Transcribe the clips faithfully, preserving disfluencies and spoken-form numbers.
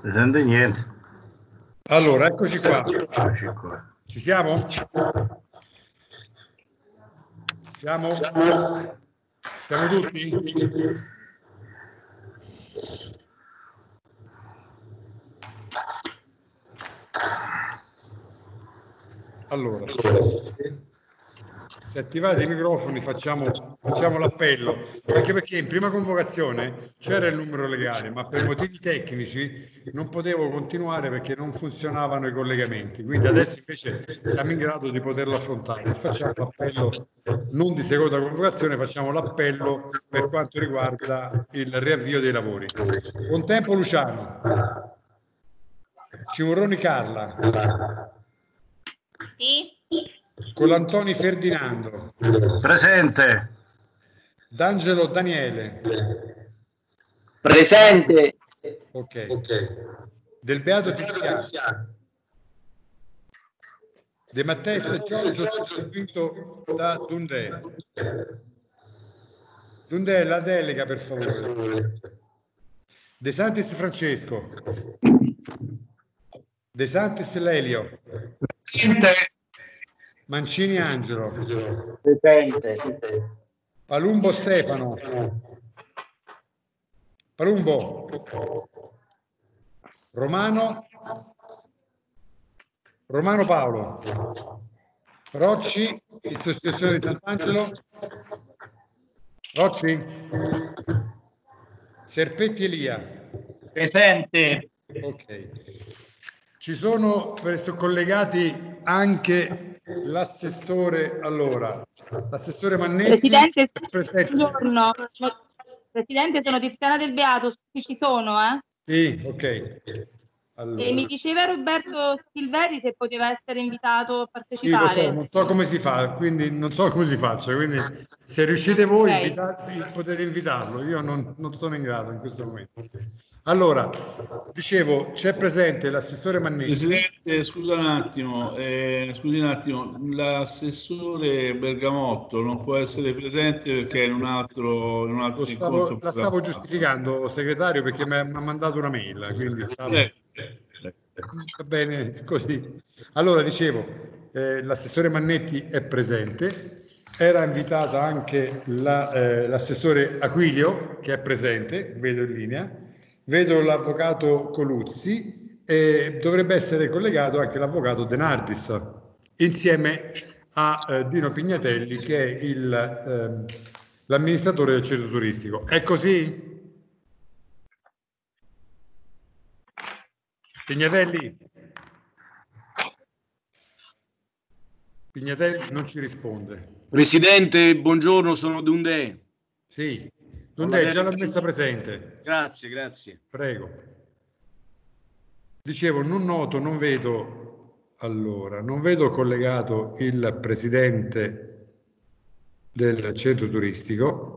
Non sente niente. Allora, eccoci qua. Eccoci qua. Ci siamo? Siamo? Siamo tutti? Allora, se, se attivate i microfoni facciamo, facciamo l'appello, anche perché in prima convocazione c'era il numero legale, ma per motivi tecnici non potevo continuare perché non funzionavano i collegamenti. Quindi adesso invece siamo in grado di poterlo affrontare. Facciamo l'appello non di seconda convocazione, facciamo l'appello per quanto riguarda il riavvio dei lavori. Buon tempo Luciano. Cimurroni Carla. Sì. Colantoni Ferdinando. Presente. D'Angelo Daniele. Presente. Ok. Del Beato Tiziano. De Matteis Giorgio sostituito da Dundè. Dundè, la delega per favore. De Santis Francesco. De Santis Lelio. Mancini Angelo. Presente. Palumbo Stefano. Palumbo. Romano. Romano Paolo. Rocci, in sostituzione di Sant'Angelo. Rocci. Serpetti Elia. Presente. Ok. Ci sono presso collegati anche l'assessore, allora, l'assessore Mannetti. Presidente, presente. buongiorno. Presidente, sono Tiziana Del Beato, ci sono, eh? Sì, ok. Allora. E mi diceva Roberto Silveri se poteva essere invitato a Sì, lo partecipare. so, non so come si fa, quindi non so come si faccia, quindi se riuscite voi Okay. invita- potete invitarlo, io non, non sono in grado in questo momento. Allora, dicevo, c'è presente l'assessore Mannetti. Presidente, scusa un attimo, eh, scusi un attimo, l'assessore Bergamotto non può essere presente perché è in un altro, in un altro Lo stavo, incontro. la stavo giustificando, segretario, perché mi ha mi ha mandato una mail, quindi stavo... Prego. Va bene, così. Allora, dicevo, eh, l'assessore Mannetti è presente, era invitata anche la, eh, l'assessore Aquilio, che è presente, vedo in linea, vedo l'avvocato Coluzzi e dovrebbe essere collegato anche l'avvocato De Nardis, insieme a eh, Dino Pignatelli, che è il, ehm, l'amministratore del centro turistico. È così? Pignatelli? Pignatelli non ci risponde. Presidente, buongiorno, sono Dundè. Sì, Dundè, già l'ho messa presente. Grazie, grazie. Prego. Dicevo, non noto, non vedo, allora, non vedo collegato il presidente del centro turistico.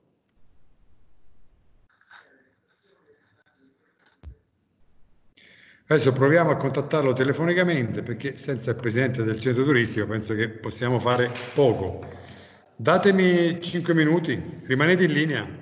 Adesso proviamo a contattarlo telefonicamente perché senza il presidente del centro turistico penso che possiamo fare poco. Datemi cinque minuti, rimanete in linea.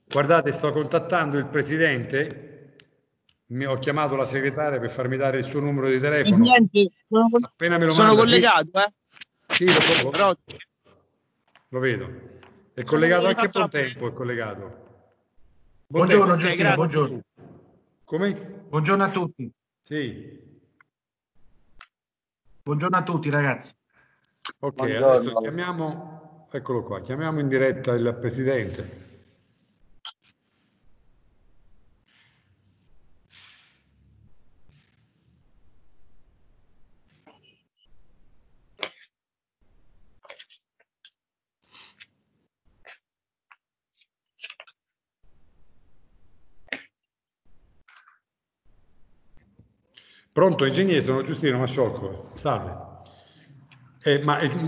Guardate, sto contattando il presidente. Mi ho chiamato la segretaria per farmi dare il suo numero di telefono. Presidente, sono, con- Appena me lo sono manda, collegato, sì. eh? Sì, lo so, Però lo vedo. È Sono collegato anche a rifatto la- buon tempo, è collegato. Buon Buongiorno tempo. Ok, Giustino, grazie. buongiorno. Come? Buongiorno a tutti. Sì. Buongiorno a tutti ragazzi. Ok, Buongiorno. adesso chiamiamo, eccolo qua, chiamiamo in diretta il presidente. Pronto, ingegnere, sono Giustino Masciocco. Salve. Eh, ma eh,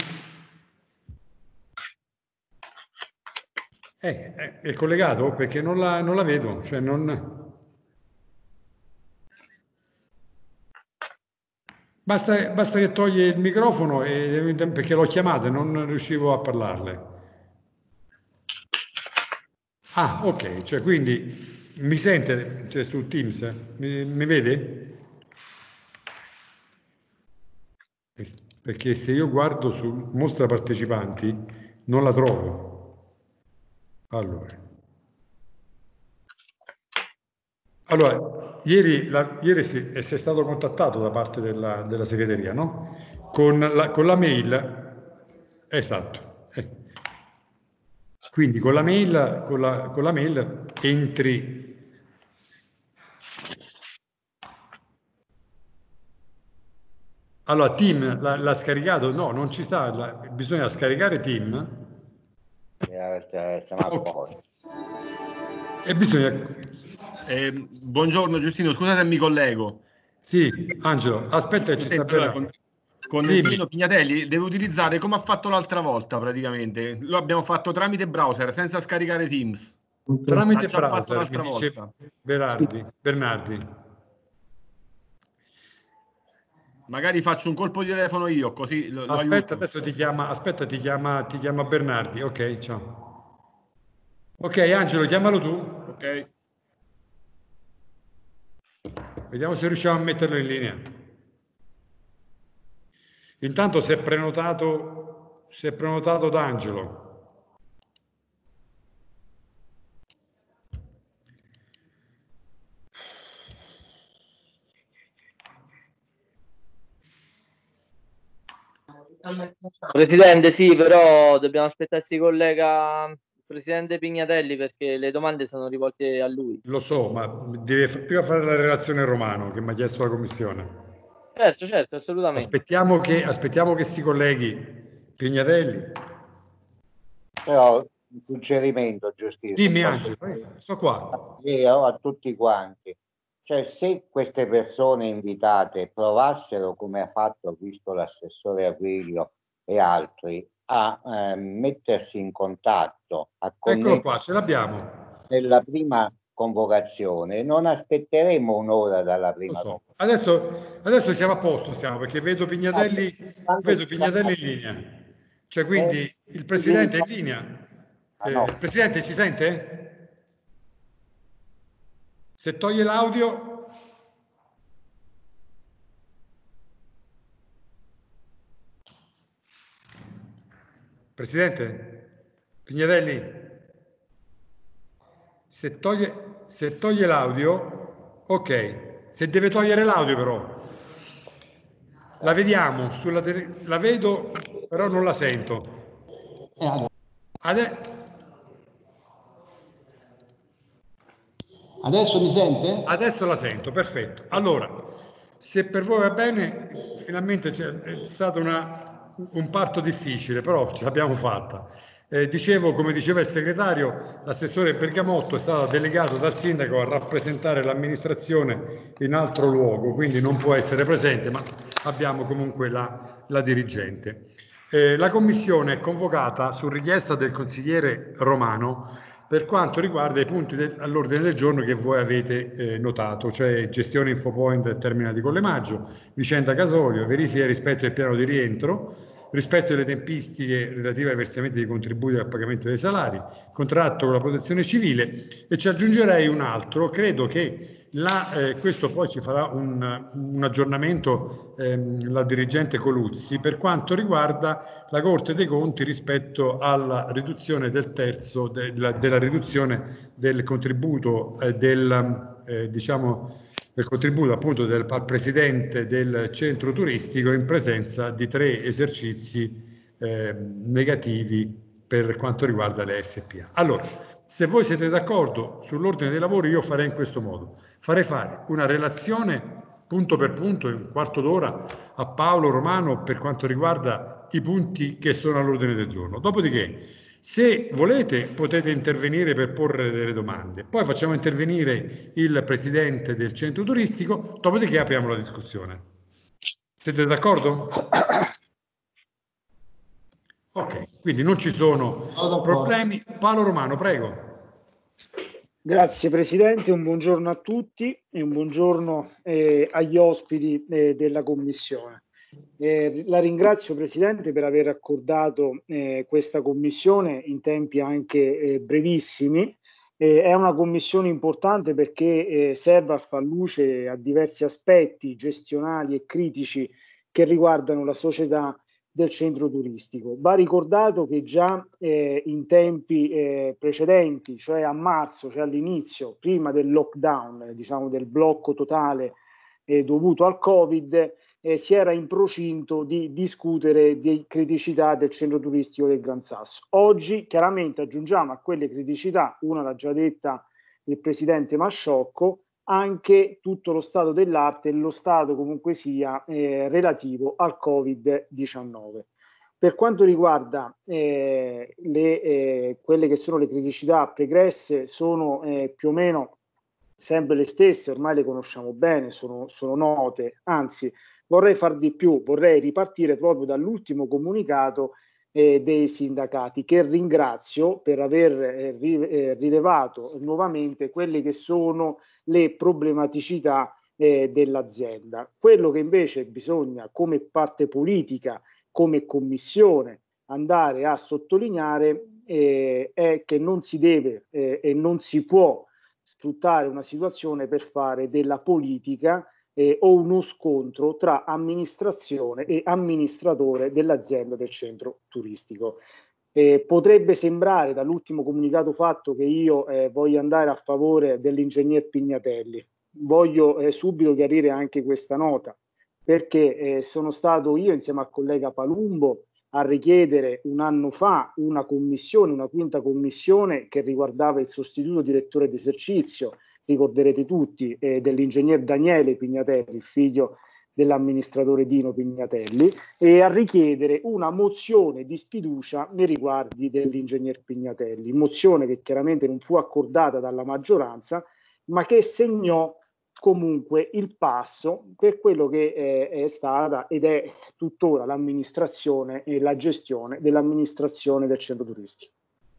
eh, è, è collegato? Perché non la, non la vedo, cioè non... Basta, basta che toglie il microfono e, perché l'ho chiamata e non riuscivo a parlarle. Ah, ok, cioè quindi mi sente, cioè, su Teams? Mi, mi vede? Perché se io guardo su mostra partecipanti non la trovo. Allora, allora ieri, la, ieri si, è, si è stato contattato da parte della, della segreteria, no? Con la, con la mail, esatto. Eh. Quindi con la mail, con la, con la mail entri. Allora, Team l'ha scaricato? No, non ci sta, la, bisogna scaricare Team. Okay. E bisogna... Eh, buongiorno Giustino, scusate mi collego. Sì, Angelo, aspetta che ci sta Allora, bene. con, con Pino Pignatelli devo utilizzare come ha fatto l'altra volta praticamente. Lo abbiamo fatto tramite browser senza scaricare Teams. Tramite L'ha già fatto browser, l'altra mi dice volta. Berardi, Bernardi. Magari faccio un colpo di telefono io, così lo, lo Aspetta, aiuto. adesso ti chiama, aspetta, ti chiama, ti chiama Bernardi. Ok, ciao. Ok, Angelo, chiamalo tu. Ok. Vediamo se riusciamo a metterlo in linea. Intanto si è prenotato, si è prenotato D'Angelo. Presidente, sì, però dobbiamo aspettare si collega il presidente Pignatelli perché le domande sono rivolte a lui. Lo so, ma deve prima fare la relazione romano che mi ha chiesto la commissione. Certo, certo, assolutamente. Aspettiamo che, aspettiamo che si colleghi Pignatelli. Però un suggerimento, Giustino. Dimmi Angelo, eh, sto qua. Io a tutti quanti. Cioè, se queste persone invitate provassero, come ha fatto, visto l'assessore Aguilio e altri, a eh, mettersi in contatto, a Eccolo qua, ce l'abbiamo. Nella prima convocazione, non aspetteremo un'ora dalla prima Lo so. convocazione. Adesso, adesso siamo a posto, stiamo, perché vedo Pignatelli, vedo Pignatelli in linea. Cioè, quindi il presidente è in linea. Eh, il presidente ci sente? Se toglie l'audio... Presidente? Pignatelli? Se toglie, se toglie l'audio, ok. Se deve togliere l'audio però, la vediamo, sulla tele, la vedo, però non la sento. Ade Adesso mi sente? Adesso la sento, perfetto. Allora, se per voi va bene, finalmente è stato una, un parto difficile, però ce l'abbiamo fatta. Eh, dicevo, come diceva il segretario, l'assessore Bergamotto è stato delegato dal sindaco a rappresentare l'amministrazione in altro luogo, quindi non può essere presente, ma abbiamo comunque la, la dirigente. Eh, la commissione è convocata su richiesta del consigliere Romano per quanto riguarda i punti all'ordine del giorno che voi avete eh, notato, cioè gestione infopoint terminati con le Maggio, vicenda gasolio, verifiche rispetto al piano di rientro, rispetto alle tempistiche relative ai versamenti dei contributi al pagamento dei salari, contratto con la protezione civile, e ci aggiungerei un altro. Credo che la, eh, questo poi ci farà un, un aggiornamento ehm, la dirigente Coluzzi per quanto riguarda la Corte dei Conti rispetto alla riduzione del terzo, della, della riduzione del contributo eh, del, eh, diciamo, del contributo appunto del, al presidente del centro turistico in presenza di tre esercizi eh, negativi per quanto riguarda le S P A. Allora, se voi siete d'accordo sull'ordine dei lavori, io farei in questo modo. Farei fare una relazione punto per punto in un quarto d'ora a Paolo Romano per quanto riguarda i punti che sono all'ordine del giorno. Dopodiché, se volete, potete intervenire per porre delle domande. Poi facciamo intervenire il presidente del centro turistico, dopodiché apriamo la discussione. Siete d'accordo? Ok, quindi non ci sono problemi. Paolo Romano, prego. Grazie Presidente, un buongiorno a tutti e un buongiorno eh, agli ospiti eh, della Commissione. Eh, la ringrazio Presidente per aver accordato eh, questa Commissione in tempi anche eh, brevissimi. Eh, è una Commissione importante perché eh, serve a far luce a diversi aspetti gestionali e critici che riguardano la società del centro turistico. Va ricordato che già eh, in tempi eh, precedenti, cioè a marzo, cioè all'inizio, prima del lockdown, eh, diciamo del blocco totale eh, dovuto al Covid, eh, si era in procinto di discutere di criticità del centro turistico del Gran Sasso. Oggi chiaramente aggiungiamo a quelle criticità, una l'ha già detta il Presidente Masciocco, anche tutto lo stato dell'arte e lo stato comunque sia eh, relativo al Covid diciannove. Per quanto riguarda eh, le, eh, quelle che sono le criticità pregresse, sono eh, più o meno sempre le stesse, ormai le conosciamo bene, sono, sono note, anzi vorrei far di più, vorrei ripartire proprio dall'ultimo comunicato eh, dei sindacati, che ringrazio per aver eh, ri, eh, rilevato nuovamente quelle che sono le problematicità eh, dell'azienda. Quello che invece bisogna come parte politica, come commissione andare a sottolineare eh, è che non si deve eh, e non si può sfruttare una situazione per fare della politica Eh, o uno scontro tra amministrazione e amministratore dell'azienda del centro turistico. Eh, potrebbe sembrare dall'ultimo comunicato fatto che io eh, voglio andare a favore dell'ingegner Pignatelli. Voglio eh, subito chiarire anche questa nota, perché eh, sono stato io insieme al collega Palumbo a richiedere un anno fa una commissione, una quinta commissione che riguardava il sostituto direttore d'esercizio, ricorderete tutti, eh, dell'ingegner Daniele Pignatelli, il figlio dell'amministratore Dino Pignatelli, e a richiedere una mozione di sfiducia nei riguardi dell'ingegner Pignatelli, mozione che chiaramente non fu accordata dalla maggioranza, ma che segnò comunque il passo per quello che è, è stata ed è tuttora l'amministrazione e la gestione dell'amministrazione del centro turistico.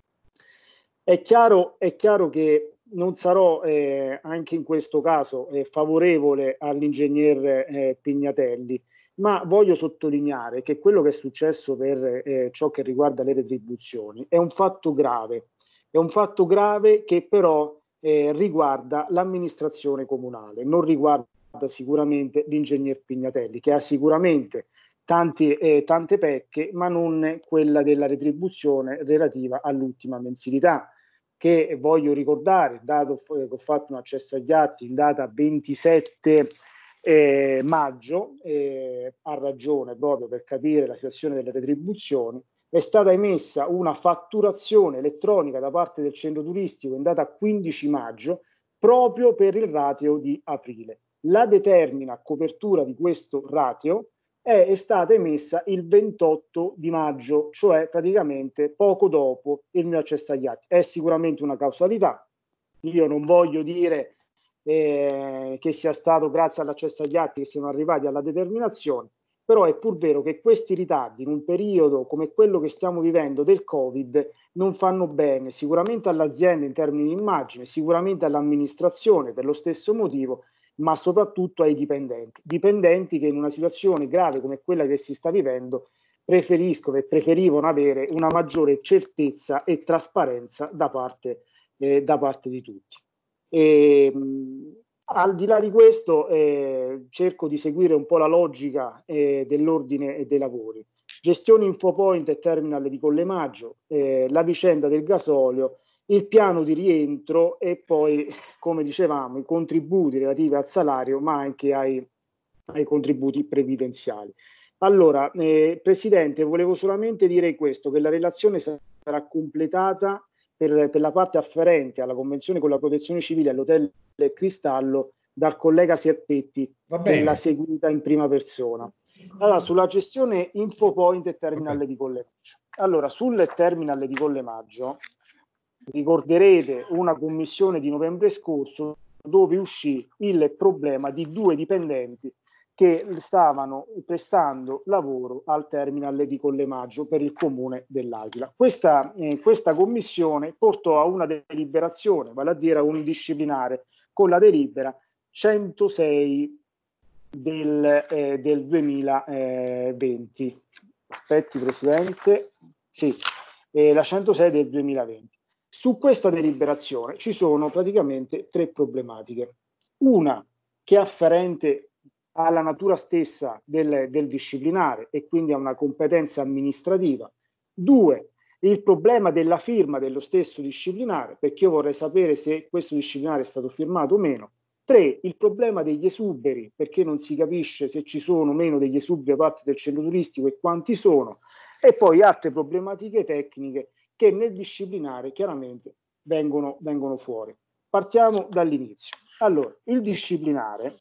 È chiaro, è chiaro che non sarò eh, anche in questo caso eh, favorevole all'ingegner eh, Pignatelli, ma voglio sottolineare che quello che è successo per eh, ciò che riguarda le retribuzioni è un fatto grave, è un fatto grave che però eh, riguarda l'amministrazione comunale, non riguarda sicuramente l'ingegner Pignatelli, che ha sicuramente tanti, eh, tante pecche, ma non quella della retribuzione relativa all'ultima mensilità, che voglio ricordare, dato che ho fatto un accesso agli atti in data ventisette eh, maggio, eh, ha ragione proprio per capire la situazione delle retribuzioni, è stata emessa una fatturazione elettronica da parte del centro turistico in data quindici maggio proprio per il rateo di aprile. La determina a copertura di questo rateo è, è stata emessa il ventotto di maggio, cioè praticamente poco dopo il mio accesso agli atti. È sicuramente una causalità. Io non voglio dire eh, che sia stato grazie all'accesso agli atti che siamo arrivati alla determinazione, però è pur vero che questi ritardi in un periodo come quello che stiamo vivendo del Covid non fanno bene sicuramente all'azienda in termini di immagine, sicuramente all'amministrazione per lo stesso motivo, ma soprattutto ai dipendenti, dipendenti che in una situazione grave come quella che si sta vivendo preferiscono e preferivano avere una maggiore certezza e trasparenza da parte, eh, da parte di tutti. E, mh, al di là di questo, eh, cerco di seguire un po' la logica eh, dell'ordine e dei lavori. Gestione Infopoint e terminal di Collemaggio, eh, la vicenda del gasolio, il piano di rientro e poi, come dicevamo, i contributi relativi al salario, ma anche ai, ai contributi previdenziali. Allora, eh, Presidente, volevo solamente dire questo, che la relazione sarà completata per, per la parte afferente alla Convenzione con la Protezione Civile all'Hotel Cristallo dal collega Serpetti, che l'ha seguita in prima persona. Allora, sulla gestione Infopoint e terminal di Collemaggio. Allora, sul terminal di Collemaggio, ricorderete una commissione di novembre scorso dove uscì il problema di due dipendenti che stavano prestando lavoro al terminal di Collemaggio per il comune dell'Aquila. Questa, eh, questa commissione portò a una deliberazione, vale a dire a un disciplinare, con la delibera centosei del, eh, del duemilaventi. Aspetti, Presidente. Sì, eh, la centosei del duemilaventi. Su questa deliberazione ci sono praticamente tre problematiche. Una che è afferente alla natura stessa del, del disciplinare e quindi a una competenza amministrativa. Due, il problema della firma dello stesso disciplinare, perché io vorrei sapere se questo disciplinare è stato firmato o meno. Tre, il problema degli esuberi, perché non si capisce se ci sono o meno degli esuberi da parte del centro turistico e quanti sono. E poi altre problematiche tecniche che nel disciplinare chiaramente vengono, vengono fuori. Partiamo dall'inizio. Allora, il disciplinare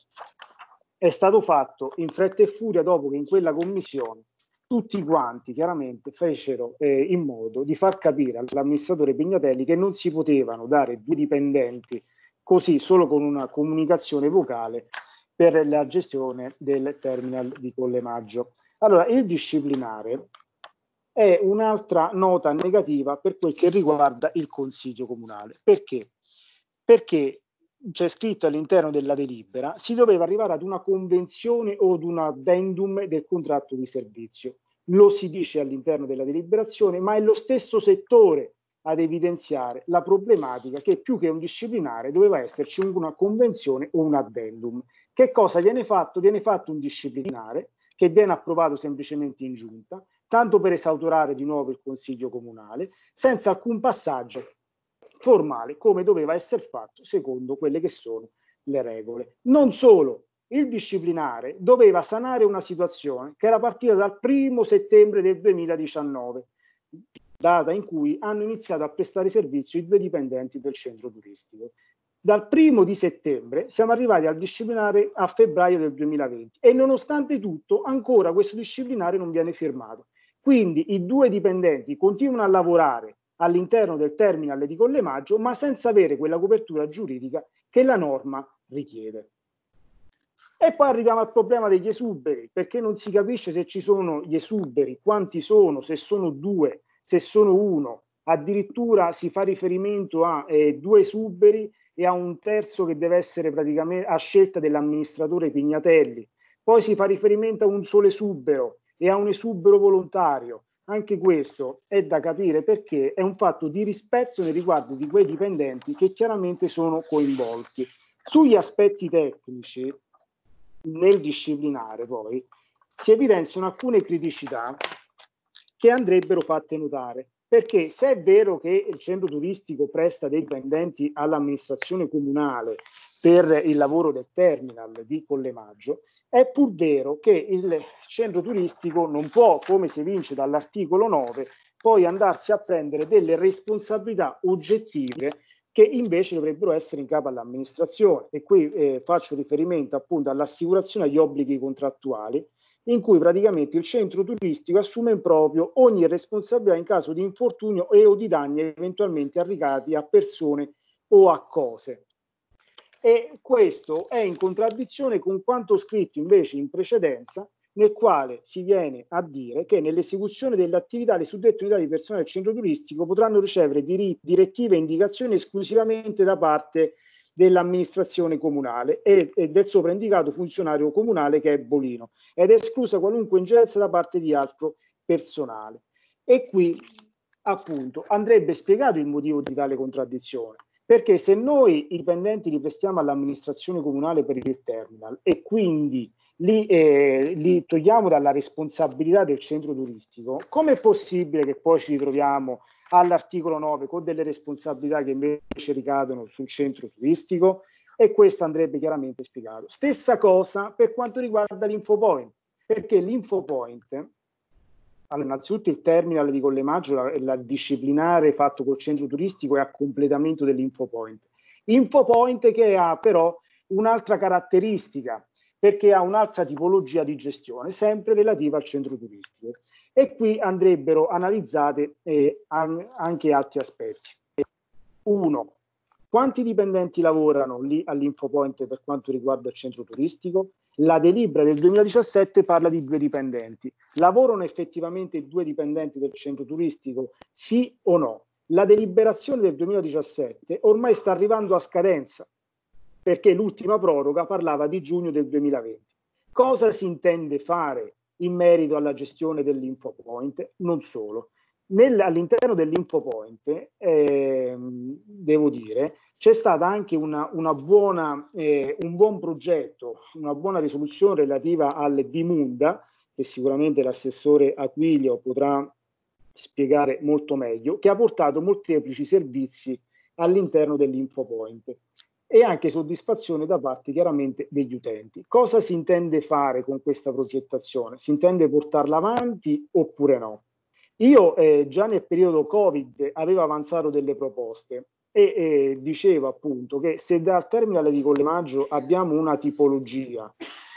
è stato fatto in fretta e furia dopo che in quella commissione tutti quanti chiaramente fecero eh, in modo di far capire all'amministratore Pignatelli che non si potevano dare due dipendenti così solo con una comunicazione vocale per la gestione del terminal di Collemaggio. Allora, il disciplinare è un'altra nota negativa per quel che riguarda il Consiglio Comunale. Perché? Perché c'è scritto all'interno della delibera, si doveva arrivare ad una convenzione o ad un addendum del contratto di servizio. Lo si dice all'interno della deliberazione, ma è lo stesso settore ad evidenziare la problematica che più che un disciplinare doveva esserci una convenzione o un addendum. Che cosa viene fatto? Viene fatto un disciplinare che viene approvato semplicemente in giunta, tanto per esautorare di nuovo il Consiglio Comunale, senza alcun passaggio formale, come doveva essere fatto secondo quelle che sono le regole. Non solo, il disciplinare doveva sanare una situazione che era partita dal primo settembre del duemiladiciannove, data in cui hanno iniziato a prestare servizio i due dipendenti del centro turistico. Dal primo di settembre siamo arrivati al disciplinare a febbraio del duemilaventi e nonostante tutto ancora questo disciplinare non viene firmato. Quindi i due dipendenti continuano a lavorare all'interno del terminal di Collemaggio, ma senza avere quella copertura giuridica che la norma richiede. E poi arriviamo al problema degli esuberi, perché non si capisce se ci sono gli esuberi, quanti sono, se sono due, se sono uno. Addirittura si fa riferimento a eh, due esuberi e a un terzo che deve essere praticamente a scelta dell'amministratore Pignatelli. Poi si fa riferimento a un solo esubero e a un esubero volontario. Anche questo è da capire perché è un fatto di rispetto nei riguardi di quei dipendenti che chiaramente sono coinvolti. Sugli aspetti tecnici, nel disciplinare poi, si evidenziano alcune criticità che andrebbero fatte notare. Perché se è vero che il centro turistico presta dei dipendenti all'amministrazione comunale per il lavoro del terminal di Collemaggio, è pur vero che il centro turistico non può, come si evince dall'articolo nove, poi andarsi a prendere delle responsabilità oggettive che invece dovrebbero essere in capo all'amministrazione. E qui eh, faccio riferimento appunto all'assicurazione agli obblighi contrattuali, in cui praticamente il centro turistico assume in proprio ogni responsabilità in caso di infortunio e o di danni eventualmente arrecati a persone o a cose. E questo è in contraddizione con quanto scritto invece in precedenza, nel quale si viene a dire che nell'esecuzione delle attività le suddette unità di personale del centro turistico potranno ricevere diritti, direttive e indicazioni esclusivamente da parte dell'amministrazione comunale e, e del sopra indicato funzionario comunale che è Bolino, ed è esclusa qualunque ingerenza da parte di altro personale. E qui appunto andrebbe spiegato il motivo di tale contraddizione, perché se noi i dipendenti li prestiamo all'amministrazione comunale per il terminal e quindi li, eh, li togliamo dalla responsabilità del centro turistico, com'è possibile che poi ci ritroviamo all'articolo nove con delle responsabilità che invece ricadono sul centro turistico? E questo andrebbe chiaramente spiegato. Stessa cosa per quanto riguarda l'Infopoint, perché l'Infopoint, allora, innanzitutto il terminal di Collemaggio, la, la disciplinare fatto col centro turistico è a completamento dell'Infopoint. Infopoint che ha però un'altra caratteristica, perché ha un'altra tipologia di gestione, sempre relativa al centro turistico. E qui andrebbero analizzate eh, anche altri aspetti. Uno, quanti dipendenti lavorano lì all'Infopoint per quanto riguarda il centro turistico? La delibera del duemiladiciassette parla di due dipendenti. Lavorano effettivamente due dipendenti del centro turistico? Sì o no? La deliberazione del duemiladiciassette ormai sta arrivando a scadenza, perché l'ultima proroga parlava di giugno del duemilaventi. Cosa si intende fare in merito alla gestione dell'Infopoint? Non solo. All'interno dell'Infopoint, eh, devo dire, c'è stata anche una, una buona, eh, un buon progetto, una buona risoluzione relativa al Dimunda, che sicuramente l'assessore Aquilio potrà spiegare molto meglio, che ha portato molteplici servizi all'interno dell'Infopoint e anche soddisfazione da parte chiaramente degli utenti. Cosa si intende fare con questa progettazione? Si intende portarla avanti oppure no? Io eh, già nel periodo Covid avevo avanzato delle proposte e eh, dicevo appunto che se dal terminale di Collemaggio abbiamo una tipologia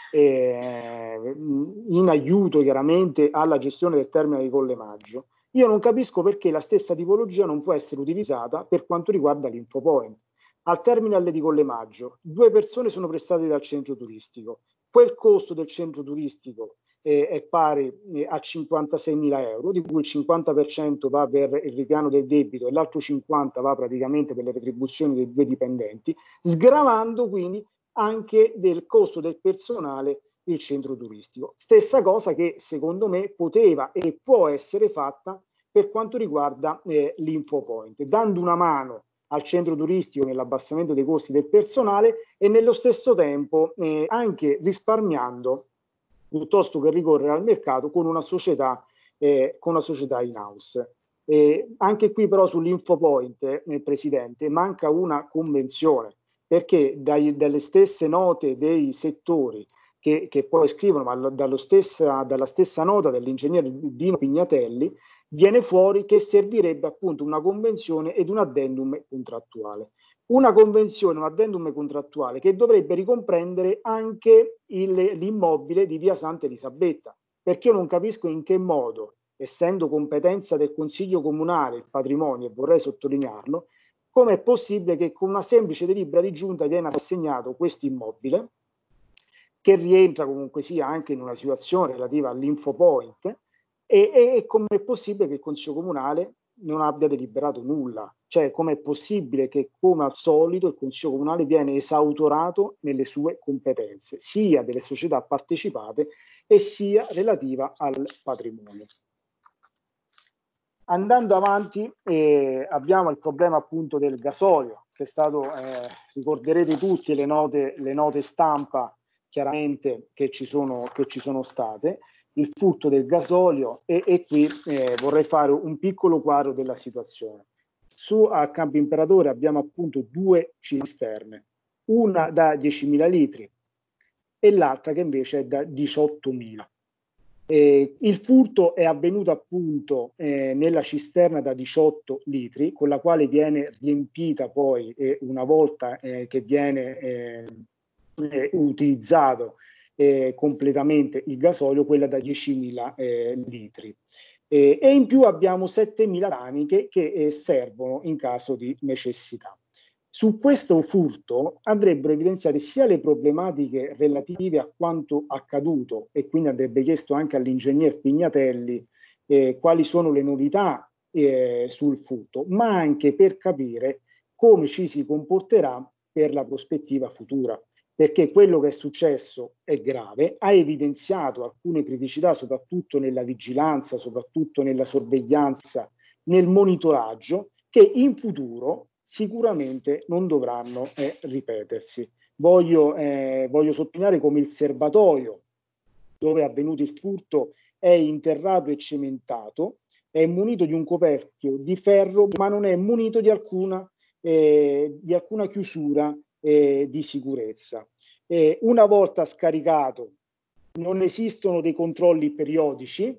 eh, in aiuto chiaramente alla gestione del terminale di Collemaggio, io non capisco perché la stessa tipologia non può essere utilizzata per quanto riguarda l'Infopoint. Al terminale di Collemaggio due persone sono prestate dal centro turistico, quel costo del centro turistico eh, è pari eh, a cinquantaseimila euro, di cui il cinquanta per cento va per il ripiano del debito e l'altro cinquanta per cento va praticamente per le retribuzioni dei due dipendenti, sgravando quindi anche del costo del personale il centro turistico. Stessa cosa che secondo me poteva e può essere fatta per quanto riguarda eh, l'Infopoint, dando una mano al centro turistico nell'abbassamento dei costi del personale e nello stesso tempo eh, anche risparmiando piuttosto che ricorrere al mercato con una società, eh, con una società in house. Eh, anche qui però sull'Infopoint, eh, Presidente, manca una convenzione, perché dai, dalle stesse note dei settori che, che poi scrivono, ma dallo stessa, dalla stessa nota dell'ingegnere Dino Pignatelli, viene fuori che servirebbe appunto una convenzione ed un addendum contrattuale. Una convenzione, un addendum contrattuale che dovrebbe ricomprendere anche l'immobile di via Santa Elisabetta, perché io non capisco in che modo, essendo competenza del Consiglio Comunale il patrimonio, e vorrei sottolinearlo, come è possibile che con una semplice delibera di giunta viene assegnato questo immobile, che rientra comunque sia anche in una situazione relativa all'Infopoint, e, e come è possibile che il Consiglio Comunale non abbia deliberato nulla, cioè come è possibile che come al solito il Consiglio Comunale viene esautorato nelle sue competenze, sia delle società partecipate e sia relativa al patrimonio. Andando avanti eh, abbiamo il problema appunto del gasolio, che è stato, eh, ricorderete tutti le note, le note stampa chiaramente che ci sono, che ci sono state, il furto del gasolio e, e qui eh, vorrei fare un piccolo quadro della situazione. Su a Campo Imperatore abbiamo appunto due cisterne, una da diecimila litri e l'altra che invece è da diciottomila. Eh, il furto è avvenuto appunto eh, nella cisterna da diciotto litri, con la quale viene riempita poi eh, una volta eh, che viene eh, eh, utilizzato Eh, completamente il gasolio, quella da diecimila eh, litri. Eh, e in più abbiamo settemila taniche che eh, servono in caso di necessità. Su questo furto andrebbero evidenziate sia le problematiche relative a quanto accaduto e quindi andrebbe chiesto anche all'ingegner Pignatelli eh, quali sono le novità eh, sul furto, ma anche per capire come ci si comporterà per la prospettiva futura. perché quello che è successo è grave, ha evidenziato alcune criticità soprattutto nella vigilanza, soprattutto nella sorveglianza, nel monitoraggio, che in futuro sicuramente non dovranno eh, ripetersi. Voglio, eh, voglio sottolineare come il serbatoio dove è avvenuto il furto è interrato e cementato, è munito di un coperchio di ferro, ma non è munito di alcuna, eh, di alcuna chiusura eh, di sicurezza. Eh, una volta scaricato, non esistono dei controlli periodici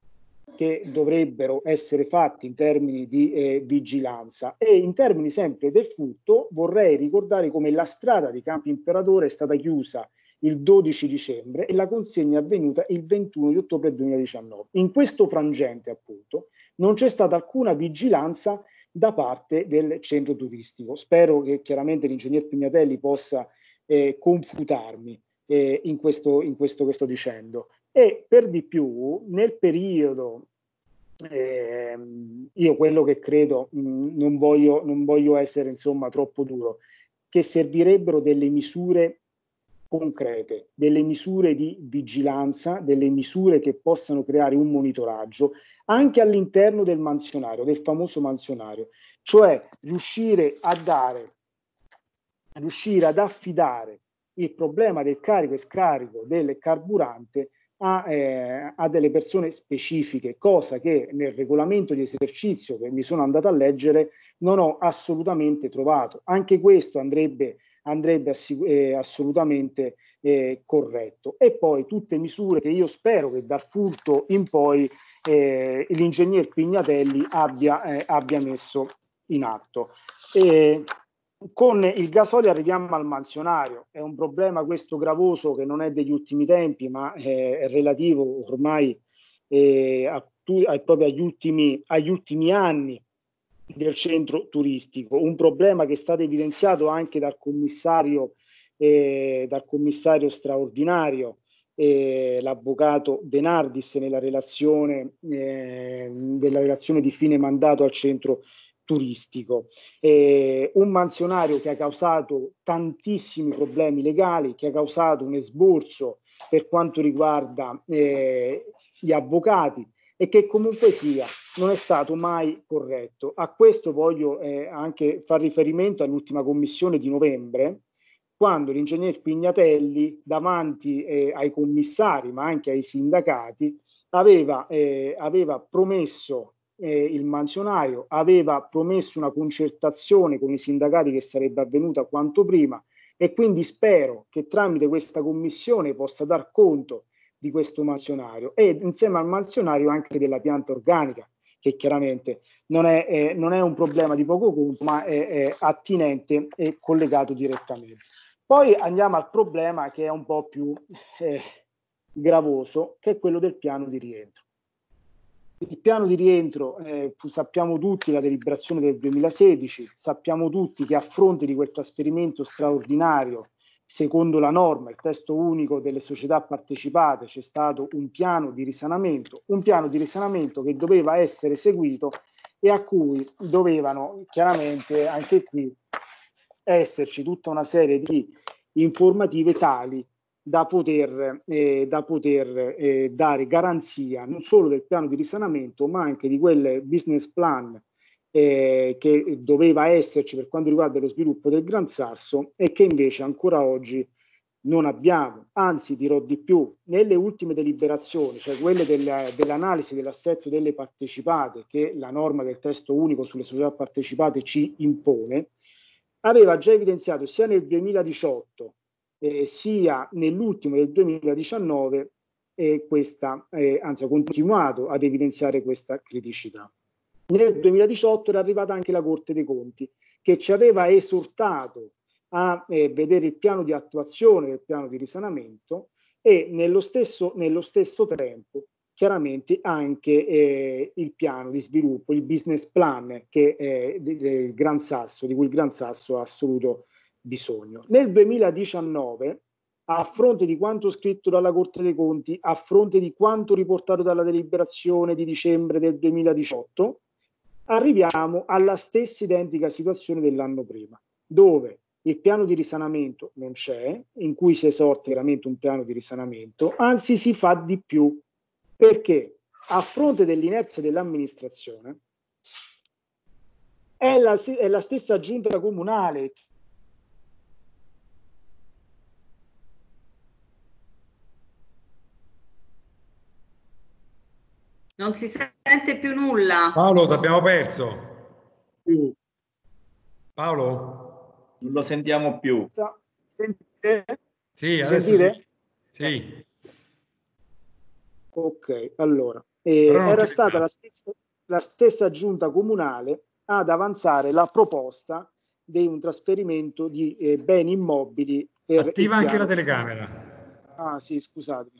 che dovrebbero essere fatti in termini di eh, vigilanza, e in termini sempre del furto vorrei ricordare come la strada di Campi Imperatore è stata chiusa il dodici dicembre e la consegna è avvenuta il ventuno di ottobre duemiladiciannove. In questo frangente, appunto, non c'è stata alcuna vigilanza da parte del centro turistico. Spero che chiaramente l'ingegner Pignatelli possa eh, confutarmi eh, in, questo, in questo che sto dicendo. E per di più, nel periodo, eh, io quello che credo, mh, non, voglio, non voglio essere insomma troppo duro, che servirebbero delle misure concrete, delle misure di vigilanza, delle misure che possano creare un monitoraggio anche all'interno del mansionario, del famoso mansionario, cioè riuscire a dare, riuscire ad affidare il problema del carico e scarico del carburante a, eh, a delle persone specifiche, cosa che nel regolamento di esercizio che mi sono andato a leggere non ho assolutamente trovato. Anche questo andrebbe andrebbe eh, assolutamente eh, corretto. E poi tutte misure che io spero che dal furto in poi eh, l'ingegner Pignatelli abbia, eh, abbia messo in atto. E con il gasolio arriviamo al mansionario. È un problema questo gravoso che non è degli ultimi tempi, ma eh, è relativo ormai eh, a, a, proprio agli ultimi, agli ultimi anni del centro turistico, un problema che è stato evidenziato anche dal commissario, eh, dal commissario straordinario, eh, l'avvocato De Nardis, nella relazione, eh, della relazione di fine mandato al centro turistico. Eh, un mansionario che ha causato tantissimi problemi legali, che ha causato un esborso per quanto riguarda eh, gli avvocati, e che comunque sia non è stato mai corretto. A questo voglio eh, anche far riferimento all'ultima commissione di novembre, quando l'ingegner Pignatelli davanti eh, ai commissari ma anche ai sindacati aveva, eh, aveva promesso eh, il mansionario, aveva promesso una concertazione con i sindacati che sarebbe avvenuta quanto prima, e quindi spero che tramite questa commissione possa dar conto di questo mansionario e insieme al mansionario anche della pianta organica, che chiaramente non è, eh, non è un problema di poco conto, ma è, è attinente e collegato direttamente. Poi andiamo al problema che è un po' più eh, gravoso, che è quello del piano di rientro. Il piano di rientro, eh, sappiamo tutti la deliberazione del duemilasedici, sappiamo tutti che a fronte di quel trasferimento straordinario, secondo la norma, il testo unico delle società partecipate, c'è stato un piano di risanamento, un piano di risanamento che doveva essere seguito e a cui dovevano chiaramente anche qui esserci tutta una serie di informative tali da poter, eh, da poter eh, dare garanzia non solo del piano di risanamento, ma anche di quel business plan Eh, che doveva esserci per quanto riguarda lo sviluppo del Gran Sasso e che invece ancora oggi non abbiamo. Anzi, dirò di più, nelle ultime deliberazioni, cioè quelle del, dell'analisi dell'assetto delle partecipate che la norma del testo unico sulle società partecipate ci impone, aveva già evidenziato sia nel duemiladiciotto eh, sia nell'ultimo del duemiladiciannove eh, questa, eh, anzi ha continuato ad evidenziare questa criticità. Nel duemiladiciotto era arrivata anche la Corte dei Conti, che ci aveva esortato a eh, vedere il piano di attuazione del piano di risanamento e nello stesso, nello stesso tempo chiaramente anche eh, il piano di sviluppo, il business plan che eh, del Gran Sasso, di cui il Gran Sasso ha assoluto bisogno. Nel duemiladiciannove, a fronte di quanto scritto dalla Corte dei Conti, a fronte di quanto riportato dalla deliberazione di dicembre del duemiladiciotto, arriviamo alla stessa identica situazione dell'anno prima, dove il piano di risanamento non c'è, in cui si esorta veramente un piano di risanamento, anzi si fa di più, perché a fronte dell'inerzia dell'amministrazione è la, è la stessa giunta comunale Non si sente più nulla. Paolo, ti abbiamo perso. Paolo? Non lo sentiamo più. Sentite? Sì, adesso Sentite? sì. Sì. Ok, allora. Eh, era stata la stessa, la stessa giunta comunale ad avanzare la proposta di un trasferimento di eh, beni immobili. Per Attiva anche la telecamera. Ah sì, scusatemi.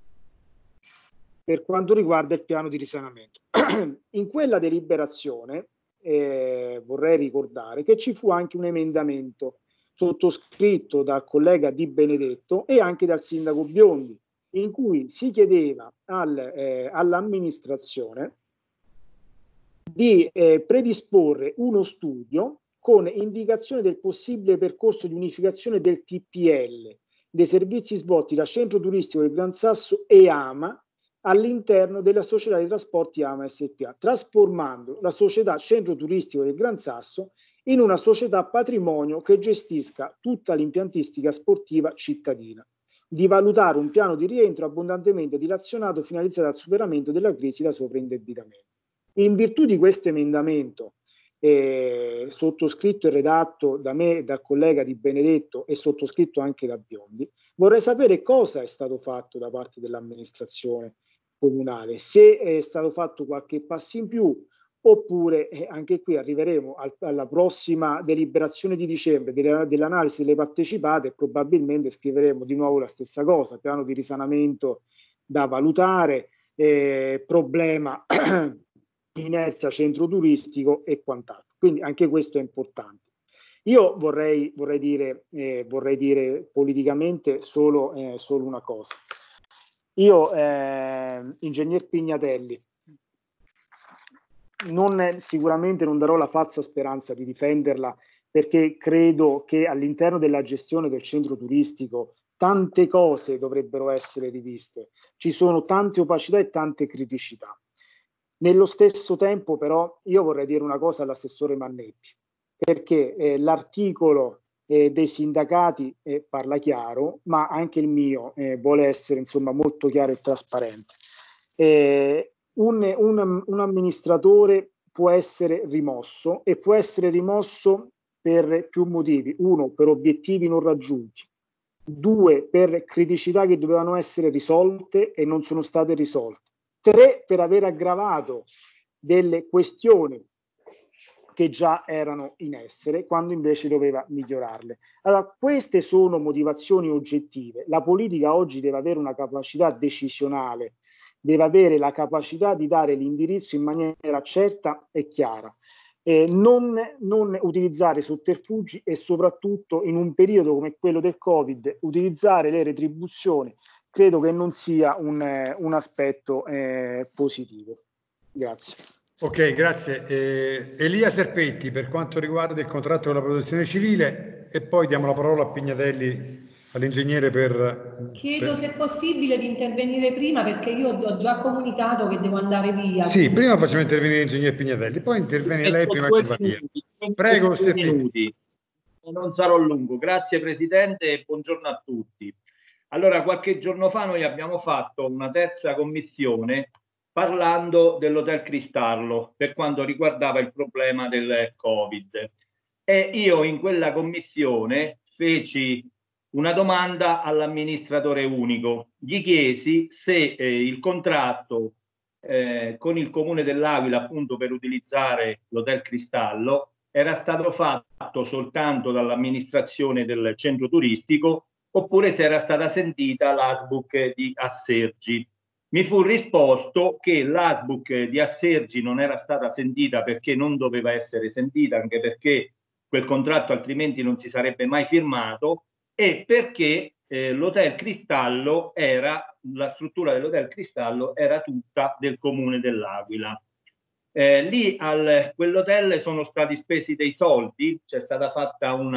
Per quanto riguarda il piano di risanamento. In quella deliberazione eh, vorrei ricordare che ci fu anche un emendamento sottoscritto dal collega Di Benedetto e anche dal sindaco Biondi, in cui si chiedeva al, eh, all'amministrazione di eh, predisporre uno studio con indicazione del possibile percorso di unificazione del T P L, dei servizi svolti da Centro Turistico del Gran Sasso e AMA all'interno della società di trasporti AMA S P A, trasformando la società Centro Turistico del Gran Sasso in una società patrimonio che gestisca tutta l'impiantistica sportiva cittadina, di valutare un piano di rientro abbondantemente dilazionato finalizzato al superamento della crisi da sovraindebitamento. In virtù di questo emendamento, eh, sottoscritto e redatto da me e dal collega Di Benedetto e sottoscritto anche da Biondi, vorrei sapere cosa è stato fatto da parte dell'amministrazione comunale, se è stato fatto qualche passo in più, oppure eh, anche qui arriveremo al, alla prossima deliberazione di dicembre delle, dell'analisi delle partecipate e probabilmente scriveremo di nuovo la stessa cosa, piano di risanamento da valutare, eh, problema inerzia centro turistico e quant'altro. Quindi anche questo è importante. Io vorrei, vorrei, dire, eh, vorrei dire politicamente solo, eh, solo una cosa. Io, eh, ingegner Pignatelli, non, sicuramente non darò la falsa speranza di difenderla, perché credo che all'interno della gestione del centro turistico tante cose dovrebbero essere riviste. Ci sono tante opacità e tante criticità. Nello stesso tempo, però, io vorrei dire una cosa all'assessore Mannetti, perché eh, l'articolo eh, dei sindacati eh, parla chiaro, ma anche il mio eh, vuole essere insomma molto chiaro e trasparente. Eh, un, un, un amministratore può essere rimosso e può essere rimosso per più motivi. Uno, per obiettivi non raggiunti. Due, per criticità che dovevano essere risolte e non sono state risolte. Tre, per aver aggravato delle questioni che già erano in essere, quando invece doveva migliorarle. Allora, queste sono motivazioni oggettive. La politica oggi deve avere una capacità decisionale, deve avere la capacità di dare l'indirizzo in maniera certa e chiara. Eh, non, non utilizzare sotterfugi e soprattutto in un periodo come quello del Covid, utilizzare le retribuzioni credo che non sia un, eh, un aspetto eh, positivo. Grazie. Ok, grazie. Eh, Elia Serpetti per quanto riguarda il contratto con la protezione civile e poi diamo la parola a Pignatelli, all'ingegnere per... Chiedo per... se è possibile di intervenire prima perché io ho già comunicato che devo andare via. Sì, prima facciamo intervenire l'ingegnere Pignatelli, poi interviene lei prima che va via. Prego, Serpetti. Non sarò lungo. Grazie Presidente e buongiorno a tutti. Allora, qualche giorno fa noi abbiamo fatto una terza commissione parlando dell'Hotel Cristallo per quanto riguardava il problema del Covid. E io in quella commissione feci una domanda all'amministratore unico. Gli chiesi se eh, il contratto eh, con il Comune dell'Aquila, appunto per utilizzare l'Hotel Cristallo, era stato fatto soltanto dall'amministrazione del centro turistico oppure se era stata sentita l'A S B U C di Assergi. Mi fu risposto che l'A S B U C di Assergi non era stata sentita perché non doveva essere sentita, anche perché quel contratto altrimenti non si sarebbe mai firmato, e perché eh, l'Hotel Cristallo era, la struttura dell'Hotel Cristallo era tutta del Comune dell'Aquila. Eh, lì al quell'hotel sono stati spesi dei soldi, c'è stata fatta una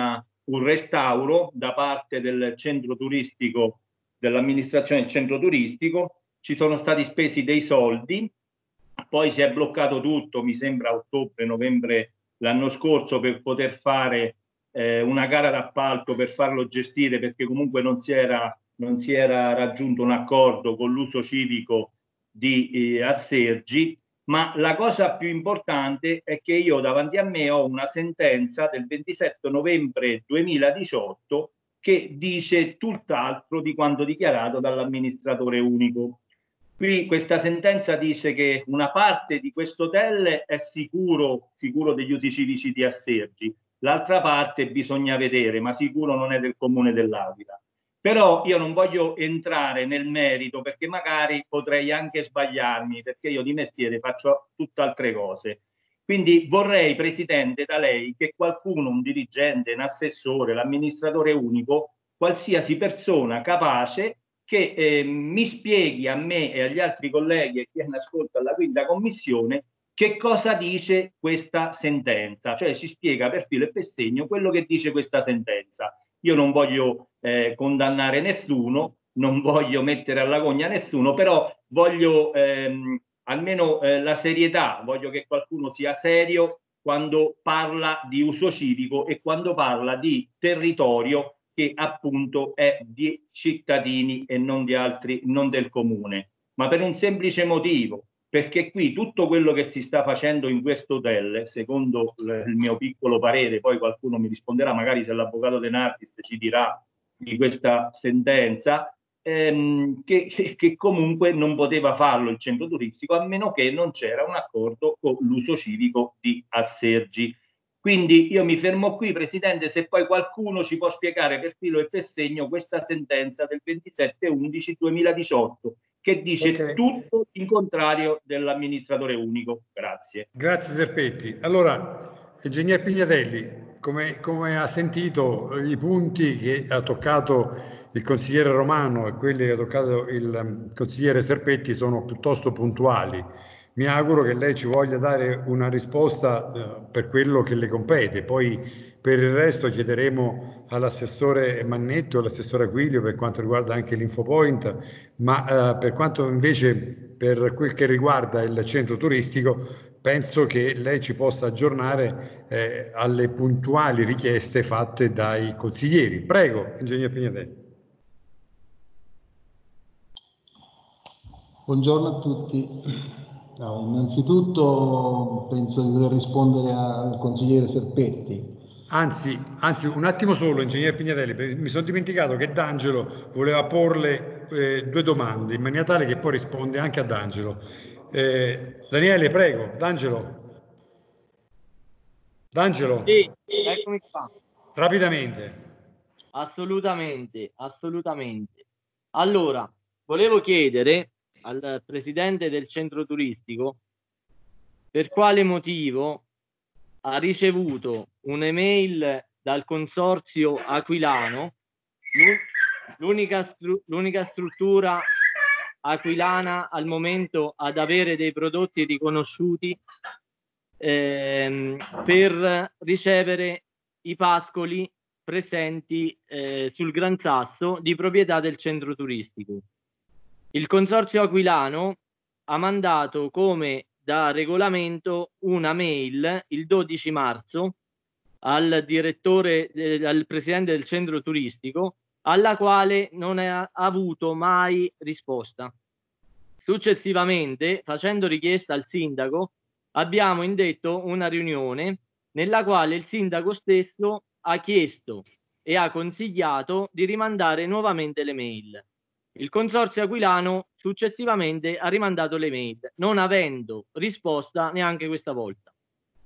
un restauro da parte del centro turistico, dell'amministrazione del centro turistico, ci sono stati spesi dei soldi, poi si è bloccato tutto, mi sembra a ottobre, novembre l'anno scorso, per poter fare eh, una gara d'appalto per farlo gestire, perché comunque non si era, non si era raggiunto un accordo con l'uso civico di eh, Assergi. Ma la cosa più importante è che io davanti a me ho una sentenza del ventisette novembre duemiladiciotto che dice tutt'altro di quanto dichiarato dall'amministratore unico. Qui questa sentenza dice che una parte di questo hotel è sicuro, sicuro degli usi civici di Assergi, l'altra parte bisogna vedere, ma sicuro non è del comune dell'Aquila. Però io non voglio entrare nel merito, perché magari potrei anche sbagliarmi, perché io di mestiere faccio tutt'altre cose. Quindi vorrei, Presidente, da lei che qualcuno, un dirigente, un assessore, l'amministratore unico, qualsiasi persona capace, che eh, mi spieghi a me e agli altri colleghi e chi è in ascolto alla quinta commissione che cosa dice questa sentenza, cioè ci spiega per filo e per segno quello che dice questa sentenza. Io non voglio eh, condannare nessuno, non voglio mettere alla gogna nessuno, però voglio ehm, almeno eh, la serietà, voglio che qualcuno sia serio quando parla di uso civico e quando parla di territorio che appunto è di cittadini e non di altri, non del comune, ma per un semplice motivo, perché qui tutto quello che si sta facendo in questo hotel, secondo il mio piccolo parere, poi qualcuno mi risponderà, magari se l'avvocato De Nardis ci dirà di questa sentenza, ehm, che, che, che comunque non poteva farlo il centro turistico a meno che non c'era un accordo con l'uso civico di Assergi. Quindi io mi fermo qui, Presidente, se poi qualcuno ci può spiegare per filo e per segno questa sentenza del ventisette undici duemiladiciotto che dice okay. tutto in contrario dell'amministratore unico. Grazie. Grazie Serpetti. Allora, Ingegner Pignatelli, come, come ha sentito, i punti che ha toccato il consigliere Romano e quelli che ha toccato il consigliere Serpetti sono piuttosto puntuali. Mi auguro che lei ci voglia dare una risposta eh, per quello che le compete, poi per il resto chiederemo all'assessore Mannetto e all'assessore Aquilio per quanto riguarda anche l'Infopoint, ma eh, per quanto invece per quel che riguarda il centro turistico penso che lei ci possa aggiornare eh, alle puntuali richieste fatte dai consiglieri. Prego, Ingegner Pignatelli. Buongiorno a tutti. No, innanzitutto penso di dover rispondere al consigliere Serpetti. Anzi, anzi, un attimo solo, Ingegner Pignatelli, mi sono dimenticato che D'Angelo voleva porle eh, due domande in maniera tale che poi risponde anche a D'Angelo. Eh, Daniele, prego, D'Angelo. D'Angelo. Sì, eccomi qua. Rapidamente. Assolutamente, assolutamente. Allora, volevo chiedere al presidente del centro turistico per quale motivo ha ricevuto un'email dal consorzio aquilano, l'unica, stru l'unica struttura aquilana al momento ad avere dei prodotti riconosciuti ehm, per ricevere i pascoli presenti eh, sul Gran Sasso di proprietà del centro turistico. Il consorzio aquilano ha mandato come da regolamento una mail il dodici marzo al direttore, eh, al presidente del centro turistico, alla quale non ha avuto mai risposta. Successivamente, facendo richiesta al sindaco, abbiamo indetto una riunione nella quale il sindaco stesso ha chiesto e ha consigliato di rimandare nuovamente le mail. Il consorzio aquilano successivamente ha rimandato le mail, non avendo risposta neanche questa volta.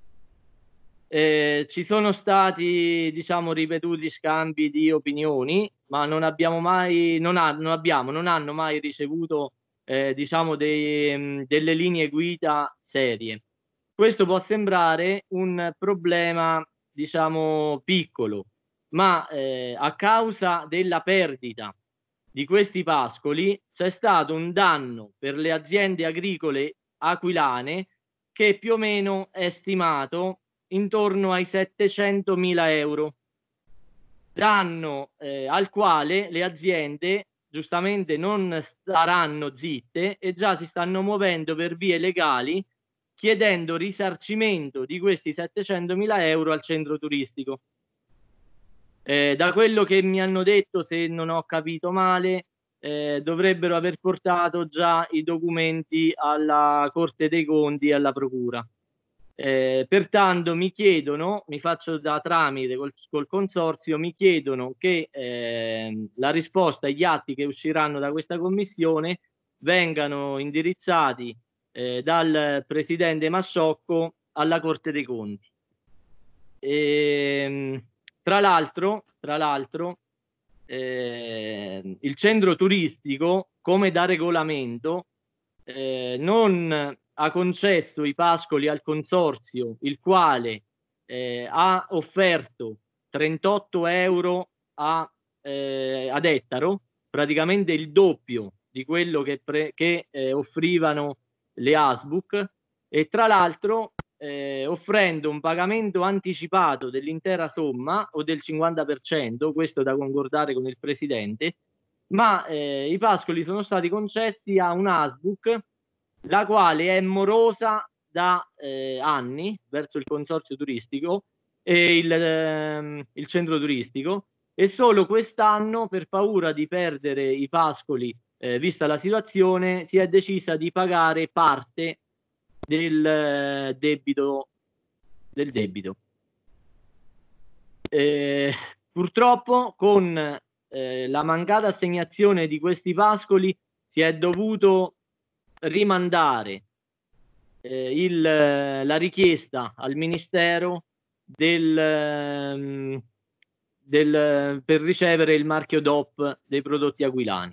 Eh, ci sono stati, diciamo, ripetuti scambi di opinioni, ma non abbiamo mai, non, ha, non, abbiamo, non hanno mai ricevuto, eh, diciamo, dei, delle linee guida serie. Questo può sembrare un problema, diciamo, piccolo, ma eh, a causa della perdita di questi pascoli c'è stato un danno per le aziende agricole aquilane che più o meno è stimato intorno ai settecentomila euro. danno eh, al quale le aziende giustamente non staranno zitte e già si stanno muovendo per vie legali chiedendo risarcimento di questi settecentomila euro al centro turistico. Eh, da quello che mi hanno detto, se non ho capito male, eh, dovrebbero aver portato già i documenti alla Corte dei Conti e alla Procura. Eh, pertanto mi chiedono, mi faccio da tramite col, col consorzio, mi chiedono che eh, la risposta agli atti che usciranno da questa commissione vengano indirizzati eh, dal presidente Masciocco alla Corte dei Conti. E, tra l'altro, tra l'altro eh, il centro turistico, come da regolamento, eh, non ha concesso i pascoli al consorzio, il quale eh, ha offerto trentotto euro a, eh, ad ettaro, praticamente il doppio di quello che, pre che eh, offrivano le ASBUC, e tra l'altro eh, offrendo un pagamento anticipato dell'intera somma o del cinquanta per cento, questo da concordare con il presidente, ma eh, i pascoli sono stati concessi a un ASBUC la quale è morosa da eh, anni verso il consorzio turistico e il, ehm, il centro turistico, e solo quest'anno, per paura di perdere i pascoli, eh, vista la situazione, si è decisa di pagare parte del eh, debito del debito. Eh, purtroppo con eh, la mancata assegnazione di questi pascoli si è dovuto rimandare eh, il, la richiesta al Ministero del, del, per ricevere il marchio D O P dei prodotti aquilani.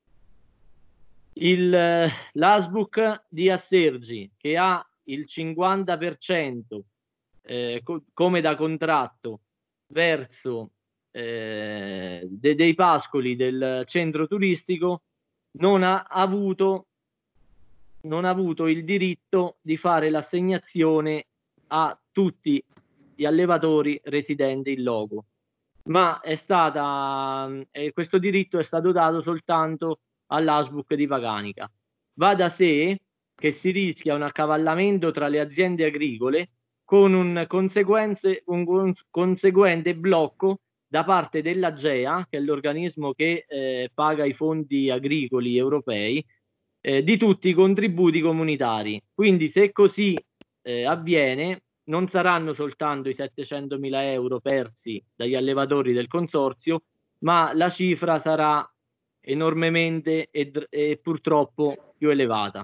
L'ASBUC di Assergi, che ha il cinquanta per cento eh, co come da contratto verso eh, de dei pascoli del centro turistico, non ha avuto non ha avuto il diritto di fare l'assegnazione a tutti gli allevatori residenti in loco, ma è stata eh, questo diritto è stato dato soltanto all'ASBUC di Paganica. Va da sé che si rischia un accavallamento tra le aziende agricole con un, conseguenze, un conseguente blocco da parte dell'AGEA, che è l'organismo che eh, paga i fondi agricoli europei, Eh, di tutti i contributi comunitari. Quindi se così eh, avviene, non saranno soltanto i settecentomila euro persi dagli allevatori del consorzio, ma la cifra sarà enormemente e, e purtroppo più elevata.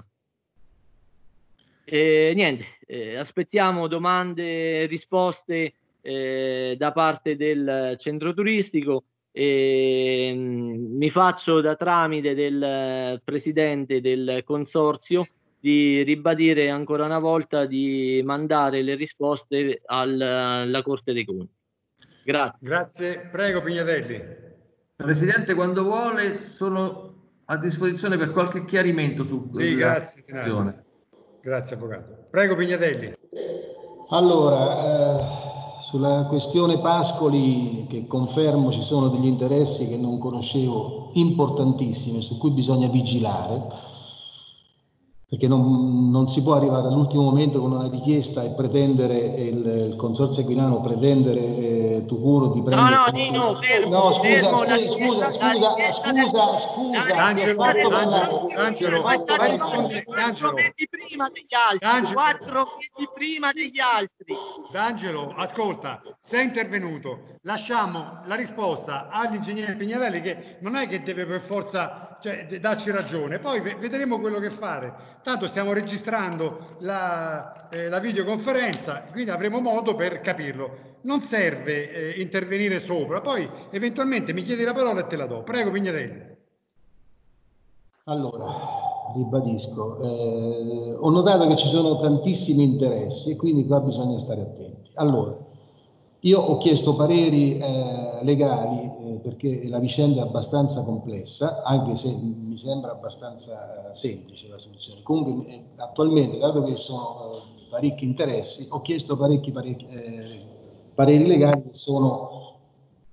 E niente, eh, aspettiamo domande e risposte eh, da parte del centro turistico. E, mh, mi faccio da tramite del presidente del consorzio di ribadire ancora una volta di mandare le risposte al, alla Corte dei Conti. Grazie. Grazie, prego Pignatelli. Presidente, quando vuole sono a disposizione per qualche chiarimento su sì, grazie, grazie. Grazie avvocato. Prego Pignatelli. Allora, eh... sulla questione pascoli, che confermo ci sono degli interessi che non conoscevo importantissimi su cui bisogna vigilare, perché non, non si può arrivare all'ultimo momento con una richiesta e pretendere il, il consorzio aquilano pretendere eh, Tucuro di prendere... No, no, Nino, fermo, no, scusa, fermo, scusa, scusa, scusa, scusa, scusa, Angelo, Angelo, Angelo, fai rispondere, Angelo. Prima degli altri, Angelo. quattro mesi prima degli altri. D'Angelo, ascolta, sei intervenuto, lasciamo la risposta all'ingegnere Pignatelli, che non è che deve per forza, cioè, darci ragione, poi vedremo quello che fare. Tanto stiamo registrando la, eh, la videoconferenza, quindi avremo modo per capirlo. Non serve eh, intervenire sopra, poi eventualmente mi chiedi la parola e te la do. Prego Pignatelli. Allora, ribadisco, eh, ho notato che ci sono tantissimi interessi e quindi qua bisogna stare attenti. Allora, io ho chiesto pareri eh, legali eh, perché la vicenda è abbastanza complessa, anche se mi sembra abbastanza semplice la soluzione. Comunque eh, attualmente, dato che sono eh, parecchi interessi, ho chiesto parecchi, parecchi eh, pareri legali che sono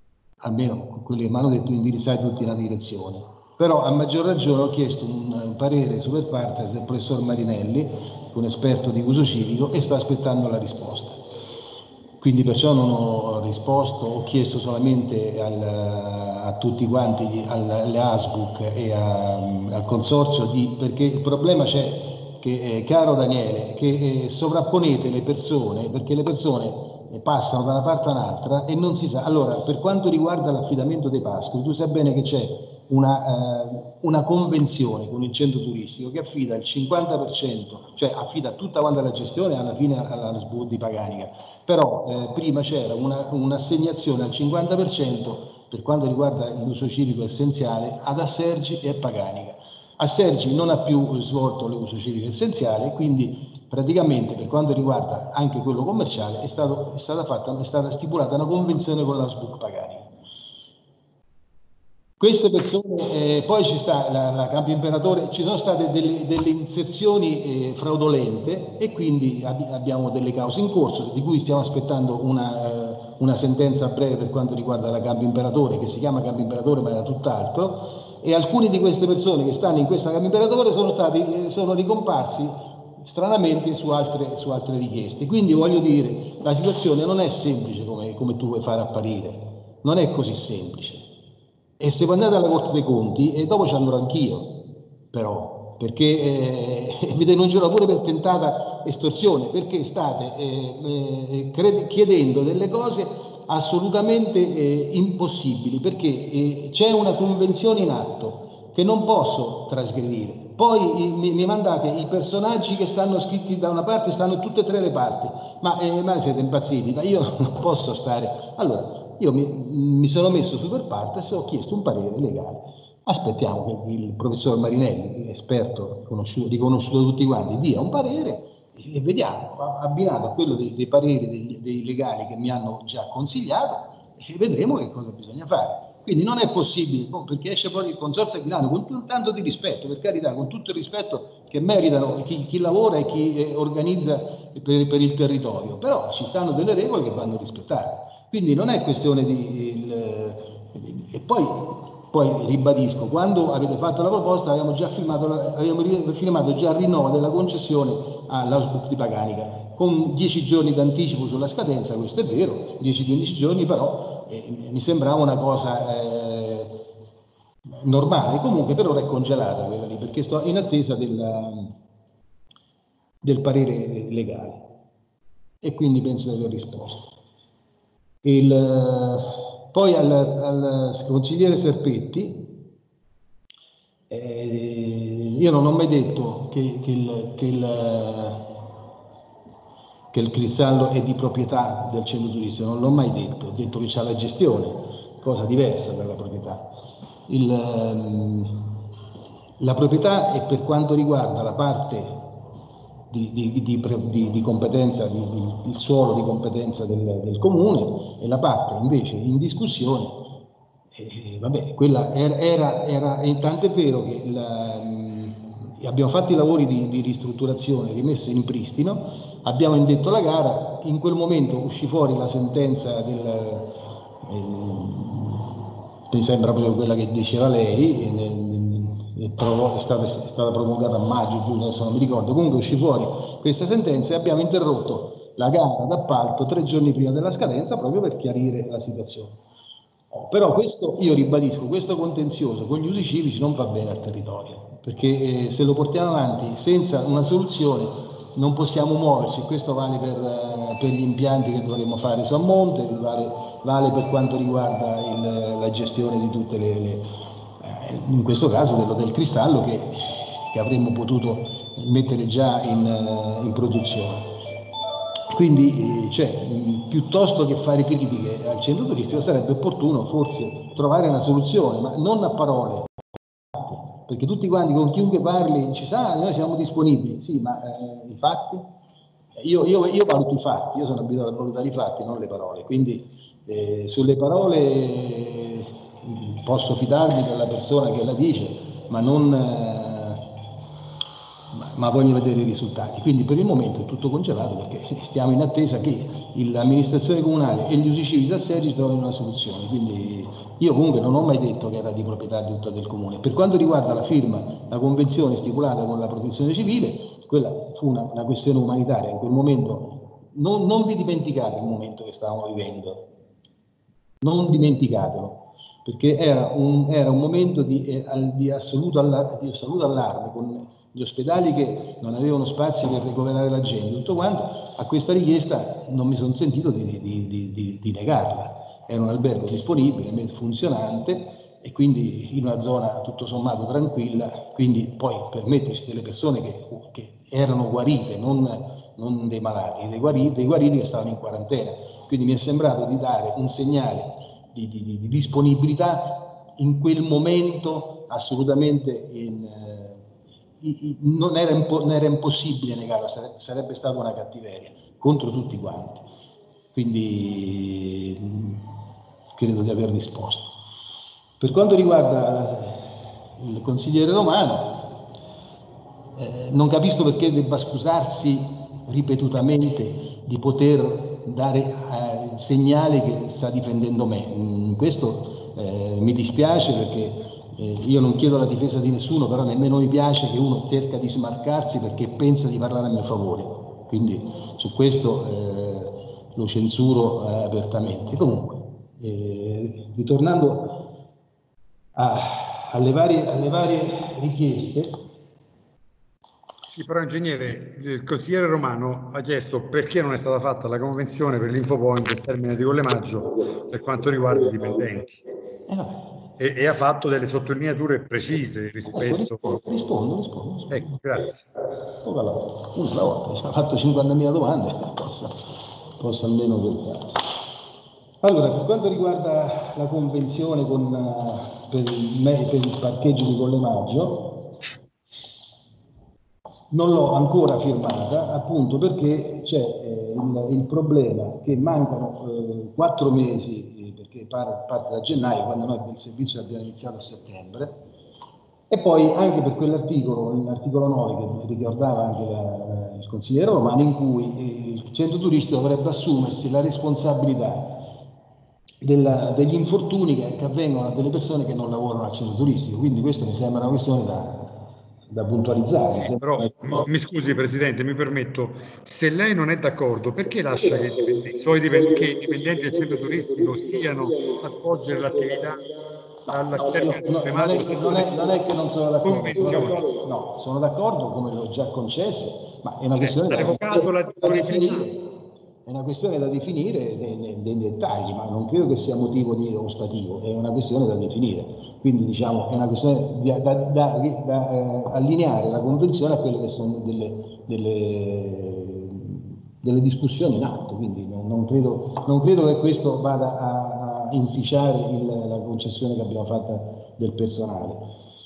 almeno quelli che mi hanno detto, indirizzati tutti in una direzione. Però a maggior ragione ho chiesto un, un parere super partes del professor Marinelli, un esperto di uso civico, e sto aspettando la risposta. Quindi perciò non ho risposto, ho chiesto solamente al, a tutti quanti, al, alle A S B U C e a, al consorzio, di, perché il problema c'è, che, eh, caro Daniele, che eh, sovrapponete le persone, perché le persone passano da una parte all'altra e non si sa. Allora, per quanto riguarda l'affidamento dei pascoli, tu sai bene che c'è una, eh, una convenzione con il centro turistico che affida il cinquanta per cento, cioè affida tutta quanta la gestione alla fine alla S B U di Paganica, però eh, prima c'era una, un'assegnazione al cinquanta per cento per quanto riguarda l'uso civico essenziale ad Assergi e a Paganica. Assergi non ha più svolto l'uso civico essenziale, quindi praticamente per quanto riguarda anche quello commerciale è, stato, è, stata, fatta, è stata stipulata una convenzione con la S B U Paganica. Queste persone, eh, poi ci sta la, la Campo Imperatore, ci sono state delle, delle inserzioni eh, fraudolente e quindi ab abbiamo delle cause in corso di cui stiamo aspettando una, eh, una sentenza a breve per quanto riguarda la Campo Imperatore, che si chiama Campo Imperatore ma era tutt'altro, e alcune di queste persone che stanno in questa Campo Imperatore sono, stati, eh, sono ricomparsi stranamente su altre, su altre richieste. Quindi voglio dire, la situazione non è semplice come, come tu vuoi fare apparire, non è così semplice. E se voi andate alla Corte dei Conti, e dopo ci andrò anch'io, però, perché eh, vi denuncerò pure per tentata estorsione, perché state eh, eh, chiedendo delle cose assolutamente eh, impossibili, perché eh, c'è una convenzione in atto che non posso trasgredire. Poi eh, mi, mi mandate i personaggi che stanno scritti da una parte, stanno tutte e tre le parti, ma, eh, ma siete impazziti, ma io non posso stare. Allora, io mi, mi sono messo super partes e ho chiesto un parere legale. Aspettiamo che il professor Marinelli, esperto riconosciuto, riconosciuto da tutti quanti, dia un parere e vediamo, abbinato a quello dei, dei pareri dei, dei legali che mi hanno già consigliato, e vedremo che cosa bisogna fare. Quindi non è possibile, perché esce fuori il Consorzio Aquilano con un tanto di rispetto, per carità, con tutto il rispetto che meritano chi, chi lavora e chi eh, organizza per, per il territorio, però ci stanno delle regole che vanno rispettate. Quindi non è questione di... Il, e poi, poi ribadisco, quando avete fatto la proposta avevamo già firmato, avevamo firmato già il rinnovo della concessione alla S B U C di Paganica, con dieci giorni d'anticipo sulla scadenza, questo è vero, dieci quindici giorni, però eh, mi sembrava una cosa eh, normale. Comunque per ora è congelata quella lì, perché sto in attesa del, del parere legale e quindi penso di aver risposto. Il, poi al, al consigliere Serpetti, eh, io non ho mai detto che, che, il, che, il, che il cristallo è di proprietà del centro turistico, non l'ho mai detto, ho detto che c'è la gestione, cosa diversa dalla proprietà. Il, la proprietà è per quanto riguarda la parte Di, di, di, di, di competenza, di, di, il suolo di competenza del, del comune, e la parte invece in discussione, eh, vabbè, quella era, era, era e tanto è vero che la, mh, abbiamo fatto i lavori di, di ristrutturazione, rimesso in pristino, abbiamo indetto la gara, in quel momento uscì fuori la sentenza del, eh, mi sembra proprio quella che diceva lei, nel, è stata, è stata promulgata a maggio, giugno, adesso non mi ricordo, comunque uscì fuori questa sentenza e abbiamo interrotto la gara d'appalto tre giorni prima della scadenza proprio per chiarire la situazione. Però questo, io ribadisco, questo contenzioso con gli usi civici non va bene al territorio, perché eh, se lo portiamo avanti senza una soluzione non possiamo muoverci. Questo vale per, eh, per gli impianti che dovremmo fare su a monte, vale, vale per quanto riguarda il, la gestione di tutte le, le in questo caso dell'Hotel Cristallo che, che avremmo potuto mettere già in, in produzione. Quindi cioè, piuttosto che fare critiche al centro turistico sarebbe opportuno forse trovare una soluzione, ma non a parole, perché tutti quanti con chiunque parli ci sa, ah, noi siamo disponibili, sì, ma eh, i fatti? Io, io, io valuto i fatti, io sono abituato a valutare i fatti, non le parole, quindi eh, sulle parole posso fidarmi della persona che la dice, ma non, eh, ma ma voglio vedere i risultati. Quindi per il momento è tutto congelato perché stiamo in attesa che l'amministrazione comunale e gli uffici di Sergi trovino una soluzione. Quindi io comunque non ho mai detto che era di proprietà del, del comune. Per quanto riguarda la firma, la convenzione stipulata con la protezione civile, quella fu una, una questione umanitaria. In quel momento non, non vi dimenticate il momento che stavamo vivendo, non dimenticatelo, perché era un, era un momento di, eh, di, assoluto allar- di assoluto allarme, con gli ospedali che non avevano spazi per ricoverare la gente, tutto quanto. A questa richiesta non mi sono sentito di, di, di, di, di negarla. Era un albergo disponibile, funzionante, e quindi in una zona tutto sommato tranquilla, quindi poi per metterci delle persone che, che erano guarite, non, non dei malati, dei guariti, dei guariti che stavano in quarantena. Quindi mi è sembrato di dare un segnale di, di, di disponibilità in quel momento assolutamente in, eh, non, era impo, non era impossibile negarlo, sarebbe, sarebbe stata una cattiveria contro tutti quanti. Quindi credo di aver risposto. Per quanto riguarda il consigliere Romano, eh, non capisco perché debba scusarsi ripetutamente di poter dare eh, il segnale che sta difendendo me. In questo eh, mi dispiace perché eh, io non chiedo la difesa di nessuno, però nemmeno mi piace che uno cerca di smarcarsi perché pensa di parlare a mio favore. Quindi su questo eh, lo censuro eh, apertamente. Comunque, eh, ritornando a, alle, varie, alle varie richieste. Sì, però ingegnere, il consigliere Romano ha chiesto perché non è stata fatta la convenzione per l'Infopoint al termine di Collemaggio per quanto riguarda i dipendenti. E, e ha fatto delle sottolineature precise rispetto... Rispondo, rispondo, rispondo. Ecco, grazie. Una volta, ci ha fatto cinquantamila domande, posso, posso almeno pensarci. Allora, per quanto riguarda la convenzione con, uh, per, il, per il parcheggio di Collemaggio, non l'ho ancora firmata, appunto perché c'è eh, il, il problema che mancano eh, quattro mesi, eh, perché parte, parte da gennaio, quando noi il servizio l'abbiamo iniziato a settembre, e poi anche per quell'articolo, l'articolo nove, che ricordava anche la, il consigliere Romano, in cui eh, il centro turistico dovrebbe assumersi la responsabilità della, degli infortuni che, che avvengono a delle persone che non lavorano al centro turistico. Quindi questa mi sembra una questione da... da puntualizzare. Sì, però mi scusi Presidente, mi permetto, se lei non è d'accordo, perché lascia che i dipendenti, i suoi dipendenti, che i dipendenti del centro turistico siano a svolgere l'attività al termine no, del no, non, è, maggio non, è, non è che non sono d'accordo, convenzione? sono d'accordo, no, sono d'accordo come l'ho già concesso, ma è una Cioè, questione ha revocato da, la disponibilità. È una questione da definire nei, nei, nei dettagli, ma non credo che sia motivo di ostativo, è una questione da definire. Quindi diciamo è una questione di, da, da, da, da eh, allineare la convenzione a quelle che sono delle, delle, delle discussioni in atto. Quindi non, non, credo, non credo che questo vada a, a inficiare il, la concessione che abbiamo fatta del personale.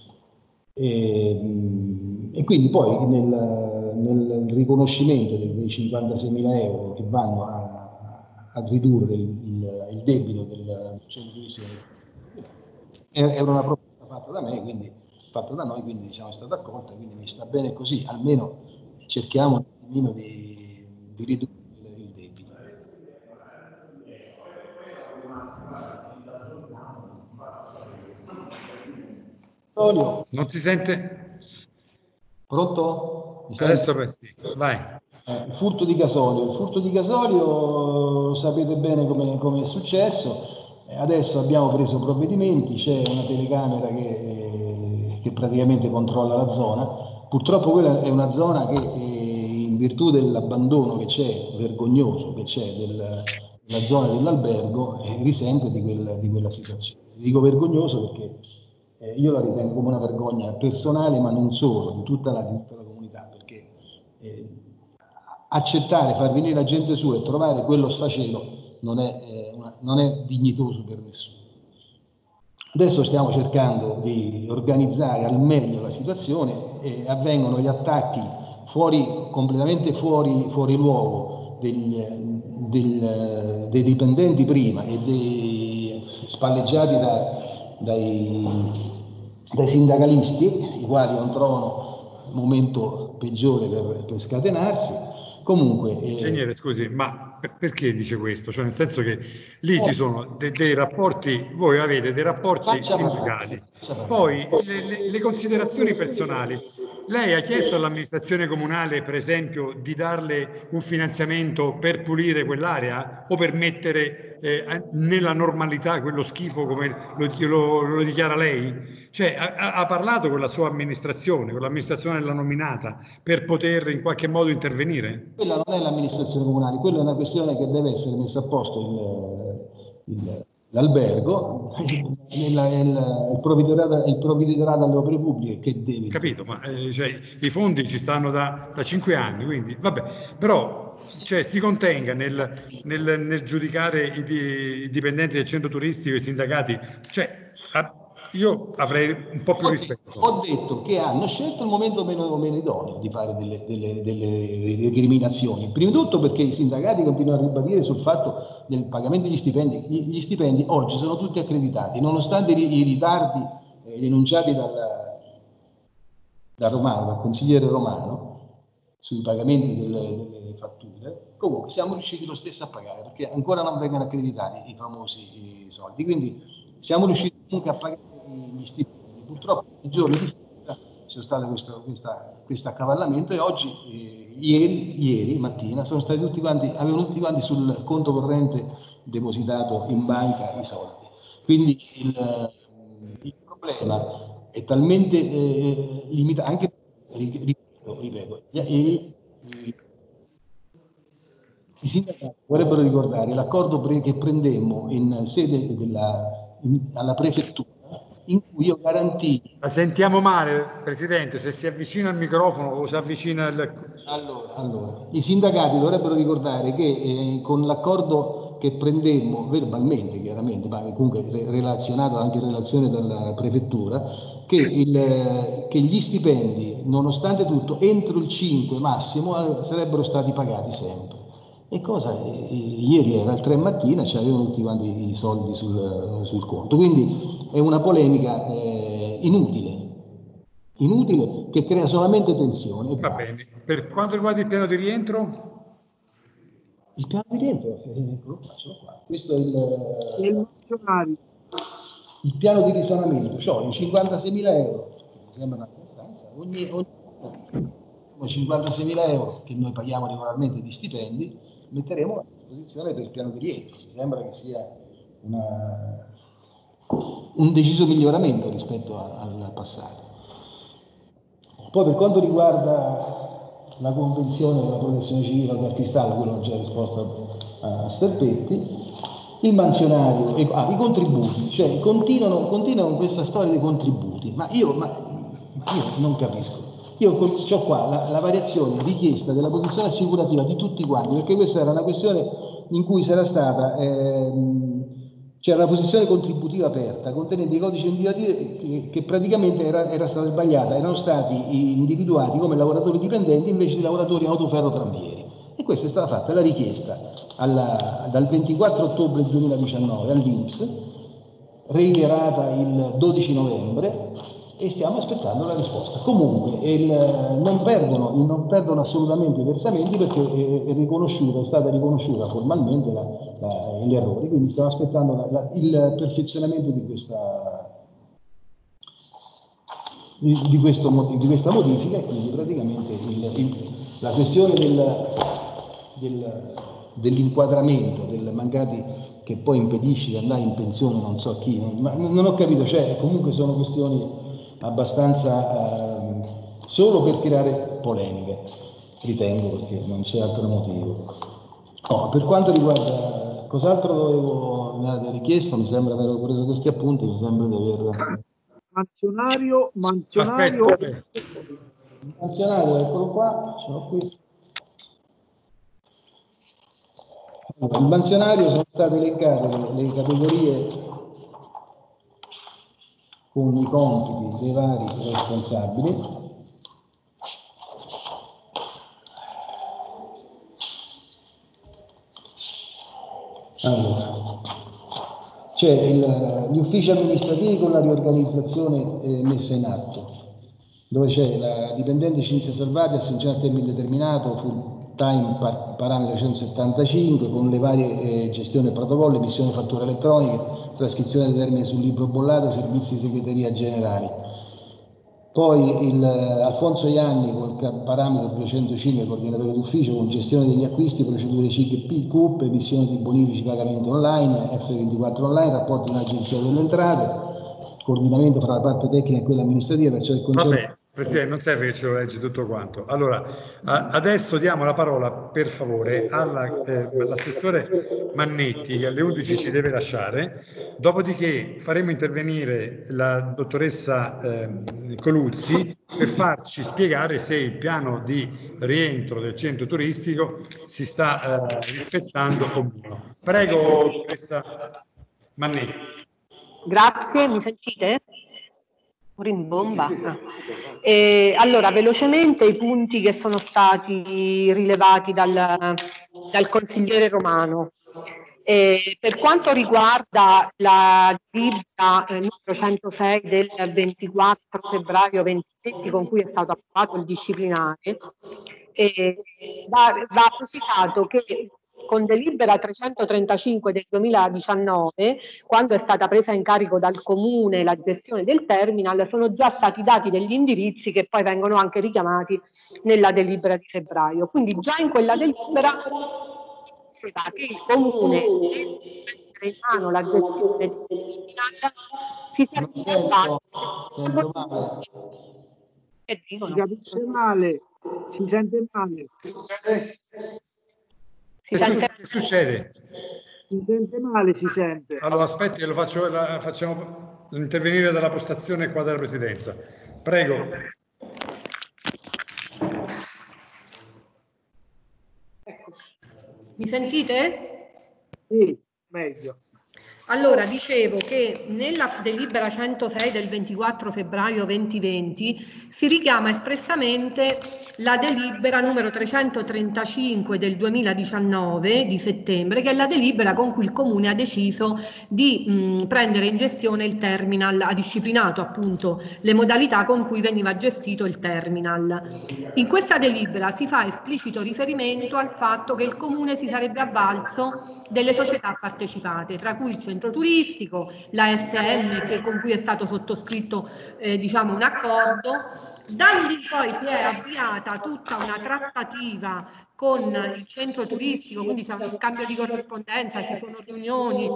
E, e quindi poi nel, nel riconoscimento dei cinquantaseimila euro che vanno a, a ridurre il, il, il debito del centro turistico era una proposta fatta da me, quindi fatta da noi, quindi diciamo è stata accolta, quindi mi sta bene così, almeno cerchiamo un attimino di, di ridurre il debito. Antonio. Non si sente? Pronto? Mi Adesso sì. Vai. Eh, il furto di gasolio. Il furto di gasolio sapete bene come, come è successo. Eh, adesso abbiamo preso provvedimenti, c'è una telecamera che, eh, che praticamente controlla la zona. Purtroppo quella è una zona che eh, in virtù dell'abbandono che c'è, vergognoso che c'è del, della zona dell'albergo, eh, risente di, quel, di quella situazione. Dico vergognoso perché Eh, io la ritengo come una vergogna personale, ma non solo, di tutta la, di tutta la comunità, perché eh, accettare, far venire la gente su e trovare quello sfacelo non è, eh, una, non è dignitoso per nessuno. Adesso stiamo cercando di organizzare al meglio la situazione e avvengono gli attacchi fuori, completamente fuori, fuori luogo degli, del, dei dipendenti prima e dei spalleggiati da Dai, dai sindacalisti, i quali non trovano momento peggiore per, per scatenarsi. Comunque... Eh, Ingegnere, scusi, ma perché dice questo? Cioè nel senso che lì ci sono de- dei rapporti, voi avete dei rapporti sindacali, poi le, le, le considerazioni personali. Lei ha chiesto all'amministrazione comunale, per esempio, di darle un finanziamento per pulire quell'area o per mettere eh, nella normalità quello schifo come lo, lo, lo dichiara lei? Cioè ha, ha parlato con la sua amministrazione, con l'amministrazione della nominata, per poter in qualche modo intervenire? Quella non è l'amministrazione comunale, quella è una questione che deve essere messa a posto il, il, l'albergo, il, il, il provveditorato, il provveditorato alle opere pubbliche che deve... Capito, ma eh, cioè, i fondi ci stanno da, da cinque anni, quindi vabbè, però cioè, si contenga nel, nel, nel giudicare i, i dipendenti del centro turistico e i sindacati, cioè a, io avrei un po' più ho rispetto. Detto, ho detto che hanno scelto il momento meno, meno idoneo di fare delle, delle, delle recriminazioni. Prima di tutto perché i sindacati continuano a ribadire sul fatto del pagamento degli stipendi. Gli, gli stipendi oggi sono tutti accreditati, nonostante i, i ritardi eh, denunciati dal, da Romano, dal consigliere Romano, sui pagamenti delle, delle fatture. Comunque siamo riusciti lo stesso a pagare, perché ancora non vengono accreditati i famosi i soldi. Quindi siamo riusciti comunque a pagare gli stipendi. Purtroppo i giorni di festa c'è stato questo questa, questo accavallamento e oggi, eh, ieri, ieri mattina, sono stati tutti quanti, avevano tutti quanti sul conto corrente depositato in banca i soldi. Quindi il, il problema è talmente eh, limitato, anche, ripeto, ripeto gli, i, i, i sindacati vorrebbero ricordare l'accordo pre, che prendemmo in sede della, in, alla prefettura, in cui io garantii... La sentiamo male, Presidente, se si avvicina al microfono o si avvicina al... Allora, allora, i sindacati dovrebbero ricordare che eh, con l'accordo che prendemmo verbalmente, chiaramente, ma comunque re relazionato anche in relazione dalla prefettura, che, il, che gli stipendi, nonostante tutto, entro il cinque massimo sarebbero stati pagati sempre. E cosa? Eh, ieri era il tre mattina, ci avevano tutti quanti i soldi sul, sul conto. Quindi è una polemica eh, inutile, inutile che crea solamente tensione. Va bene. Per quanto riguarda il piano di rientro? Il piano di rientro, eh, sono qua. Questo è il, il, il piano di risanamento, cioè i cinquantaseimila euro, mi sembra abbastanza, ogni, ogni cinquantaseimila euro che noi paghiamo regolarmente di stipendi, metteremo a disposizione per il piano di rientro. Mi sembra che sia una, un deciso miglioramento rispetto a, al passato. Poi per quanto riguarda la convenzione della protezione civile al Cristallo, quello ho già risposto a, a Sterpetti, il mansionario, e, ah, i contributi, cioè continuano, continuano questa storia dei contributi, ma io, ma, ma io non capisco. Io ho qua la, la variazione richiesta della posizione assicurativa di tutti quanti, perché questa era una questione in cui c'era stata, ehm, c'era una posizione contributiva aperta, contenente i codici indicativi che, che praticamente era, era stata sbagliata, erano stati individuati come lavoratori dipendenti invece di lavoratori autoferrotramvieri. E questa è stata fatta la richiesta alla, dal ventiquattro ottobre duemiladiciannove all'I N P S, reiterata il dodici novembre, e stiamo aspettando la risposta. Comunque il, non, perdono, non perdono assolutamente i versamenti perché è, è, riconosciuta, è stata riconosciuta formalmente la, la, gli errori, quindi stiamo aspettando la, la, il perfezionamento di questa, di, di, questo, di questa modifica, e quindi praticamente il, il, la questione del, del, dell'inquadramento del mancati che poi impedisce di andare in pensione non so chi, non, ma non ho capito, cioè comunque sono questioni abbastanza eh, solo per creare polemiche, ritengo, perché non c'è altro motivo. Oh, per quanto riguarda cos'altro dovevo, mi avete richiesto, mi sembra di aver preso questi appunti, mi sembra di aver... Manzionario, manzionario... Aspetta. Il manzionario, eccolo qua, ce l'ho qui. Allora, il manzionario sono state elencate le, le categorie con i compiti dei vari responsabili. Allora, c'è gli uffici amministrativi con la riorganizzazione eh, messa in atto, dove c'è la dipendente Cinzia Salvati, assunzione a tempo indeterminato, full time par- parametro centosettantacinque, con le varie eh, gestioni e protocolli, emissione di fatture elettroniche, trascrizione dei termini sul libro bollato, servizi di segreteria generali. Poi il eh, Alfonso Ianni con il ca- parametro duecentocinque, coordinatore d'ufficio, con gestione degli acquisti, procedure C H P, C U P, emissione di bonifici, pagamento online, F ventiquattro online, rapporti con l'Agenzia delle Entrate, coordinamento fra la parte tecnica e quella amministrativa, perciò il concerto... Vabbè, Presidente, non serve che ce lo leggi tutto quanto. Allora, a- adesso diamo la parola, per favore, alla, eh, all'assessore Mannetti, che alle undici ci deve lasciare, dopodiché faremo intervenire la dottoressa eh, Coluzzi per farci spiegare se il piano di rientro del centro turistico si sta eh, rispettando o meno. Prego, dottoressa Mannetti. Grazie, mi sentite? Rimbomba. Ah. Eh, allora, velocemente i punti che sono stati rilevati dal, dal consigliere Romano. Eh, per quanto riguarda la delibera eh, numero centosei del ventiquattro febbraio duemilaventi con cui è stato approvato il disciplinare, eh, va, va precisato che con delibera trecentotrentacinque del duemiladiciannove, quando è stata presa in carico dal Comune la gestione del terminal, sono già stati dati degli indirizzi che poi vengono anche richiamati nella delibera di febbraio. Quindi già in quella delibera diceva che il Comune deve mettere in mano la gestione del terminal, si sarebbe avvalso. Che dicono? Si capisce male, si sente male. Che, su- che succede? Si sente male, si sente. Allora aspetti, lo faccio, la, facciamo intervenire dalla postazione qua della Presidenza. Prego. Ecco. Mi sentite? Sì, meglio. Allora, dicevo che nella delibera centosei del ventiquattro febbraio duemilaventi si richiama espressamente la delibera numero trecentotrentacinque del duemiladiciannove di settembre, che è la delibera con cui il Comune ha deciso di mh, prendere in gestione il terminal, ha disciplinato appunto le modalità con cui veniva gestito il terminal. In questa delibera si fa esplicito riferimento al fatto che il Comune si sarebbe avvalso delle società partecipate, tra cui il centro turistico, la S M che, con cui è stato sottoscritto eh, diciamo un accordo. Da lì poi si è avviata tutta una trattativa con il centro turistico, quindi c'è uno scambio di corrispondenza, ci sono riunioni.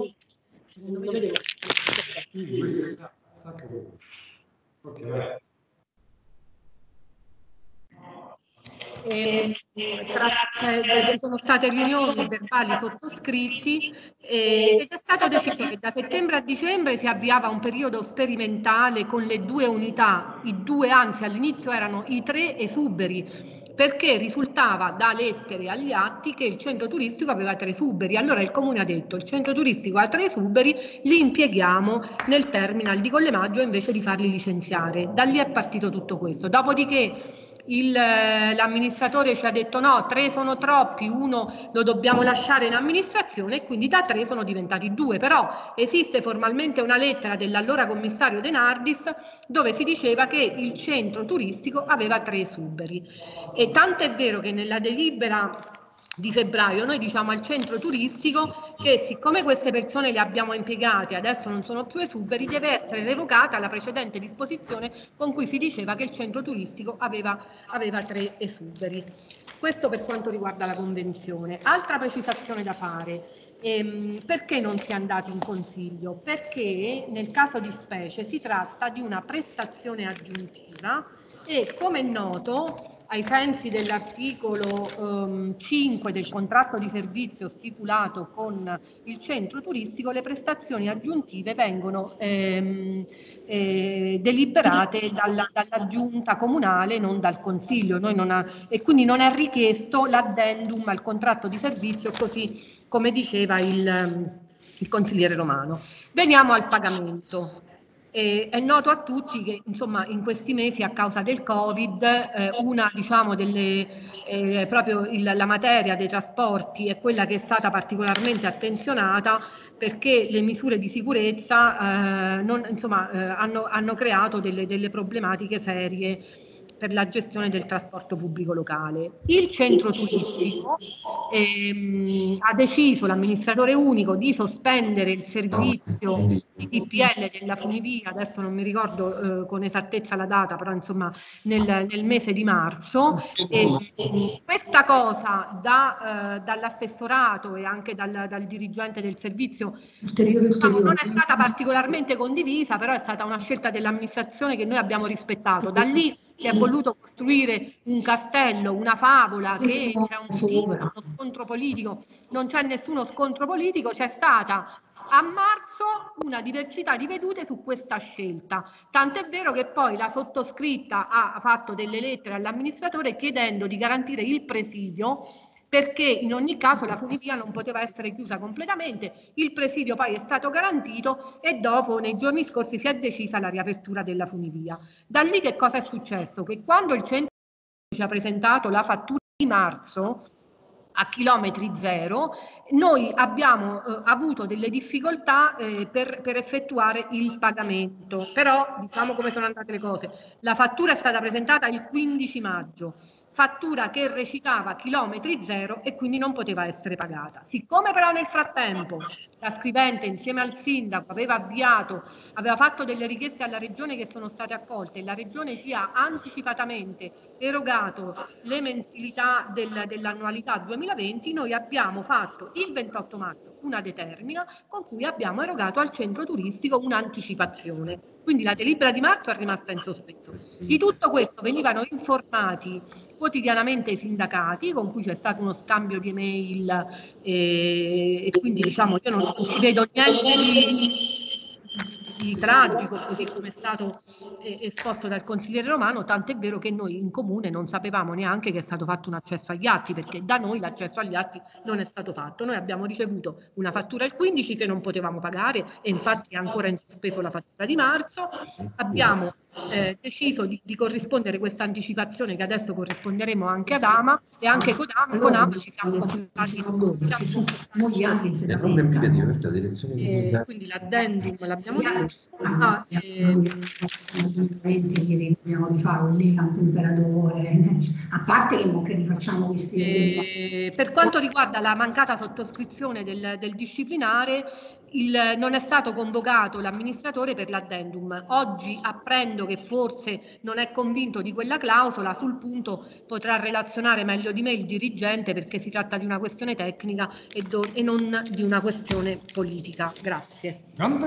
E, tra, cioè, ci sono state riunioni e verbali sottoscritti e, ed è stato deciso che da settembre a dicembre si avviava un periodo sperimentale con le due unità, i due, anzi all'inizio erano i tre esuberi, perché risultava da lettere agli atti che il centro turistico aveva tre esuberi. Allora il Comune ha detto: il centro turistico ha tre esuberi, li impieghiamo nel terminal di Collemaggio invece di farli licenziare. Da lì è partito tutto questo. Dopodiché Il, l'amministratore ci ha detto no, tre sono troppi, uno lo dobbiamo lasciare in amministrazione, e quindi da tre sono diventati due, però esiste formalmente una lettera dell'allora commissario De Nardis dove si diceva che il centro turistico aveva tre esuberi, e tanto è vero che nella delibera di febbraio noi diciamo al centro turistico che siccome queste persone le abbiamo impiegate adesso non sono più esuberi, deve essere revocata la precedente disposizione con cui si diceva che il centro turistico aveva, aveva tre esuberi. Questo per quanto riguarda la convenzione. Altra precisazione da fare: ehm, perché non si è andati in consiglio? Perché nel caso di specie si tratta di una prestazione aggiuntiva e, come è noto, ai sensi dell'articolo um, cinque del contratto di servizio stipulato con il centro turistico, le prestazioni aggiuntive vengono ehm, eh, deliberate dalla, dalla giunta comunale, non dal consiglio. Noi non ha, e quindi non è richiesto l'addendum al contratto di servizio, così come diceva il, il consigliere Romano. Veniamo al pagamento. E è noto a tutti che insomma in questi mesi a causa del Covid eh, una diciamo delle eh, proprio il, la materia dei trasporti è quella che è stata particolarmente attenzionata, perché le misure di sicurezza eh, non, insomma, eh, hanno, hanno creato delle, delle problematiche serie per la gestione del trasporto pubblico locale. Il centro turistico ehm, ha deciso, l'amministratore unico, di sospendere il servizio di T P L della funivia, adesso non mi ricordo eh, con esattezza la data, però insomma nel, nel mese di marzo. E, e questa cosa da, eh, dall'assessorato e anche dal, dal dirigente del servizio diciamo, non è stata particolarmente condivisa, però è stata una scelta dell'amministrazione che noi abbiamo rispettato. Da lì si è voluto costruire un castello, una favola, che c'è un scontro, uno scontro politico. Non c'è nessuno scontro politico, c'è stata a marzo una diversità di vedute su questa scelta, tant'è vero che poi la sottoscritta ha fatto delle lettere all'amministratore chiedendo di garantire il presidio, perché in ogni caso la funivia non poteva essere chiusa completamente. Il presidio poi è stato garantito e dopo, nei giorni scorsi, si è decisa la riapertura della funivia. Da lì che cosa è successo? Che quando il centro ci ha presentato la fattura di marzo a chilometri zero, noi abbiamo eh, avuto delle difficoltà eh, per, per effettuare il pagamento, però diciamo come sono andate le cose. La fattura è stata presentata il quindici maggio, fattura che recitava chilometri zero e quindi non poteva essere pagata. Siccome però nel frattempo la scrivente insieme al sindaco aveva avviato, aveva fatto delle richieste alla regione che sono state accolte e la regione ci ha anticipatamente erogato le mensilità del, dell'annualità duemilaventi, noi abbiamo fatto il ventotto marzo una determina con cui abbiamo erogato al centro turistico un'anticipazione. Quindi la delibera di marzo è rimasta in sospeso. Di tutto questo venivano informati quotidianamente i sindacati, con cui c'è stato uno scambio di email e, e quindi diciamo io non, non ci vedo niente di, di tragico, così come è stato eh, esposto dal consigliere Romano, tant'è vero che noi in comune non sapevamo neanche che è stato fatto un accesso agli atti, perché da noi l'accesso agli atti non è stato fatto. Noi abbiamo ricevuto una fattura il quindici che non potevamo pagare e infatti è ancora in sospeso la fattura di marzo. Abbiamo eh, deciso di, di corrispondere questa anticipazione, che adesso corrisponderemo anche ad Ama, e anche con Ama, con Ama ci siamo confrontati e quindi l'addendum l'abbiamo detto. Ah, ehm, dobbiamo rifare un legam imperatore, a parte che non che rifacciamo questi eh, per quanto riguarda la mancata sottoscrizione del, del disciplinare, il, non è stato convocato l'amministratore per l'addendum. Oggi apprendo che forse non è convinto di quella clausola, sul punto potrà relazionare meglio di me il dirigente, perché si tratta di una questione tecnica e, do, e non di una questione politica. Grazie.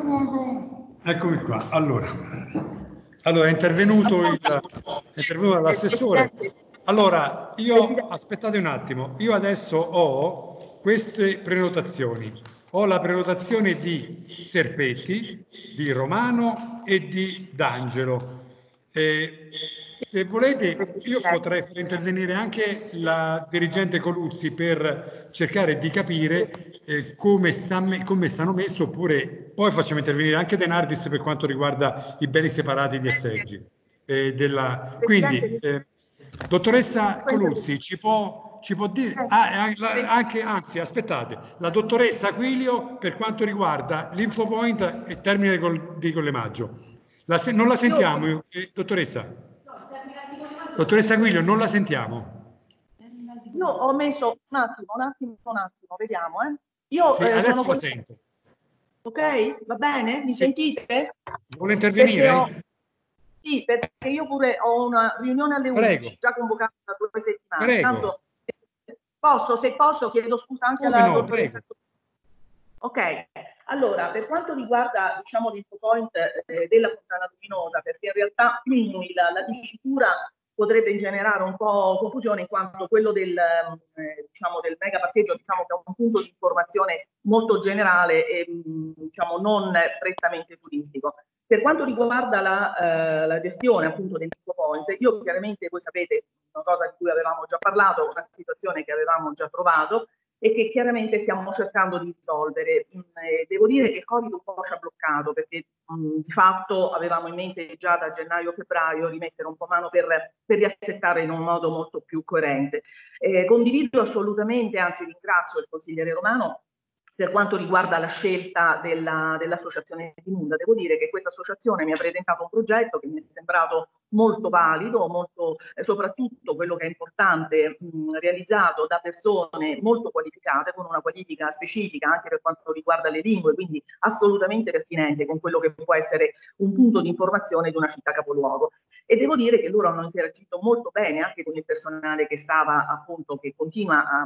Eccomi qua. Allora, allora è intervenuto il, è intervenuto l'assessore. Allora, io aspettate un attimo, io adesso ho queste prenotazioni. Ho la prenotazione di Serpetti, di Romano e di D'Angelo. Eh, se volete, io potrei far intervenire anche la dirigente Coluzzi per cercare di capire eh, come, sta, come stanno messi, oppure poi facciamo intervenire anche De Nardis per quanto riguarda i beni separati di asseggi. Eh, della... Quindi, eh, dottoressa Coluzzi, ci può... Ci può dire, ah, anche, anzi aspettate, la dottoressa Aquilio per quanto riguarda l'Infopoint e termine col, di Collemaggio. La se, non la sentiamo, eh, dottoressa? Dottoressa Aquilio, non la sentiamo. Io ho messo un attimo, un attimo, un attimo, vediamo. Eh. Io, sì, eh, adesso sono... la sento. Ok, va bene? Mi sì. Sentite? Vuole intervenire? Ho... Sì, perché io pure ho una riunione alle undici, già convocata da due settimane. Prego. Tanto, posso, se posso, chiedo scusa anche Come alla no, dottoressa. Ok, allora, per quanto riguarda diciamo, l'Infopoint eh, della Fontana Luminosa, perché in realtà il, la dicitura potrebbe generare un po' confusione, in quanto quello del, eh, diciamo, del mega parcheggio diciamo, che è un punto di informazione molto generale e diciamo, non prettamente turistico. Per quanto riguarda la, eh, la gestione appunto dell'Infopoint, io chiaramente, voi sapete, una cosa di cui avevamo già parlato, una situazione che avevamo già trovato, e che chiaramente stiamo cercando di risolvere. Mm, eh, devo dire che il Covid un po' ci ha bloccato perché mh, di fatto avevamo in mente già da gennaio-febbraio rimettere un po' mano per, per riassettare in un modo molto più coerente. Eh, condivido assolutamente, anzi ringrazio il consigliere Romano per quanto riguarda la scelta della, dell'associazione di Munda. Devo dire che questa associazione mi ha presentato un progetto che mi è sembrato molto valido, molto, eh, soprattutto quello che è importante, mh, realizzato da persone molto qualificate, con una qualifica specifica anche per quanto riguarda le lingue, quindi assolutamente pertinente con quello che può essere un punto di informazione di una città capoluogo. E devo dire che loro hanno interagito molto bene anche con il personale che stava appunto, che continua a,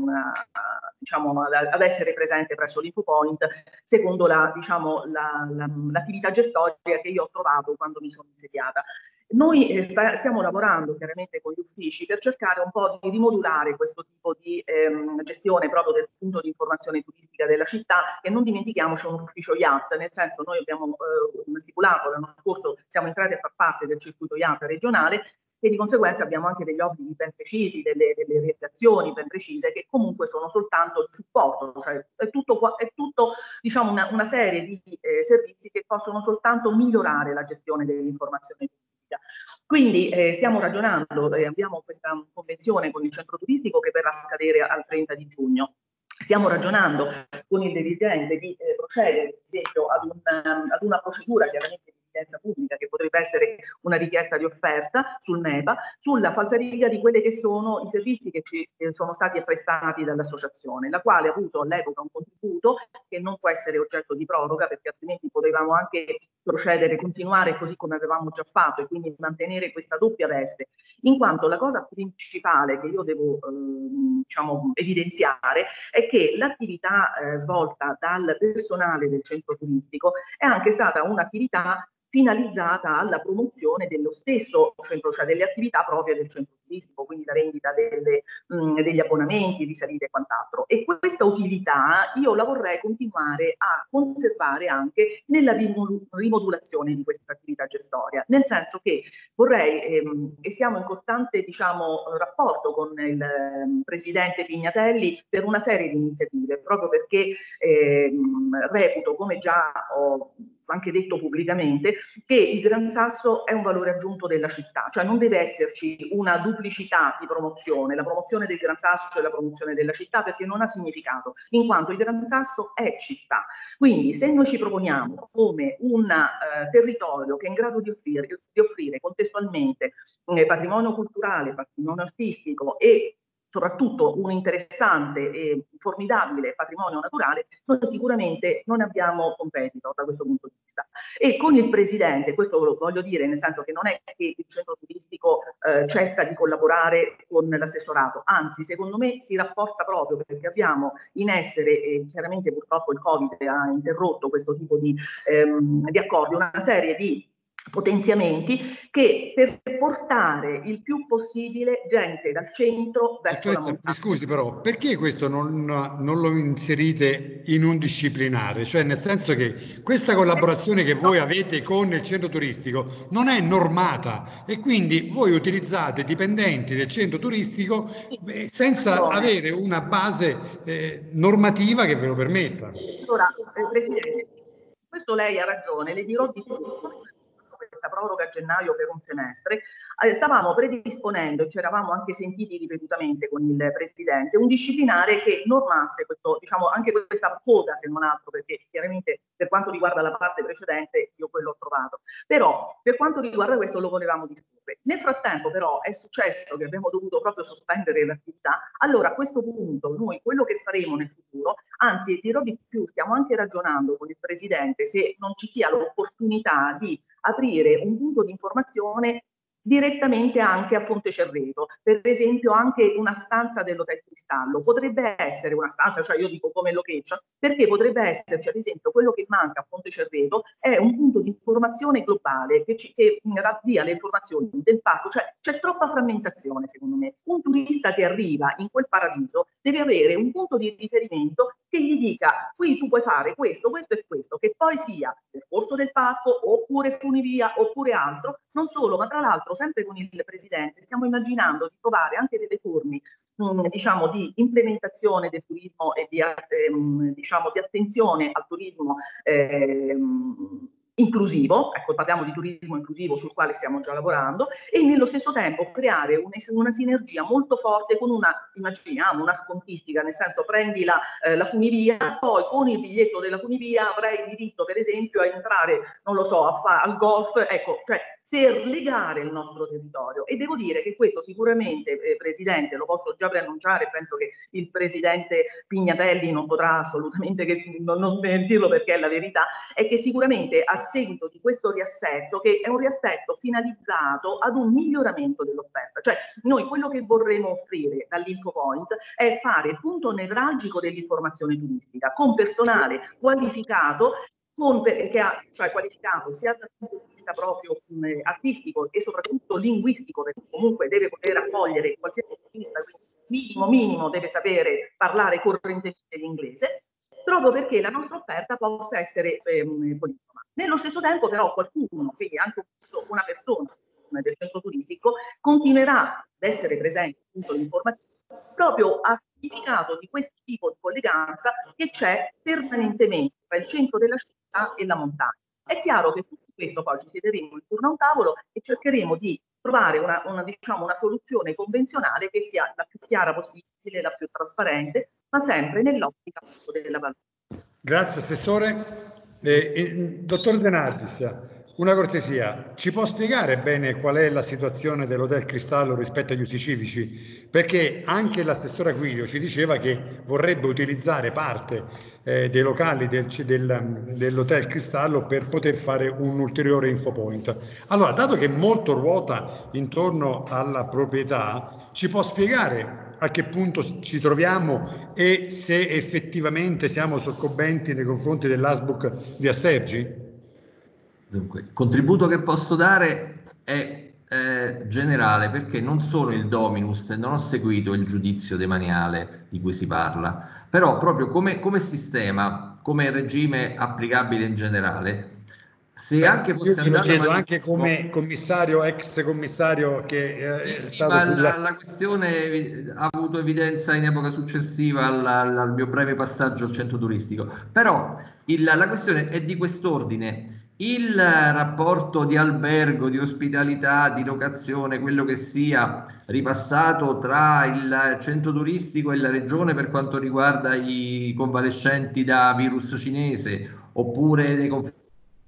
a, diciamo, ad essere presente presso l'Infopoint, secondo la, diciamo, la, la, l'attività gestoria che io ho trovato quando mi sono insediata. Noi eh, sta, stiamo lavorando chiaramente con gli uffici per cercare un po' di rimodulare questo tipo di ehm, gestione proprio del punto di informazione turistica della città, e non dimentichiamoci un ufficio I A T, nel senso noi abbiamo eh, stipulato l'anno scorso, siamo entrati a far parte del circuito I A T regionale, e di conseguenza abbiamo anche degli obblighi ben precisi, delle, delle realizzazioni ben precise, che comunque sono soltanto il supporto, cioè è tutto, è tutto diciamo una, una serie di eh, servizi che possono soltanto migliorare la gestione dell'informazione turistica. Quindi eh, stiamo ragionando, eh, abbiamo questa convenzione con il centro turistico che verrà a scadere al trenta di giugno. Stiamo ragionando con il dirigente di eh, procedere, ad esempio, ad, un, ad una procedura chiaramente di evidenza pubblica, che potrebbe essere una richiesta di offerta sul NEPA, sulla falsariga di quelli che sono i servizi che ci eh, sono stati prestati dall'associazione, la quale ha avuto all'epoca un contributo che non può essere oggetto di proroga, perché altrimenti potevamo anche procedere, continuare così come avevamo già fatto, e quindi mantenere questa doppia veste, in quanto la cosa principale che io devo eh, diciamo, evidenziare è che l'attività eh, svolta dal personale del centro turistico è anche stata un'attività finalizzata alla promozione dello stesso centro, cioè delle attività proprie del centro turistico, quindi la vendita delle, mh, degli abbonamenti, di salite e quant'altro. E questa utilità io la vorrei continuare a conservare anche nella rimodulazione di questa attività gestoria, nel senso che vorrei, ehm, e siamo in costante diciamo, rapporto con il ehm, presidente Pignatelli per una serie di iniziative, proprio perché ehm, reputo, come già ho anche detto pubblicamente, che il Gran Sasso è un valore aggiunto della città, cioè non deve esserci una duplicità di promozione, la promozione del Gran Sasso e la promozione della città, perché non ha significato, in quanto il Gran Sasso è città. Quindi se noi ci proponiamo come un eh, territorio che è in grado di offrire, di offrire contestualmente eh, patrimonio culturale, patrimonio artistico e soprattutto un interessante e formidabile patrimonio naturale, noi sicuramente non abbiamo competitor da questo punto di vista. E con il presidente, questo lo voglio dire, nel senso che non è che il centro turistico eh, cessa di collaborare con l'assessorato, anzi secondo me si rafforza proprio, perché abbiamo in essere, e chiaramente purtroppo il Covid ha interrotto questo tipo di, ehm, di accordi, una serie di potenziamenti che per portare il più possibile gente dal centro verso la montagna. Mi scusi però, perché questo non, non lo inserite in un disciplinare? Cioè nel senso che questa collaborazione che voi avete con il centro turistico non è normata, e quindi voi utilizzate dipendenti del centro turistico eh, senza avere una base eh, normativa che ve lo permetta. Allora, eh, Presidente, questo lei ha ragione, le dirò di più. Questa proroga a gennaio per un semestre, eh, stavamo predisponendo, e ci eravamo anche sentiti ripetutamente con il Presidente, un disciplinare che normasse questo, diciamo, anche questa coda, se non altro, perché chiaramente per quanto riguarda la parte precedente io quello ho trovato, però per quanto riguarda questo lo volevamo disporre. Nel frattempo però è successo che abbiamo dovuto proprio sospendere l'attività. Allora a questo punto noi quello che faremo nel futuro, anzi dirò di più, stiamo anche ragionando con il Presidente se non ci sia l'opportunità di aprire un punto di informazione direttamente anche a Fonte Cerreto, per esempio anche una stanza dell'Hotel Cristallo, potrebbe essere una stanza, cioè io dico come location, perché potrebbe esserci ad esempio quello che manca a Fonte Cerreto è un punto di informazione globale che, ci, che dia le informazioni del parco, cioè c'è troppa frammentazione secondo me. Un turista che arriva in quel paradiso deve avere un punto di riferimento che gli dica qui tu puoi fare questo, questo e questo, che poi sia percorso del parco oppure funivia oppure altro, non solo, ma tra l'altro sempre con il Presidente stiamo immaginando di trovare anche delle forme mh, diciamo, di implementazione del turismo e di, ehm, diciamo, di attenzione al turismo ehm, inclusivo, ecco, parliamo di turismo inclusivo sul quale stiamo già lavorando, e nello stesso tempo creare una, una sinergia molto forte con una, immaginiamo, una scontistica, nel senso prendi la, eh, la funivia, poi con il biglietto della funivia avrai diritto per esempio a entrare, non lo so, a fa, al golf, ecco, cioè per legare il nostro territorio. E devo dire che questo sicuramente, eh, Presidente, lo posso già preannunciare, penso che il Presidente Pignatelli non potrà assolutamente che, non, non smentirlo perché è la verità, è che sicuramente a seguito di questo riassetto, che è un riassetto finalizzato ad un miglioramento dell'offerta, cioè noi quello che vorremmo offrire dall'Infopoint è fare punto nevralgico dell'informazione turistica, con personale qualificato, con, che ha, cioè qualificato sia dal punto di vista proprio mh, artistico e soprattutto linguistico, perché comunque deve poter accogliere qualsiasi turista, quindi minimo minimo deve sapere parlare correntemente l'inglese, proprio perché la nostra offerta possa essere ehm, polifona. Nello stesso tempo però qualcuno, quindi anche una persona del centro turistico, continuerà ad essere presente appunto l'informazione proprio a significato di questo tipo di colleganza che c'è permanentemente tra il centro della città e la montagna. È chiaro che tutto questo poi ci siederemo intorno a un tavolo e cercheremo di trovare una, una, diciamo, una soluzione convenzionale che sia la più chiara possibile, la più trasparente, ma sempre nell'ottica della valutazione. Grazie Assessore. Eh, eh, dottor De Nardis, una cortesia, ci può spiegare bene qual è la situazione dell'Hotel Cristallo rispetto agli usi civici? Perché anche l'assessore Aquilio ci diceva che vorrebbe utilizzare parte eh, dei locali del, del, dell'Hotel Cristallo per poter fare un ulteriore infopoint. Allora, dato che molto ruota intorno alla proprietà, ci può spiegare a che punto ci troviamo e se effettivamente siamo soccombenti nei confronti dell'A S B U C di Assergi? Dunque, il contributo che posso dare è eh, generale, perché non sono il Dominus e non ho seguito il giudizio demaniale di cui si parla, però proprio come, come sistema, come regime applicabile in generale, se Beh, anche fosse io lo andato chiedo malissimo, anche come commissario, ex commissario che eh, sì, è sì, stato ma sulla... la, la questione ha avuto evidenza in epoca successiva al, al, al mio breve passaggio al centro turistico, però il, la questione è di quest'ordine. Il rapporto di albergo, di ospitalità, di locazione, quello che sia, ripassato tra il centro turistico e la regione per quanto riguarda i convalescenti da virus cinese, oppure dei conflitti.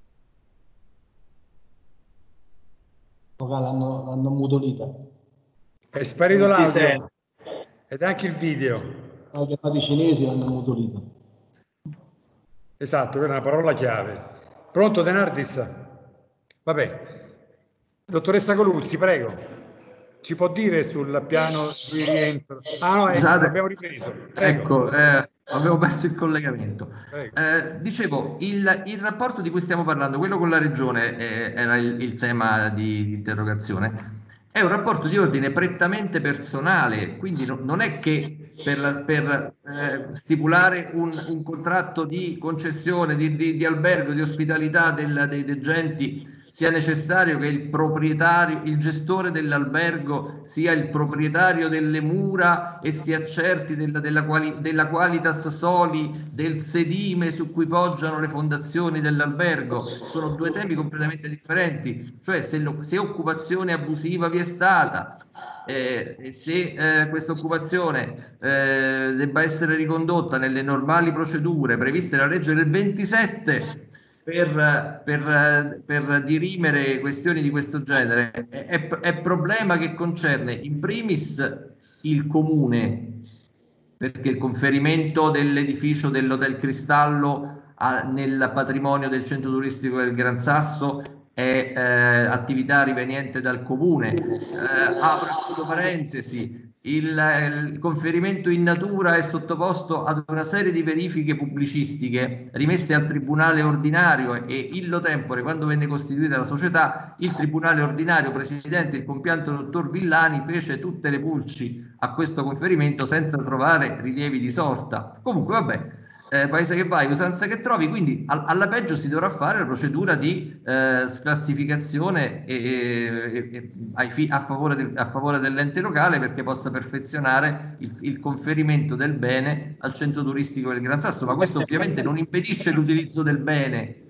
L'hanno, l'hanno mutolito. È sparito l'audio ed anche il video. Hanno chiamato i cinesi e l'hanno mutolito. Esatto, quella è una parola chiave. Pronto De Nardis? Vabbè. Dottoressa Coluzzi, prego. Ci può dire sul piano di rientro? Ah no, ecco, abbiamo ripreso. Prego. Ecco, eh, avevo perso il collegamento. Eh, dicevo, il, il rapporto di cui stiamo parlando, quello con la regione, eh, era il, il tema di, di interrogazione, è un rapporto di ordine prettamente personale, quindi no, non è che per, la, per eh, stipulare un, un contratto di concessione, di, di, di albergo, di ospitalità del, dei degenti sia necessario che il proprietario, il gestore dell'albergo sia il proprietario delle mura e si accerti della, della, quali, della qualitas soli del sedime su cui poggiano le fondazioni dell'albergo. Sono due temi completamente differenti, cioè se, lo, se occupazione abusiva vi è stata, eh, se eh, questa occupazione eh, debba essere ricondotta nelle normali procedure previste dalla legge del ventisette Per, per, per dirimere questioni di questo genere, è, è problema che concerne in primis il comune, perché il conferimento dell'edificio dell'Hotel Cristallo a, nel patrimonio del centro turistico del Gran Sasso è eh, attività riveniente dal comune. Eh, apro e chiudo parentesi. Il, il conferimento in natura è sottoposto ad una serie di verifiche pubblicistiche rimesse al tribunale ordinario e illo tempore, quando venne costituita la società, il tribunale ordinario, presidente il compianto dottor Villani, fece tutte le pulci a questo conferimento senza trovare rilievi di sorta. Comunque vabbè, Eh, paese che vai, usanza che trovi, quindi al, alla peggio si dovrà fare la procedura di eh, sclassificazione e, e, e, ai fi, a favore, del, a favore dell'ente locale perché possa perfezionare il, il conferimento del bene al centro turistico del Gran Sasso, ma questo ovviamente non impedisce l'utilizzo del bene.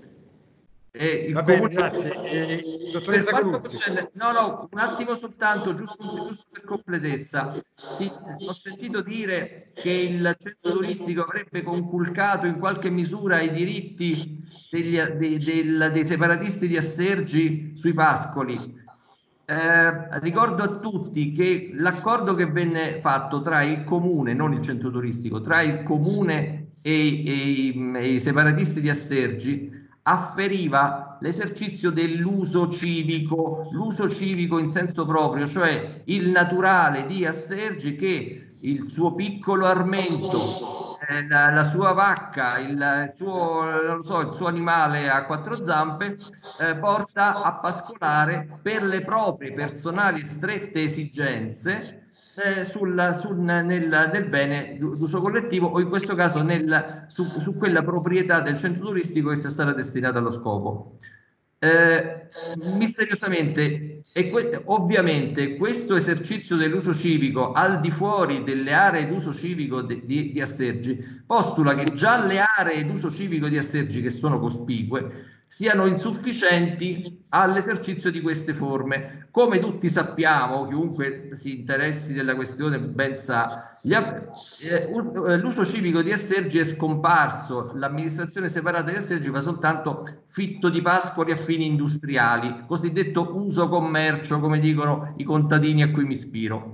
E il Va bene, comune... grazie. E, dottoressa Caluzzi. No, no, un attimo soltanto, giusto, giusto per completezza. Sì, ho sentito dire che il centro turistico avrebbe conculcato in qualche misura i diritti degli, dei, del, dei separatisti di Assergi sui pascoli. Eh, ricordo a tutti che l'accordo che venne fatto tra il comune, non il centro turistico, tra il comune e, e, e i separatisti di Assergi afferiva l'esercizio dell'uso civico, l'uso civico in senso proprio, cioè il naturale di Assergi che il suo piccolo armento, eh, la, la sua vacca, il suo, non lo so, il suo animale a quattro zampe eh, porta a pascolare per le proprie personali strette esigenze Eh, sul, sul, nel, nel bene d'uso collettivo o in questo caso nel, su, su quella proprietà del centro turistico che sia stata destinata allo scopo. Eh, misteriosamente e que ovviamente questo esercizio dell'uso civico al di fuori delle aree d'uso civico di, di, di Assergi postula che già le aree d'uso civico di Assergi, che sono cospicue, siano insufficienti all'esercizio di queste forme. Come tutti sappiamo, chiunque si interessi della questione ben sa, eh, l'uso civico di Assergi è scomparso, l'amministrazione separata di Assergi fa soltanto fitto di pascoli a fini industriali, cosiddetto uso commercio, come dicono i contadini a cui mi ispiro.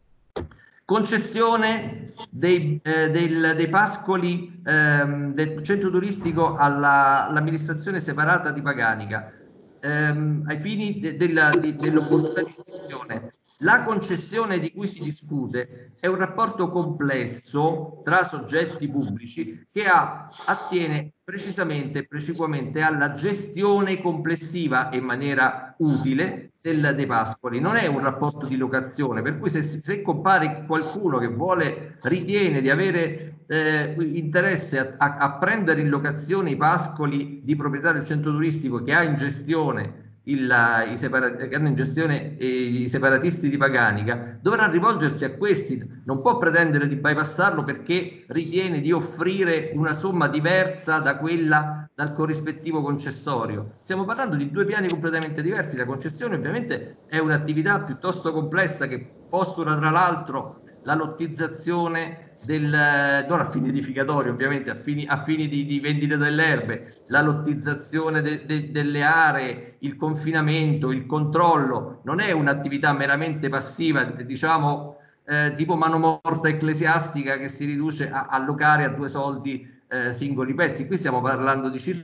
Concessione dei, eh, del, dei pascoli ehm, del centro turistico all'amministrazione separata di Paganica ehm, ai fini de, della, de, dell'opportuna distinzione. La concessione di cui si discute è un rapporto complesso tra soggetti pubblici che ha, attiene precisamente e precipuamente alla gestione complessiva in maniera utile del, dei pascoli. Non è un rapporto di locazione, per cui se, se compare qualcuno che vuole, ritiene di avere eh, interesse a, a, a prendere in locazione i pascoli di proprietà del centro turistico che ha in gestione Il, i che hanno in gestione eh, i separatisti di Paganica, dovrà rivolgersi a questi, non può pretendere di bypassarlo perché ritiene di offrire una somma diversa da quella dal corrispettivo concessorio. Stiamo parlando di due piani completamente diversi. La concessione ovviamente è un'attività piuttosto complessa che postula tra l'altro la lottizzazione del, non a fini edificatori ovviamente, a fini, a fini di, di vendita delle erbe, la lottizzazione de, de, delle aree, il confinamento, il controllo, non è un'attività meramente passiva, diciamo eh, tipo mano morta ecclesiastica che si riduce a allocare a due soldi eh, singoli pezzi. Qui stiamo parlando di circa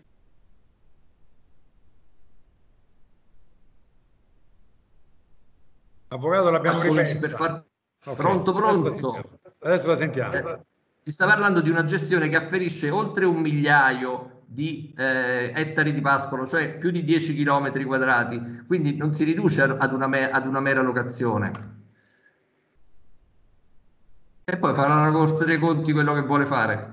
avvocato, l'abbiamo ripersa. Per far... Okay. Pronto, pronto. Adesso la sentiamo. Eh, si sta parlando di una gestione che afferisce oltre un migliaio di eh, ettari di pascolo, cioè più di dieci chilometri quadrati, quindi non si riduce ad una, me ad una mera locazione. E poi farà una Corte dei Conti quello che vuole fare.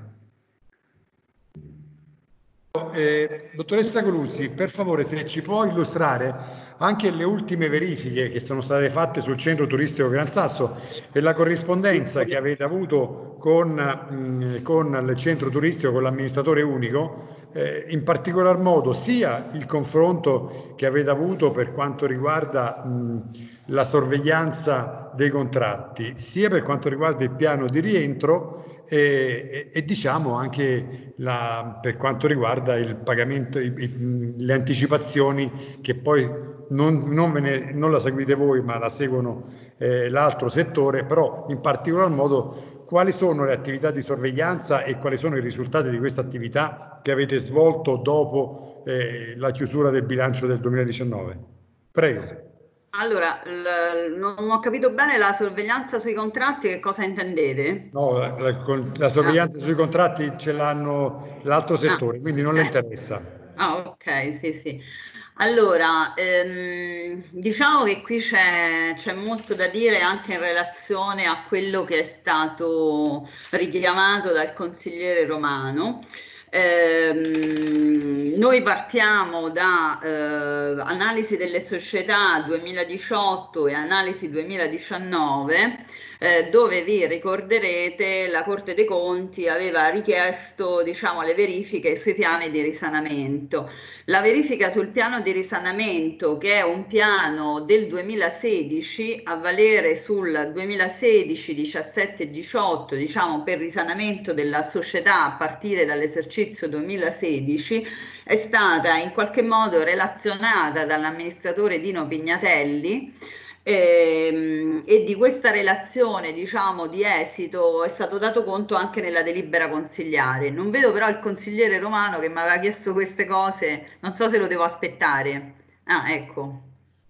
Eh, dottoressa Coluzzi, per favore, se ci può illustrare anche le ultime verifiche che sono state fatte sul centro turistico Gran Sasso e la corrispondenza che avete avuto con, mh, con il centro turistico, con l'amministratore unico, eh, in particolar modo sia il confronto che avete avuto per quanto riguarda mh, la sorveglianza dei contratti, sia per quanto riguarda il piano di rientro e, e, e diciamo anche la, per quanto riguarda il pagamento, i, i, le anticipazioni che poi non, non, ve ne, non la seguite voi ma la seguono eh, l'altro settore, però in particolar modo quali sono le attività di sorveglianza e quali sono i risultati di questa attività che avete svolto dopo eh, la chiusura del bilancio del duemiladiciannove? Prego. Allora, non ho capito bene la sorveglianza sui contratti, che cosa intendete? No, la, la, la sorveglianza ah. sui contratti ce l'hanno l'altro settore, ah, quindi non okay. le interessa. Ah, ok, sì, sì. Allora, ehm, diciamo che qui c'è c'è molto da dire anche in relazione a quello che è stato richiamato dal consigliere Romano. Ehm, noi partiamo da eh, analisi delle società duemiladiciotto e analisi duemiladiciannove, eh, dove vi ricorderete la Corte dei Conti aveva richiesto, diciamo, le verifiche sui piani di risanamento. La verifica sul piano di risanamento, che è un piano del duemilasedici a valere sul duemilasedici, diciassette e diciotto, diciamo per risanamento della società a partire dall'esercizio duemilasedici, è stata in qualche modo relazionata dall'amministratore Dino Pignatelli. E, e di questa relazione, diciamo, di esito è stato dato conto anche nella delibera consigliare. Non vedo però il consigliere Romano che mi aveva chiesto queste cose, non so se lo devo aspettare. Ah, ecco.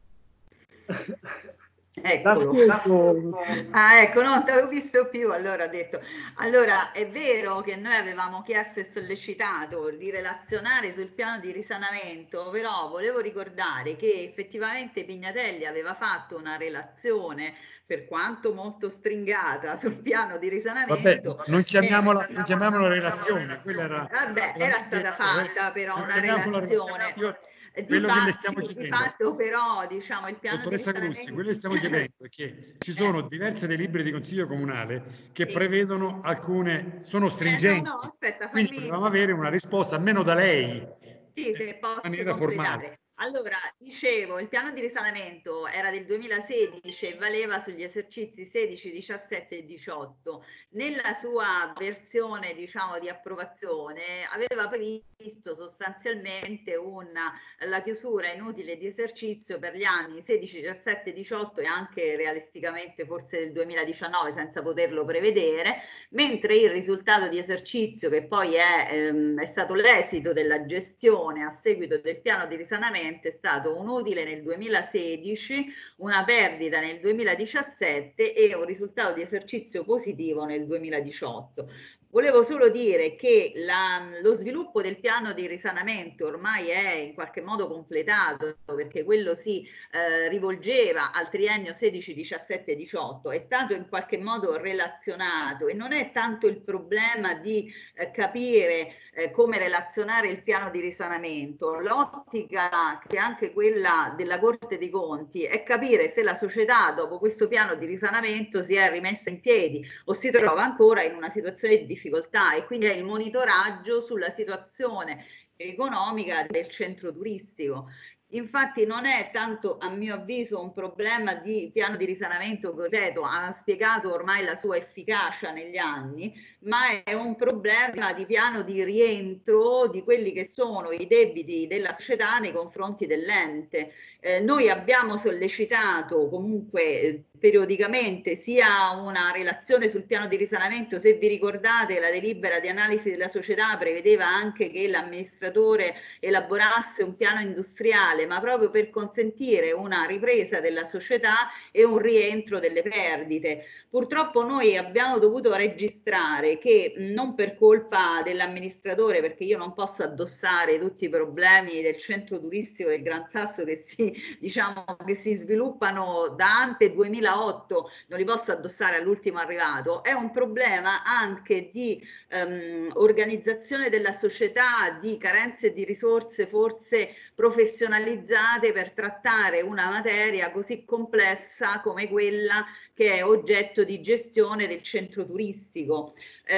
Eccolo. Ah, ecco, non ti avevo visto più, allora ho detto. Allora, è vero che noi avevamo chiesto e sollecitato di relazionare sul piano di risanamento, però volevo ricordare che effettivamente Pignatelli aveva fatto una relazione, per quanto molto stringata, sul piano di risanamento. Vabbè, non chiamiamola, non chiamiamola relazione, quella era... Vabbè, era stata fatta però una relazione. Io, Di, quello fa- che le stiamo sì, chiedendo, di fatto però, diciamo, il piano di dottoressa Grussi, risanamento... quello che stiamo chiedendo è che ci sono diverse delibere di Consiglio Comunale che Sì. prevedono alcune, sono stringenti, Eh, no, no, aspetta, quindi fammi... volevamo avere una risposta almeno da lei, Sì, se in posso maniera completare. formale. Allora, dicevo, il piano di risanamento era del duemilasedici e valeva sugli esercizi sedici, diciassette e diciotto. Nella sua versione, diciamo, di approvazione aveva previsto sostanzialmente una, la chiusura inutile di esercizio per gli anni sedici, diciassette, diciotto e anche realisticamente forse del duemiladiciannove senza poterlo prevedere, mentre il risultato di esercizio, che poi è, ehm, è stato l'esito della gestione a seguito del piano di risanamento, è stato un utile nel duemilasedici, una perdita nel duemiladiciassette e un risultato di esercizio positivo nel duemiladiciotto. Volevo solo dire che la, lo sviluppo del piano di risanamento ormai è in qualche modo completato, perché quello si eh, rivolgeva al triennio sedici, diciassette, diciotto, è stato in qualche modo relazionato e non è tanto il problema di eh, capire eh, come relazionare il piano di risanamento. L'ottica, che è anche quella della Corte dei Conti, è capire se la società dopo questo piano di risanamento si è rimessa in piedi o si trova ancora in una situazione di difficoltà, e quindi è il monitoraggio sulla situazione economica del centro turistico. Infatti non è tanto, a mio avviso, un problema di piano di risanamento che, ripeto, ha spiegato ormai la sua efficacia negli anni, ma è un problema di piano di rientro di quelli che sono i debiti della società nei confronti dell'ente. Eh, noi abbiamo sollecitato comunque eh, periodicamente sia una relazione sul piano di risanamento. Se vi ricordate, la delibera di analisi della società prevedeva anche che l'amministratore elaborasse un piano industriale, ma proprio per consentire una ripresa della società e un rientro delle perdite. Purtroppo noi abbiamo dovuto registrare che, non per colpa dell'amministratore, perché io non posso addossare tutti i problemi del centro turistico del Gran Sasso che si, diciamo, che si sviluppano da ante duemilaotto, non li posso addossare all'ultimo arrivato, è un problema anche di ehm, organizzazione della società, di carenze di risorse forse professionalizzate per trattare una materia così complessa come quella che è oggetto di gestione del centro turistico.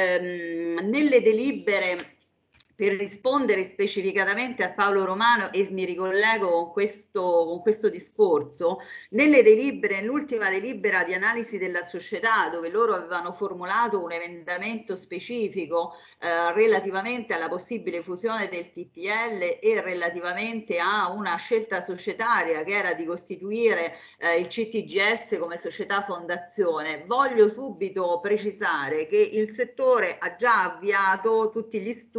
Ehm, nelle delibere, per rispondere specificatamente a Paolo Romano, e mi ricollego con questo, con questo discorso, nelle delibere, nell'ultima delibera di analisi della società, dove loro avevano formulato un emendamento specifico eh, relativamente alla possibile fusione del T P L e relativamente a una scelta societaria che era di costituire eh, il C T G S come società fondazione, voglio subito precisare che il settore ha già avviato tutti gli studi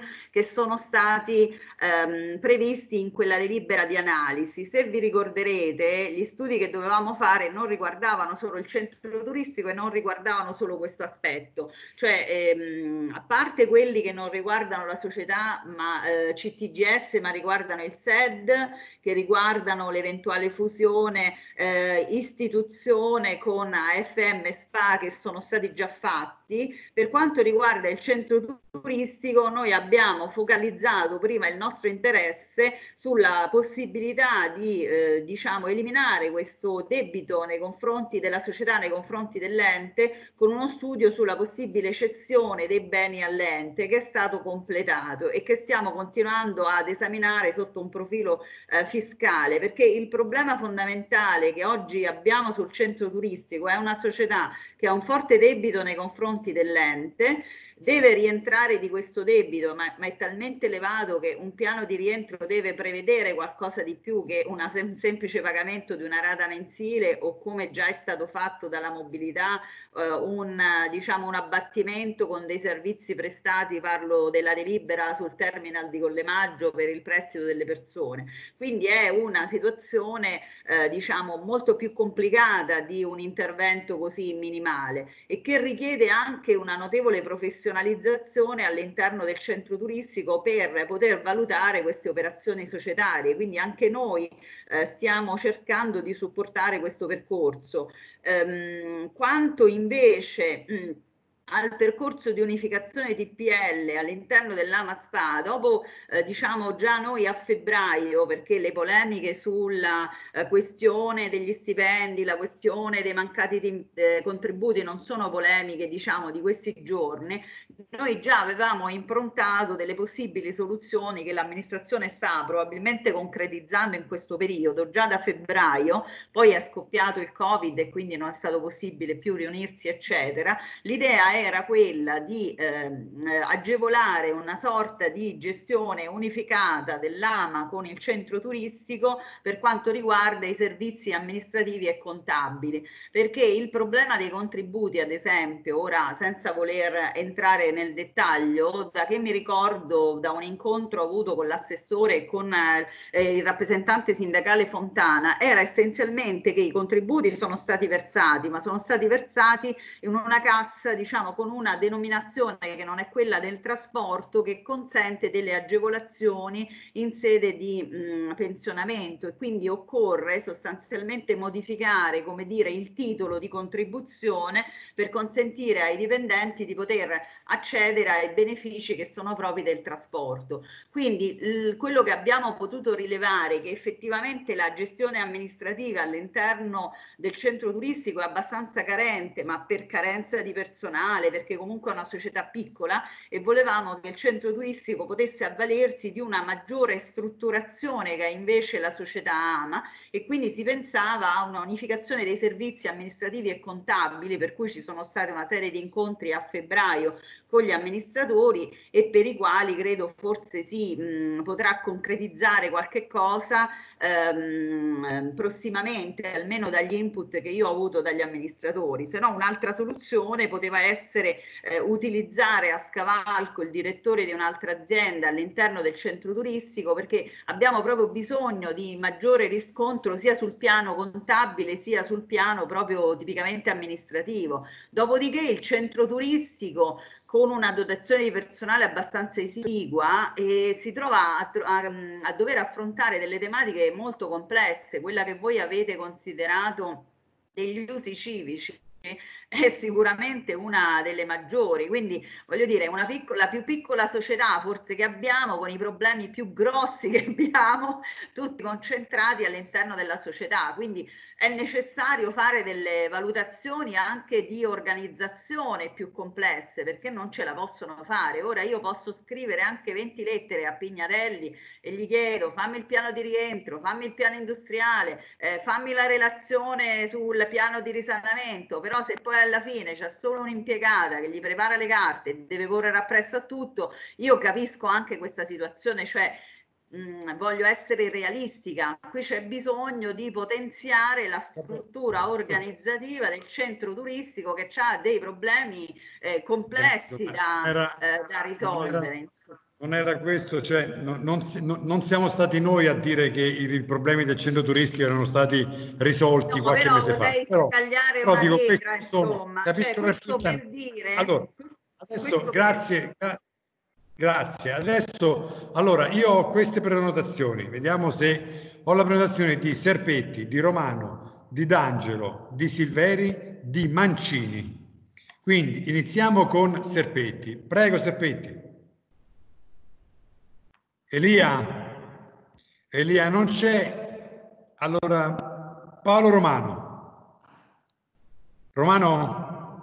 che sono stati ehm, previsti in quella delibera di analisi. Se vi ricorderete, gli studi che dovevamo fare non riguardavano solo il centro turistico e non riguardavano solo questo aspetto, cioè ehm, a parte quelli che non riguardano la società ma eh, C T G S, ma riguardano il S E D, che riguardano l'eventuale fusione eh, istituzione con A F M S P A, che sono stati già fatti. Per quanto riguarda il centro turistico, noi abbiamo focalizzato prima il nostro interesse sulla possibilità di eh, diciamo eliminare questo debito nei confronti della società, nei confronti dell'ente, con uno studio sulla possibile cessione dei beni all'ente, che è stato completato e che stiamo continuando ad esaminare sotto un profilo eh, fiscale, perché il problema fondamentale che oggi abbiamo sul centro turistico è una società che ha un forte debito nei confronti dell'ente, deve rientrare di questo debito, ma, ma è talmente elevato che un piano di rientro deve prevedere qualcosa di più che una, un semplice pagamento di una rata mensile, o come già è stato fatto dalla mobilità eh, un, diciamo, un abbattimento con dei servizi prestati, parlo della delibera sul terminal di Collemaggio per il prestito delle persone. Quindi è una situazione eh, diciamo molto più complicata di un intervento così minimale, e che richiede anche una notevole professionalità all'interno del centro turistico per poter valutare queste operazioni societarie. Quindi anche noi eh, stiamo cercando di supportare questo percorso. Ehm, quanto invece mh, al percorso di unificazione T P L all'interno dell'A M A S P A, dopo eh, diciamo già noi a febbraio, perché le polemiche sulla eh, questione degli stipendi, la questione dei mancati eh, contributi non sono polemiche diciamo di questi giorni, noi già avevamo improntato delle possibili soluzioni che l'amministrazione sta probabilmente concretizzando in questo periodo, già da febbraio. Poi è scoppiato il Covid e quindi non è stato possibile più riunirsi eccetera. L'idea era quella di eh, agevolare una sorta di gestione unificata dell'A M A con il centro turistico per quanto riguarda i servizi amministrativi e contabili, perché il problema dei contributi, ad esempio, ora senza voler entrare nel dettaglio, da che mi ricordo da un incontro avuto con l'assessore e con eh, il rappresentante sindacale Fontana, era essenzialmente che i contributi sono stati versati, ma sono stati versati in una cassa diciamo con una denominazione che non è quella del trasporto, che consente delle agevolazioni in sede di mh, pensionamento, e quindi occorre sostanzialmente modificare, come dire, il titolo di contribuzione per consentire ai dipendenti di poter accedere ai benefici che sono propri del trasporto. Quindi l- quello che abbiamo potuto rilevare è che effettivamente la gestione amministrativa all'interno del centro turistico è abbastanza carente, ma per carenza di personale, perché comunque è una società piccola, e volevamo che il centro turistico potesse avvalersi di una maggiore strutturazione che ha invece la società A M A, e quindi si pensava a una unificazione dei servizi amministrativi e contabili, per cui ci sono state una serie di incontri a febbraio con gli amministratori, e per i quali credo forse si mh, potrà concretizzare qualche cosa ehm, prossimamente, almeno dagli input che io ho avuto dagli amministratori. Se no, un'altra soluzione poteva essere eh, utilizzare a scavalco il direttore di un'altra azienda all'interno del centro turistico, perché abbiamo proprio bisogno di maggiore riscontro sia sul piano contabile sia sul piano proprio tipicamente amministrativo. Dopodiché il centro turistico, con una dotazione di personale abbastanza esigua, e si trova a, a, a dover affrontare delle tematiche molto complesse. Quella che voi avete considerato degli usi civici è sicuramente una delle maggiori, quindi voglio dire, una piccola, la più piccola società forse che abbiamo, con i problemi più grossi che abbiamo, tutti concentrati all'interno della società. Quindi è necessario fare delle valutazioni anche di organizzazione più complesse, perché non ce la possono fare. Ora io posso scrivere anche venti lettere a Pignatelli e gli chiedo: fammi il piano di rientro, fammi il piano industriale, eh, fammi la relazione sul piano di risanamento, però se poi alla fine c'è solo un'impiegata che gli prepara le carte e deve correre appresso a tutto, io capisco anche questa situazione, cioè mh, voglio essere realistica, qui c'è bisogno di potenziare la struttura organizzativa del centro turistico, che ha dei problemi eh, complessi da, era, eh, da risolvere. era, Non era questo, cioè no, non, si- no, non siamo stati noi a dire che i, i problemi del centro turistico erano stati risolti No, qualche però mese fa. vorrei Però, scagliare però una dico, pietra, questi sono, insomma. capisco Cioè, questo per perfettamente. dire... Allora, questo adesso, per grazie, gra- grazie. Adesso, allora, io ho queste prenotazioni. Vediamo se ho la prenotazione di Serpetti, di Romano, di D'Angelo, di Silveri, di Mancini. Quindi iniziamo con Serpetti. Prego, Serpetti. Elia, Elia non c'è. Allora, Paolo Romano. Romano?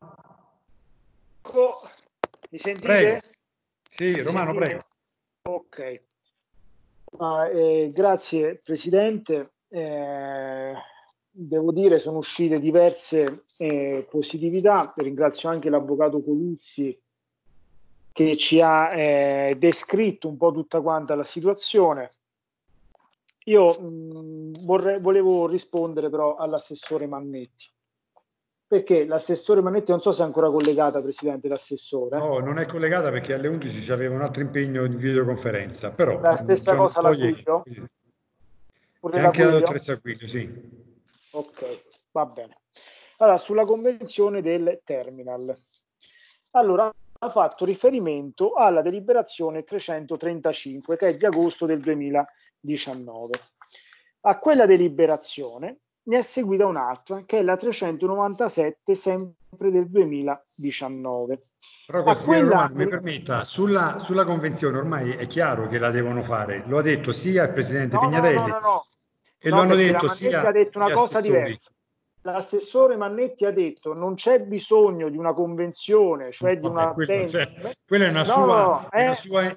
Mi sentite? Prego. Sì, Mi Romano, sentite? prego. Ok. Ah, eh, grazie Presidente. Eh, devo dire sono uscite diverse eh, positività. Ringrazio anche l'avvocato Coluzzi che ci ha eh, descritto un po' tutta quanta la situazione. Io mh, vorrei, volevo rispondere però all'assessore Mannetti, perché l'assessore Mannetti, non so se è ancora collegata, Presidente, l'assessore. No, non è collegata perché alle undici c'aveva un altro impegno di videoconferenza, però La stessa cosa la Guiglio? E anche la dottoressa Guiglio, sì. Ok, va bene. Allora, sulla convenzione del terminal. Allora, ha fatto riferimento alla deliberazione trecentotrentacinque, che è di agosto del duemiladiciannove. A quella deliberazione ne è seguita un'altra, che è la trecentonovantasette, sempre del duemiladiciannove. Però consigliere Romano, mi permetta, sulla, sulla convenzione ormai è chiaro che la devono fare, lo ha detto sia il Presidente No, no, Pignadelli no, no, no. e No, lo hanno perché la detto Mannetti sia ha detto una gli cosa assessori. diversa. L'assessore Mannetti ha detto non c'è bisogno di una convenzione, cioè di una Quello, cioè, addendum. quella è una No, sua, no, no, è una è, sua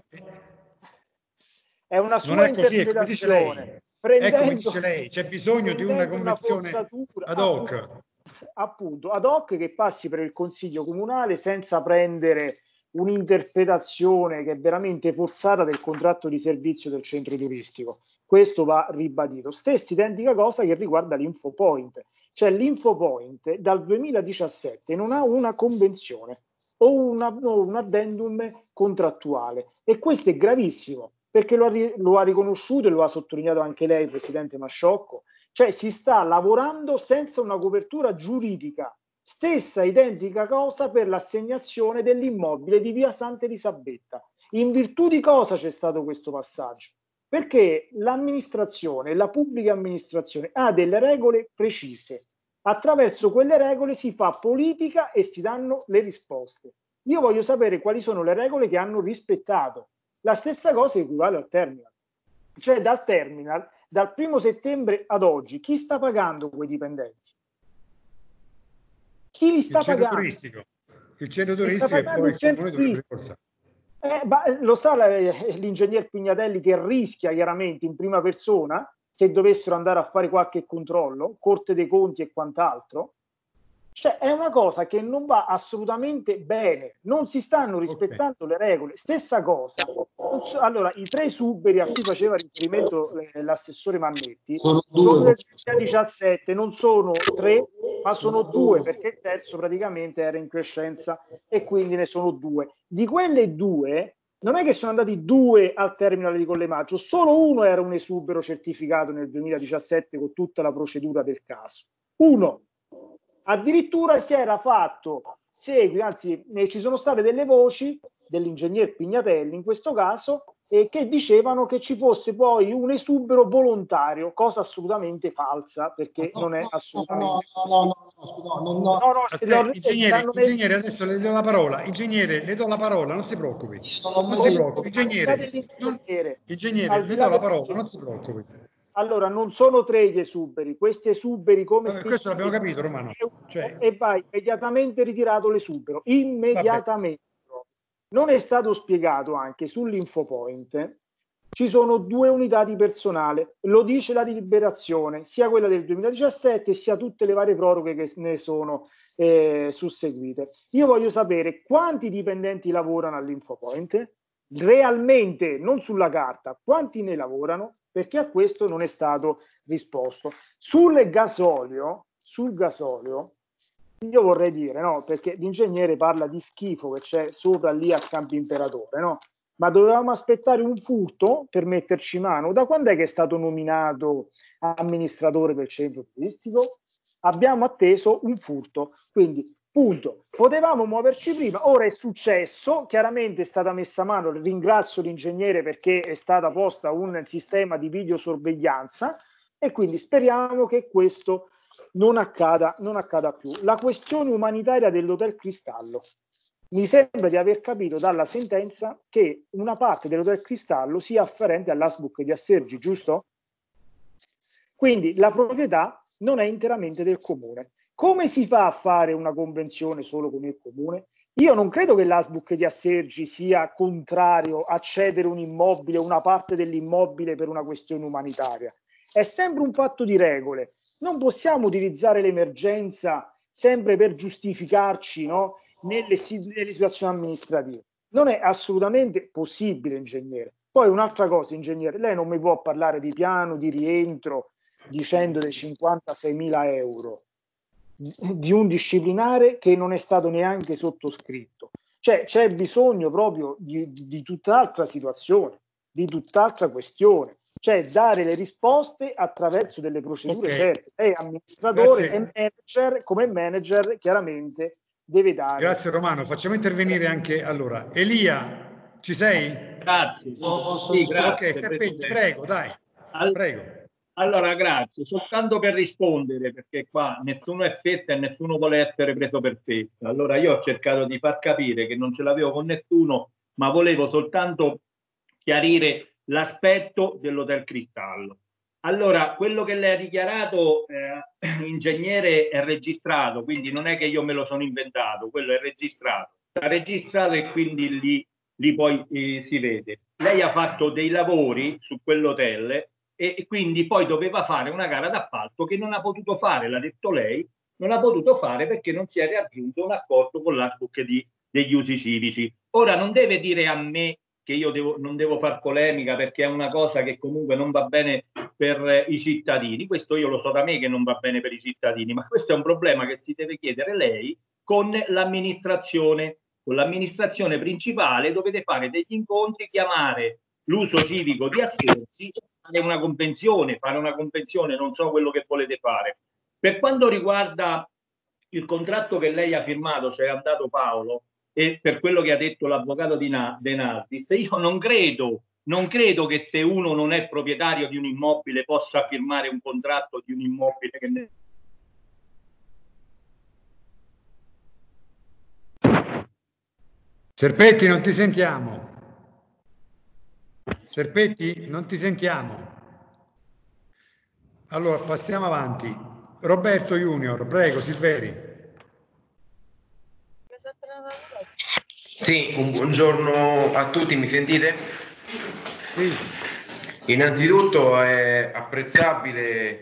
è una non sua è così, è come dice lei. interpretazione. È come Prendendo, dice lei, c'è bisogno di una prendendo una convenzione forzatura, ad hoc. appunto, appunto, ad hoc che passi per il Consiglio Comunale senza prendere un'interpretazione che è veramente forzata del contratto di servizio del centro turistico. Questo va ribadito. Stessa identica cosa che riguarda l'Infopoint. Cioè l'Infopoint dal duemiladiciassette non ha una convenzione o una, no, un addendum contrattuale, e questo è gravissimo perché lo ha, lo ha riconosciuto e lo ha sottolineato anche lei, Presidente Masciocco. Cioè si sta lavorando senza una copertura giuridica. Stessa identica cosa per l'assegnazione dell'immobile di via Santa Elisabetta. In virtù di cosa c'è stato questo passaggio? Perché l'amministrazione, la pubblica amministrazione ha delle regole precise. Attraverso quelle regole si fa politica e si danno le risposte. Io voglio sapere quali sono le regole che hanno rispettato. La stessa cosa equivale al terminal. Cioè dal terminal, dal primo settembre ad oggi, chi sta pagando quei dipendenti? Chi li sta il centro pagando? turistico, il centro Li sta turistico e pagando poi il il centro comune dovrebbe turistico. rimborsare. Eh, ma lo sa la- l'ingegner Pignatelli che rischia chiaramente in prima persona se dovessero andare a fare qualche controllo, Corte dei Conti e quant'altro? Cioè è una cosa che non va assolutamente bene, non si stanno rispettando okay. le regole. Stessa cosa, so, allora i tre suberi a cui faceva riferimento eh, l'assessore Mannetti sono, sono del duemiladiciassette, non sono tre ma sono due, perché il terzo praticamente era in quiescenza e quindi ne sono due. Di quelle due non è che sono andati due al terminale di Collemaggio, solo uno era un esubero certificato nel duemiladiciassette con tutta la procedura del caso. Uno. Addirittura si era fatto segui, anzi eh, ci sono state delle voci dell'ingegner Pignatelli in questo caso eh, che dicevano che ci fosse poi un esubero volontario, cosa assolutamente falsa perché no, non è no, assolutamente no, no, no, no, no, no, no, no, Aspetta, ingegnere, ingegnere, adesso le do la parola. Ingegnere, le do la parola, non si preoccupi. Non si preoccupi, ingegnere. Non, ingegnere, le do la parola, non si preoccupi. Allora, non sono tre gli esuberi, questi esuberi come Vabbè, questo l'abbiamo capito, Romano. Cioè... E vai immediatamente ritirato l'esubero, immediatamente. Vabbè. Non è stato spiegato anche sull'Infopoint, ci sono due unità di personale, lo dice la deliberazione, sia quella del duemiladiciassette sia tutte le varie proroghe che ne sono eh, susseguite. Io voglio sapere quanti dipendenti lavorano all'Infopoint, realmente, non sulla carta, quanti ne lavorano, perché a questo non è stato risposto. Sul gasolio, sul gasolio, io vorrei dire, no, perché l'ingegnere parla di schifo che c'è sopra lì a Campo Imperatore, no? Ma dovevamo aspettare un furto per metterci mano? Da quando è che è stato nominato amministratore del centro turistico? Abbiamo atteso un furto, quindi punto. Potevamo muoverci prima, ora è successo, chiaramente è stata messa mano, ringrazio l'ingegnere perché è stata posta un sistema di videosorveglianza e quindi speriamo che questo non accada, non accada più. La questione umanitaria dell'Hotel Cristallo. Mi sembra di aver capito dalla sentenza che una parte dell'Hotel Cristallo sia afferente all'Asbuc di Assergi, giusto? Quindi la proprietà non è interamente del comune. Come si fa a fare una convenzione solo con il comune? Io non credo che l'Asbuc di Assergi sia contrario a cedere un immobile, una parte dell'immobile per una questione umanitaria. È sempre un fatto di regole. Non possiamo utilizzare l'emergenza sempre per giustificarci, no? Nelle, nelle situazioni amministrative. Non è assolutamente possibile, ingegnere. Poi un'altra cosa, ingegnere, lei non mi può parlare di piano di rientro dicendo dei cinquantaseimila euro di un disciplinare che non è stato neanche sottoscritto. Cioè c'è bisogno proprio di, di, di tutt'altra situazione, di tutt'altra questione, cioè dare le risposte attraverso delle procedure Okay. certe. Lei è amministratore Grazie. e manager, come manager chiaramente deve dare. Grazie Romano, facciamo intervenire anche allora Elia, ci sei? Grazie. Sì, grazie, ok, Serpetti, Presidente. prego, dai. Al- Prego. Allora, grazie. Soltanto per rispondere, perché qua nessuno è festa e nessuno vuole essere preso per festa. Allora, io ho cercato di far capire che non ce l'avevo con nessuno, ma volevo soltanto chiarire l'aspetto dell'Hotel Cristallo. Allora, quello che lei ha dichiarato, eh, ingegnere, è registrato, quindi non è che io me lo sono inventato, quello è registrato. Sta registrato e quindi lì, lì poi eh, si vede. Lei ha fatto dei lavori su quell'hotel e, e quindi poi doveva fare una gara d'appalto che non ha potuto fare, l'ha detto lei, non ha potuto fare perché non si è raggiunto un accordo con l'Asbuc di, degli usi civici. Ora non deve dire a me che io devo, non devo far polemica perché è una cosa che comunque non va bene per eh, i cittadini. Questo io lo so da me che non va bene per i cittadini, ma questo è un problema che si deve chiedere lei con l'amministrazione. Con l'amministrazione principale dovete fare degli incontri, chiamare l'uso civico di Assergi, fare una convenzione, fare una convenzione, non so quello che volete fare. Per quanto riguarda il contratto che lei ha firmato, cioè è andato Paolo, e per quello che ha detto l'avvocato di Na- De Nardis, io non credo, non credo che se uno non è proprietario di un immobile possa firmare un contratto di un immobile che ne... Serpetti, non ti sentiamo. Serpetti, non ti sentiamo. Allora, passiamo avanti. Roberto Junior, prego, Silveri. Sì, un buongiorno a tutti, mi sentite? Sì. Innanzitutto è apprezzabile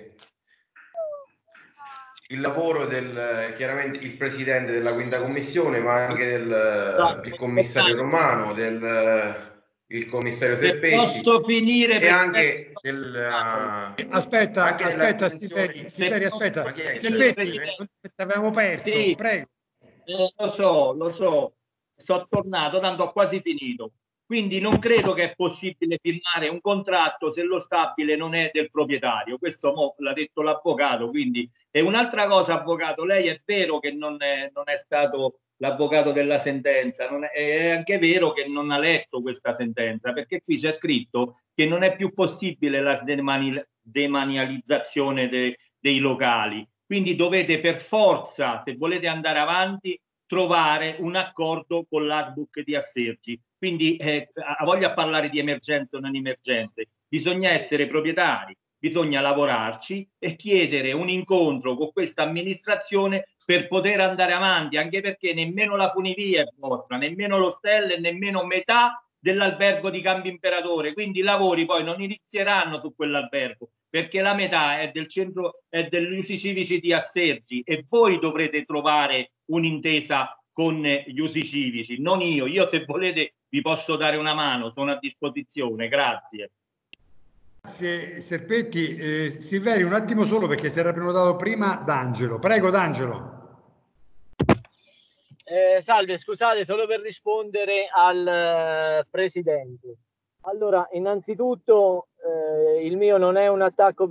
il lavoro del, chiaramente, il presidente della quinta commissione, ma anche del il commissario Romano, del il commissario Serpetti posso finire e per anche del uh, aspetta, anche aspetta Silveri, Silveri, aspetta. Serpetti, non ti avevamo perso, Sì. prego. Eh, lo so, lo so, sono tornato, tanto ho quasi finito. Quindi non credo che è possibile firmare un contratto se lo stabile non è del proprietario. Questo mo l'ha detto l'avvocato. Quindi, e un'altra cosa, avvocato, lei è vero che non è, non è stato l'avvocato della sentenza, non è, è anche vero che non ha letto questa sentenza, perché qui c'è scritto che non è più possibile la demani- demanializzazione de- dei locali. Quindi dovete per forza, se volete andare avanti, trovare un accordo con l'Asbuc di Assergi. Quindi eh, a voglia parlare di emergenze o non emergenze, bisogna essere proprietari, bisogna lavorarci e chiedere un incontro con questa amministrazione per poter andare avanti, anche perché nemmeno la funivia è vostra, nemmeno l'ostello e nemmeno metà dell'albergo di Campo Imperatore, quindi i lavori poi non inizieranno su quell'albergo perché la metà è del centro, è degli usi civici di Assergi e voi dovrete trovare un'intesa con gli usi civici, non io. Io se volete vi posso dare una mano, sono a disposizione, grazie. Grazie Serpetti. Eh, Silveri, un attimo solo perché si era prenotato prima D'Angelo. Prego D'Angelo. eh, salve, scusate, solo per rispondere al eh, Presidente. Allora, innanzitutto, eh, il mio non è un attacco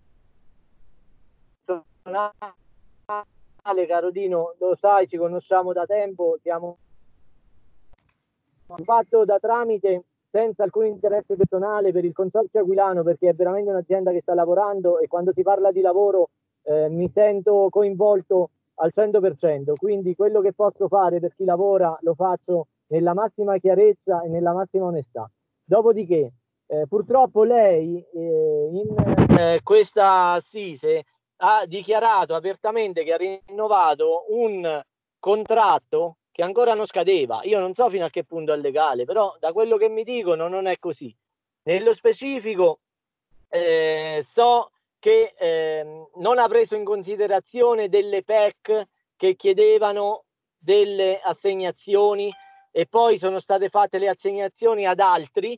personale, caro Dino, lo sai, ci conosciamo da tempo, siamo fatto da tramite senza alcun interesse personale per il Consorzio Aquilano, perché è veramente un'azienda che sta lavorando e quando si parla di lavoro eh, mi sento coinvolto al cento per cento, quindi quello che posso fare per chi lavora lo faccio nella massima chiarezza e nella massima onestà. Dopodiché, eh, purtroppo lei eh, in eh, questa assise ha dichiarato apertamente che ha rinnovato un contratto che ancora non scadeva. Io non so fino a che punto è legale, però da quello che mi dicono non è così. Nello specifico eh, so che eh, non ha preso in considerazione delle P E C che chiedevano delle assegnazioni e poi sono state fatte le assegnazioni ad altri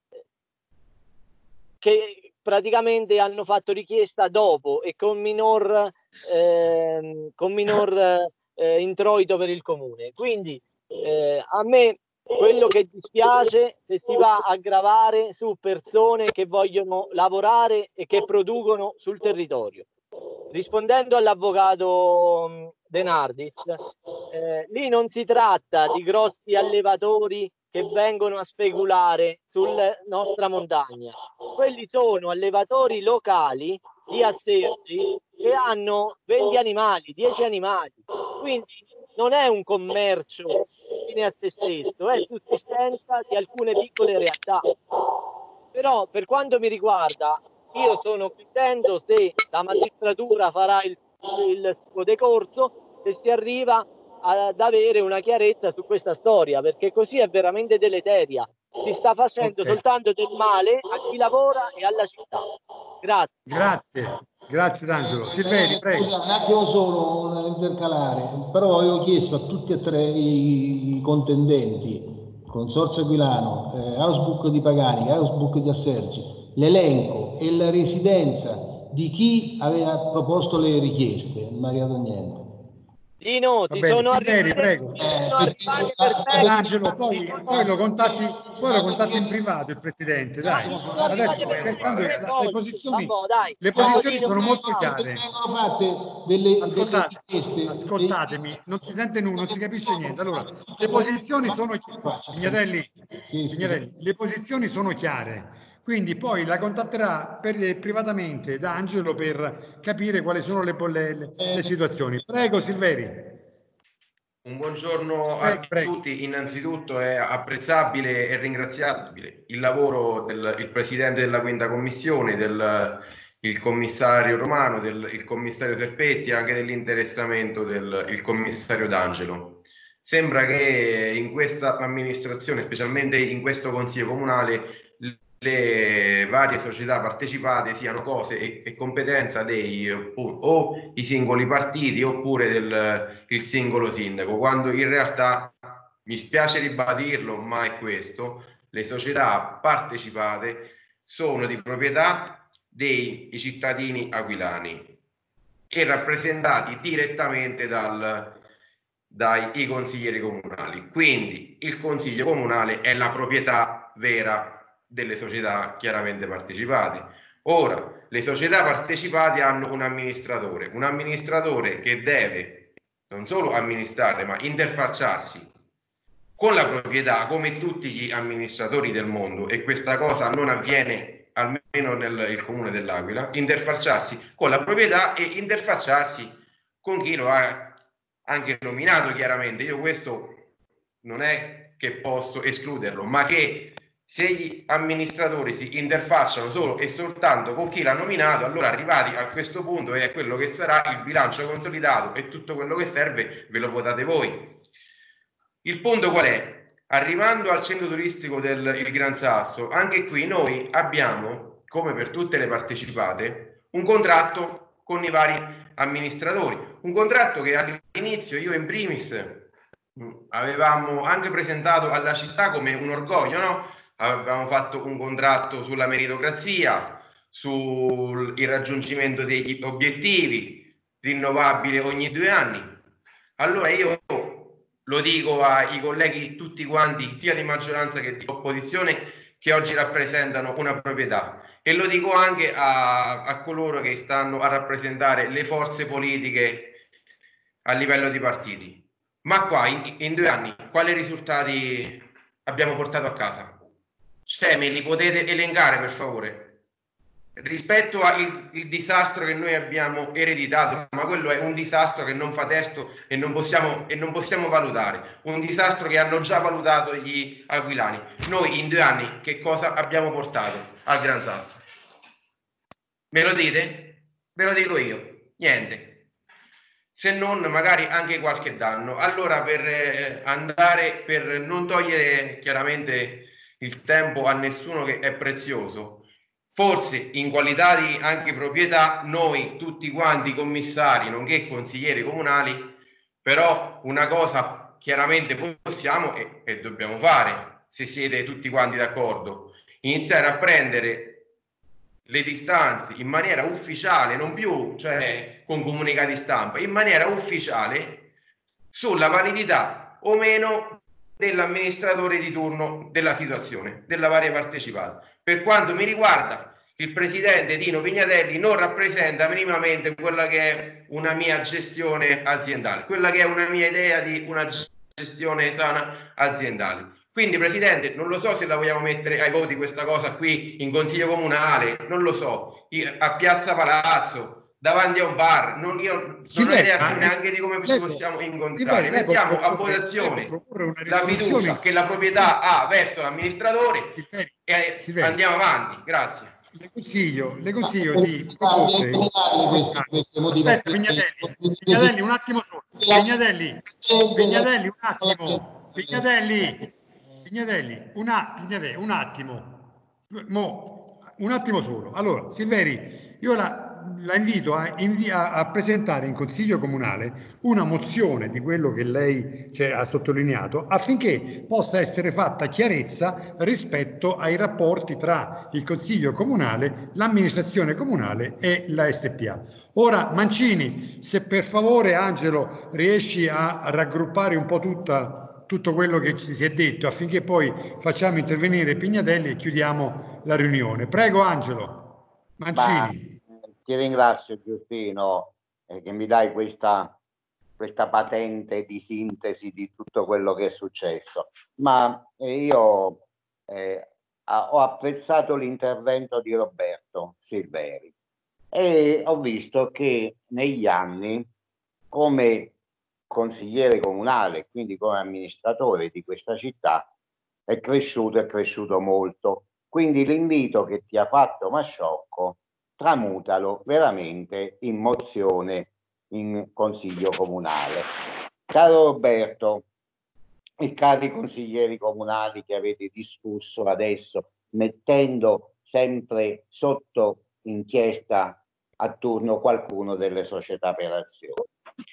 che praticamente hanno fatto richiesta dopo e con minor, eh, con minor eh, introito per il comune. Quindi eh, a me quello che dispiace è che si va a gravare su persone che vogliono lavorare e che producono sul territorio. Rispondendo all'avvocato De Nardis, eh, lì non si tratta di grossi allevatori che vengono a speculare sulla nostra montagna. Quelli sono allevatori locali di asserti che hanno venti animali, dieci animali. Quindi non è un commercio fine a se stesso, è sussistenza di alcune piccole realtà. Però per quanto mi riguarda, io sono contento se la magistratura farà il, il suo decorso, se si arriva ad avere una chiarezza su questa storia, perché così è veramente deleteria. Si sta facendo Okay. soltanto del male a chi lavora e alla città. Grazie. Grazie, grazie D'Angelo. Silveri, prego. Scusa, un attimo solo un intercalare, però avevo chiesto a tutti e tre i, i contendenti, Consorzio Aquilano, eh, Housebook di Pagani, Housebook di Assergi, l'elenco e la residenza di chi aveva proposto le richieste, non mi è arrivato niente. Dino, ti sono Silveri, arrivate, prego. ti sono arrivate perfette. D'Angelo, poi, poi, lo contatti, poi lo contatti in privato il Presidente, dai. Adesso, perché tanto la- le posizioni, le posizioni sono molto chiare. Ascoltate, ascoltatemi, non si sente nulla, non si capisce niente. Allora, le posizioni sono chiare. Pignatelli, Pignatelli, le posizioni sono chiare. Quindi poi la contatterà per, eh, privatamente D'Angelo per capire quali sono le, le, le situazioni. Prego Silveri. Un buongiorno a tutti. Innanzitutto è apprezzabile e ringraziabile il lavoro del il Presidente della Quinta Commissione, del il Commissario Romano, del il Commissario Serpetti e anche dell'interessamento del il Commissario D'Angelo. Sembra che in questa amministrazione, specialmente in questo Consiglio Comunale, le varie società partecipate siano cose e, e competenza dei o i singoli partiti oppure del il singolo sindaco, quando in realtà, mi spiace ribadirlo, ma è questo, le società partecipate sono di proprietà dei cittadini aquilani e rappresentati direttamente dal, dai consiglieri comunali. Quindi il consiglio comunale è la proprietà vera delle società chiaramente partecipate. Ora, le società partecipate hanno un amministratore, un amministratore che deve non solo amministrare, ma interfacciarsi con la proprietà come tutti gli amministratori del mondo, e questa cosa non avviene almeno nel il comune dell'Aquila, interfacciarsi con la proprietà e interfacciarsi con chi lo ha anche nominato chiaramente. Io questo non è che posso escluderlo, ma che se gli amministratori si interfacciano solo e soltanto con chi l'ha nominato, allora arrivati a questo punto, e è quello che sarà il bilancio consolidato e tutto quello che serve ve lo votate voi. Il punto qual è? Arrivando al centro turistico del il Gran Sasso, anche qui noi abbiamo, come per tutte le partecipate, un contratto con i vari amministratori, un contratto che all'inizio io in primis avevamo anche presentato alla città come un orgoglio, no? Avevamo fatto un contratto sulla meritocrazia, sul il raggiungimento degli obiettivi, rinnovabile ogni due anni. Allora io lo dico ai colleghi tutti quanti, sia di maggioranza che di opposizione, che oggi rappresentano una proprietà, e lo dico anche a, a coloro che stanno a rappresentare le forze politiche a livello di partiti. Ma qua in, in due anni quali risultati abbiamo portato a casa? Cioè, me li potete elencare, per favore? Rispetto al il disastro che noi abbiamo ereditato, ma quello è un disastro che non fa testo e non possiamo, e non possiamo valutare, un disastro che hanno già valutato gli aquilani. Noi in due anni che cosa abbiamo portato al Gran Sasso? Me lo dite? Ve lo dico io, niente, se non magari anche qualche danno. Allora, per eh, andare, per non togliere chiaramente il tempo a nessuno che è prezioso, forse in qualità di anche proprietà, noi tutti quanti commissari, nonché consiglieri comunali, però una cosa chiaramente possiamo e, e dobbiamo fare, se siete tutti quanti d'accordo, iniziare a prendere le distanze in maniera ufficiale, non più cioè con comunicati stampa, in maniera ufficiale sulla validità o meno dell'amministratore di turno della situazione, della varia partecipata. Per quanto mi riguarda, il presidente Dino Pignatelli non rappresenta minimamente quella che è una mia gestione aziendale, quella che è una mia idea di una gestione sana aziendale. Quindi, presidente, non lo so se la vogliamo mettere ai voti questa cosa qui in consiglio comunale, non lo so, a Piazza Palazzo, davanti a un bar, non, io non ho idea neanche di come ci possiamo incontrare. Mettiamo a votazione la fiducia che la proprietà ha verso l'amministratore e andiamo avanti. Grazie. Le consiglio, le consiglio di proporre. Aspetta, Pignatelli, Pignatelli, un attimo solo. Pignatelli, Pignatelli, un attimo. Pignatelli, Pignatelli, una, Pignatelli, un attimo. Mo, un attimo solo. Allora, Silveri, io la, la invito a, invia, a presentare in Consiglio Comunale una mozione di quello che lei cioè, ha sottolineato, affinché possa essere fatta chiarezza rispetto ai rapporti tra il Consiglio Comunale, l'amministrazione comunale e la S P A. Ora, Mancini, se per favore, Angelo, riesci a raggruppare un po' tutta, tutto quello che ci si è detto, affinché poi facciamo intervenire Pignatelli e chiudiamo la riunione. Prego, Angelo. Mancini. Ma, ti ringrazio, Giustino, eh, che mi dai questa, questa patente di sintesi di tutto quello che è successo. Ma eh, io eh, ho apprezzato l'intervento di Roberto Silveri e ho visto che negli anni, come consigliere comunale, quindi come amministratore di questa città, è cresciuto, è cresciuto molto. Quindi l'invito che ti ha fatto Masciocco, tramutalo veramente in mozione in consiglio comunale. Caro Roberto e cari consiglieri comunali che avete discusso adesso, mettendo sempre sotto inchiesta a turno qualcuno delle società per azioni.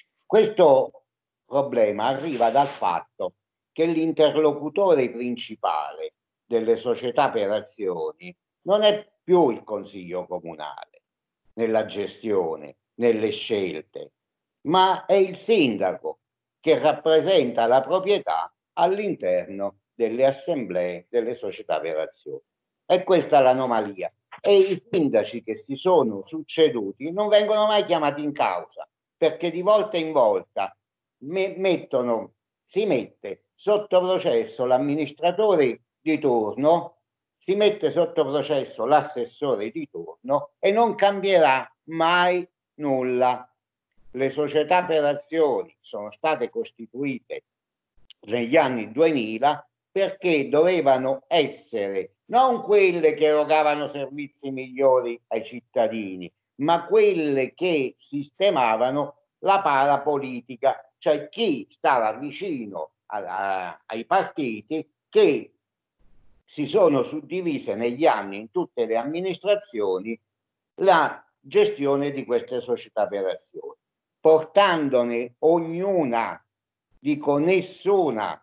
Questo problema arriva dal fatto che l'interlocutore principale delle società per azioni non è più il consiglio comunale nella gestione, nelle scelte, ma è il sindaco che rappresenta la proprietà all'interno delle assemblee delle società per azioni. E questa è l'anomalia. E i sindaci che si sono succeduti non vengono mai chiamati in causa, perché di volta in volta me mettono, si mette sotto processo l'amministratore di turno, si mette sotto processo l'assessore di turno e non cambierà mai nulla. Le società per azioni sono state costituite negli anni duemila perché dovevano essere non quelle che erogavano servizi migliori ai cittadini, ma quelle che sistemavano la parapolitica, cioè chi stava vicino a, a, ai partiti che si sono suddivise negli anni in tutte le amministrazioni la gestione di queste società per azioni, portandone ognuna, dico nessuna,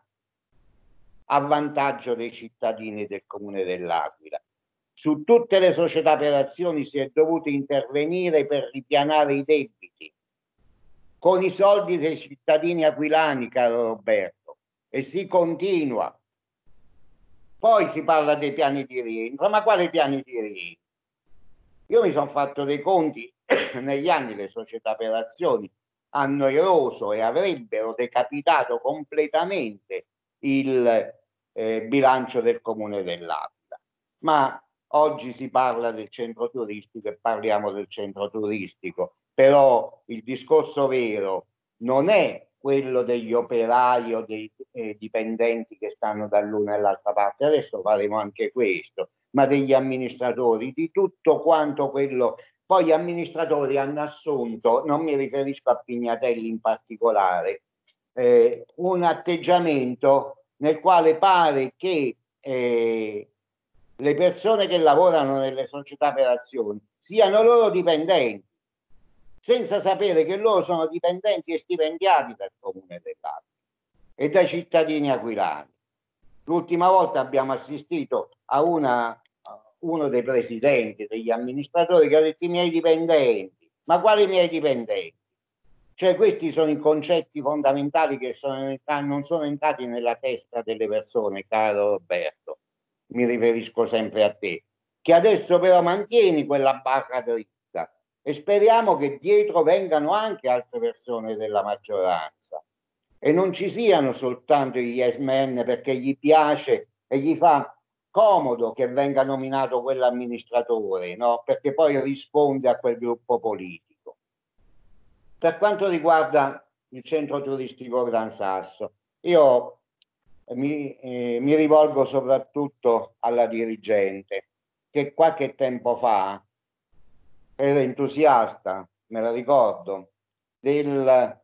a vantaggio dei cittadini del Comune dell'Aquila. Su tutte le società per azioni si è dovuto intervenire per ripianare i debiti, con i soldi dei cittadini aquilani, caro Roberto, e si continua. Poi si parla dei piani di rientro, ma quali piani di rientro? Io mi sono fatto dei conti, negli anni le società per azioni hanno eroso e avrebbero decapitato completamente il eh, bilancio del Comune dell'Aquila. Ma oggi si parla del centro turistico e parliamo del centro turistico, però il discorso vero non è quello degli operai o dei eh, dipendenti che stanno dall'una e l'altra parte, adesso faremo anche questo, ma degli amministratori, di tutto quanto quello. Poi gli amministratori hanno assunto, non mi riferisco a Pignatelli in particolare, eh, un atteggiamento nel quale pare che eh, le persone che lavorano nelle società per azioni siano loro dipendenti, senza sapere che loro sono dipendenti e stipendiati dal Comune dell'Aquila e dai cittadini aquilani. L'ultima volta abbiamo assistito a una, uno dei presidenti, degli amministratori, che ha detto: i miei dipendenti. Ma quali miei dipendenti? Cioè, questi sono i concetti fondamentali che sono, non sono entrati nella testa delle persone, caro Roberto. Mi riferisco sempre a te, che adesso però mantieni quella barra dritta e speriamo che dietro vengano anche altre persone della maggioranza e non ci siano soltanto gli yes men perché gli piace e gli fa comodo che venga nominato quell'amministratore, no? Perché poi risponde a quel gruppo politico. Per quanto riguarda il centro turistico Gran Sasso, io mi, eh, mi rivolgo soprattutto alla dirigente che qualche tempo fa era entusiasta, me la ricordo, del,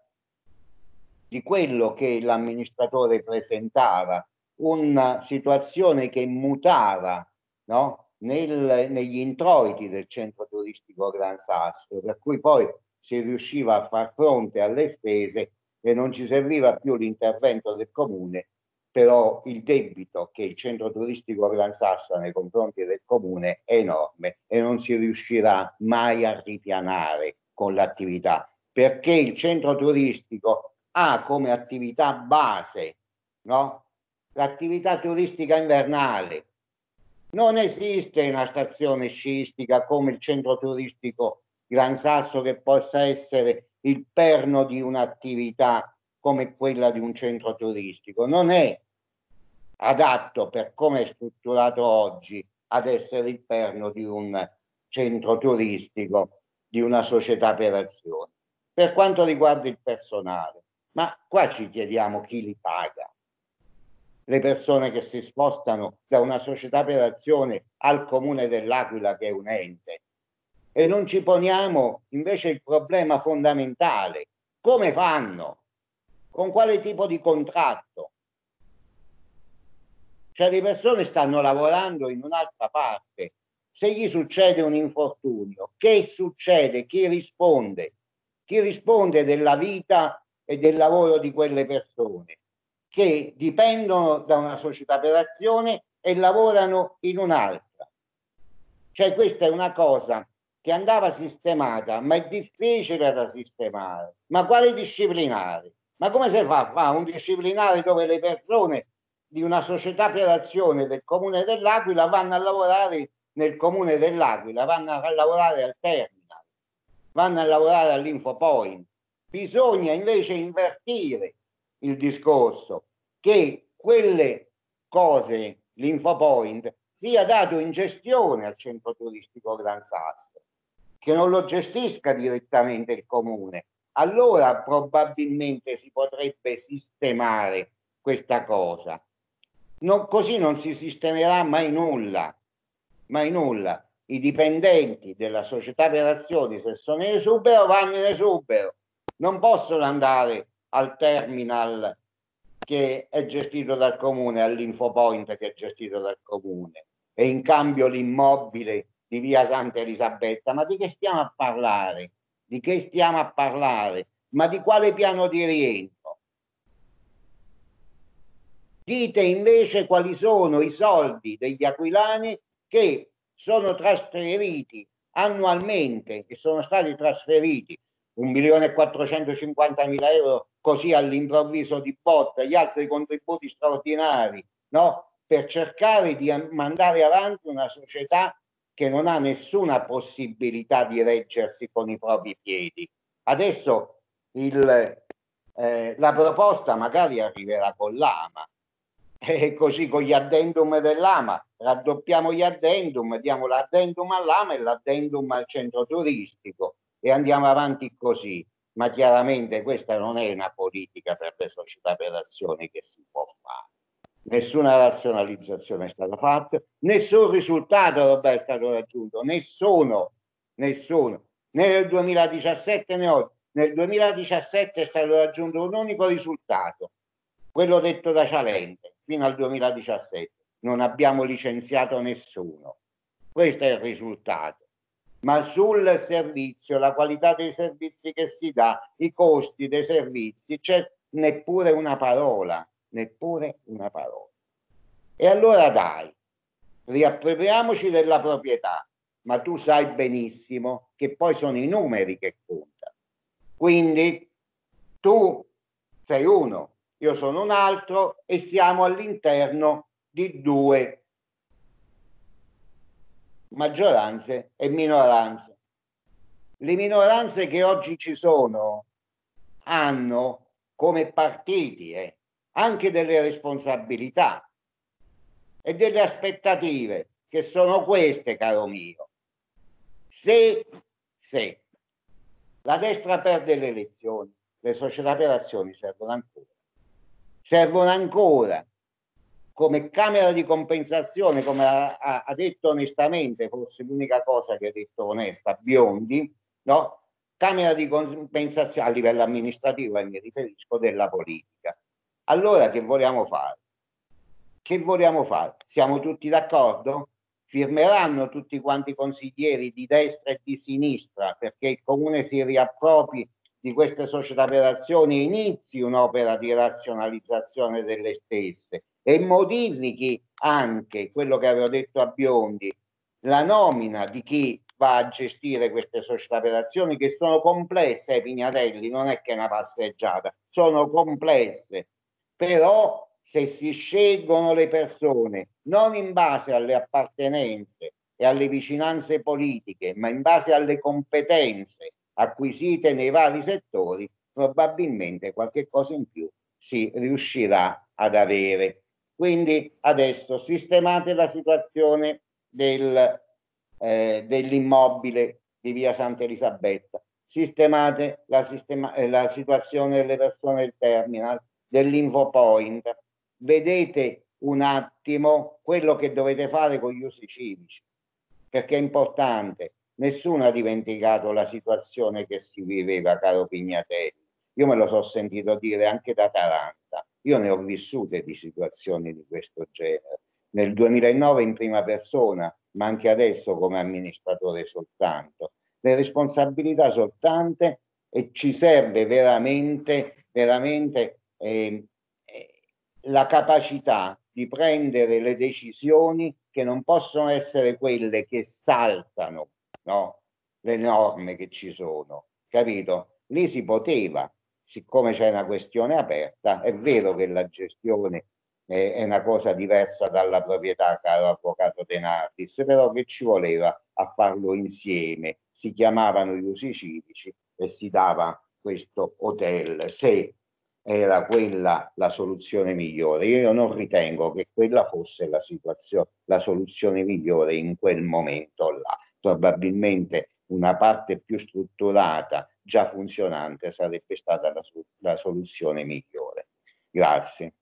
di quello che l'amministratore presentava, una situazione che mutava, no? Nel, negli introiti del centro turistico Gran Sasso, per cui poi si riusciva a far fronte alle spese e non ci serviva più l'intervento del comune, però il debito che il centro turistico Gran Sasso ha nei confronti del comune è enorme e non si riuscirà mai a ripianare con l'attività, perché il centro turistico ha come attività base, no? L'attività turistica invernale. Non esiste una stazione sciistica come il centro turistico Gran Sasso che possa essere il perno di un'attività come quella di un centro turistico. Non è adatto, per come è strutturato oggi, ad essere il perno di un centro turistico, di una società per azioni. Per quanto riguarda il personale, ma qua ci chiediamo chi li paga. Le persone che si spostano da una società per azione al Comune dell'Aquila, che è un ente, e non ci poniamo invece il problema fondamentale: come fanno? Con quale tipo di contratto? Cioè, le persone stanno lavorando in un'altra parte. Se gli succede un infortunio, che succede? Chi risponde? Chi risponde della vita e del lavoro di quelle persone che dipendono da una società per azione e lavorano in un'altra? Cioè, questa è una cosa che andava sistemata, ma è difficile da sistemare. Ma quale disciplinare? Ma come si fa a fare un disciplinare dove le persone di una società per azione del Comune dell'Aquila vanno a lavorare nel Comune dell'Aquila, vanno a lavorare al terminal, vanno a lavorare all'infopoint? Bisogna invece invertire il discorso, che quelle cose, l'infopoint, sia dato in gestione al centro turistico Gran Sasso, che non lo gestisca direttamente il comune. Allora probabilmente si potrebbe sistemare questa cosa. Non, così non si sistemerà mai nulla, mai nulla. I dipendenti della società per azioni, se sono in esubero, vanno in esubero. Non possono andare al terminal che è gestito dal comune, all'infopoint che è gestito dal comune, e in cambio l'immobile di via Santa Elisabetta. Ma di che stiamo a parlare? Di che stiamo a parlare? Ma di quale piano di rientro? Dite invece quali sono i soldi degli aquilani che sono trasferiti annualmente, che sono stati trasferiti un milione e quattrocentocinquantamila euro così all'improvviso di botta, gli altri contributi straordinari, no? Per cercare di mandare avanti una società che non ha nessuna possibilità di reggersi con i propri piedi. Adesso il, eh, la proposta magari arriverà con l'AMA, e così con gli addendum dell'AMA raddoppiamo gli addendum, diamo l'addendum all'AMA e l'addendum al centro turistico e andiamo avanti così. Ma chiaramente questa non è una politica per le società per azioni che si può fare. Nessuna razionalizzazione è stata fatta, nessun risultato è stato raggiunto, nessuno, nessuno. Né nel duemiladiciassette né oggi. Nel duemiladiciassette è stato raggiunto un unico risultato, quello detto da Cialente, fino al duemiladiciassette. Non abbiamo licenziato nessuno. Questo è il risultato. Ma sul servizio, la qualità dei servizi che si dà, i costi dei servizi, c'è neppure una parola, neppure una parola. E allora dai, riappropriamoci della proprietà, ma tu sai benissimo che poi sono i numeri che contano. Quindi tu sei uno, io sono un altro e siamo all'interno di due maggioranze e minoranze. Le minoranze che oggi ci sono hanno come partiti eh, anche delle responsabilità e delle aspettative che sono queste, caro mio. Se, se la destra perde le elezioni, le società per azioni servono ancora. Servono ancora come camera di compensazione, come ha, ha, ha detto onestamente, forse l'unica cosa che ha detto onesta, Biondi, no? Camera di compensazione a livello amministrativo, e mi riferisco, della politica. Allora che vogliamo fare? Che vogliamo fare? Siamo tutti d'accordo? Firmeranno tutti quanti i consiglieri di destra e di sinistra perché il Comune si riappropri di queste società per azioni e inizi un'opera di razionalizzazione delle stesse e modifichi anche quello che avevo detto a Biondi, la nomina di chi va a gestire queste società per azioni che sono complesse, Pignatelli, non è che è una passeggiata, sono complesse, però se si scelgono le persone non in base alle appartenenze e alle vicinanze politiche, ma in base alle competenze acquisite nei vari settori, probabilmente qualche cosa in più si riuscirà ad avere. Quindi adesso sistemate la situazione del, eh, dell'immobile di via Santa Elisabetta, sistemate la, sistema, eh, la situazione delle persone del terminal, dell'infopoint, vedete un attimo quello che dovete fare con gli usi civici, perché è importante. Nessuno ha dimenticato la situazione che si viveva, caro Pignatelli. Io me lo so sentito dire anche da Taranta. Io ne ho vissute di situazioni di questo genere. Nel duemilanove in prima persona, ma anche adesso come amministratore soltanto. Le responsabilità soltanto e ci serve veramente, veramente eh, eh, la capacità di prendere le decisioni che non possono essere quelle che saltano, no? Le norme che ci sono, capito? Lì si poteva, siccome c'è una questione aperta, è vero che la gestione è, è una cosa diversa dalla proprietà, caro avvocato De Nardis, però che ci voleva a farlo insieme? Si chiamavano gli usi civici e si dava questo hotel, se era quella la soluzione migliore. Io non ritengo che quella fosse la situazione, la soluzione migliore in quel momento là. Probabilmente una parte più strutturata, già funzionante, sarebbe stata la, la soluzione migliore. Grazie.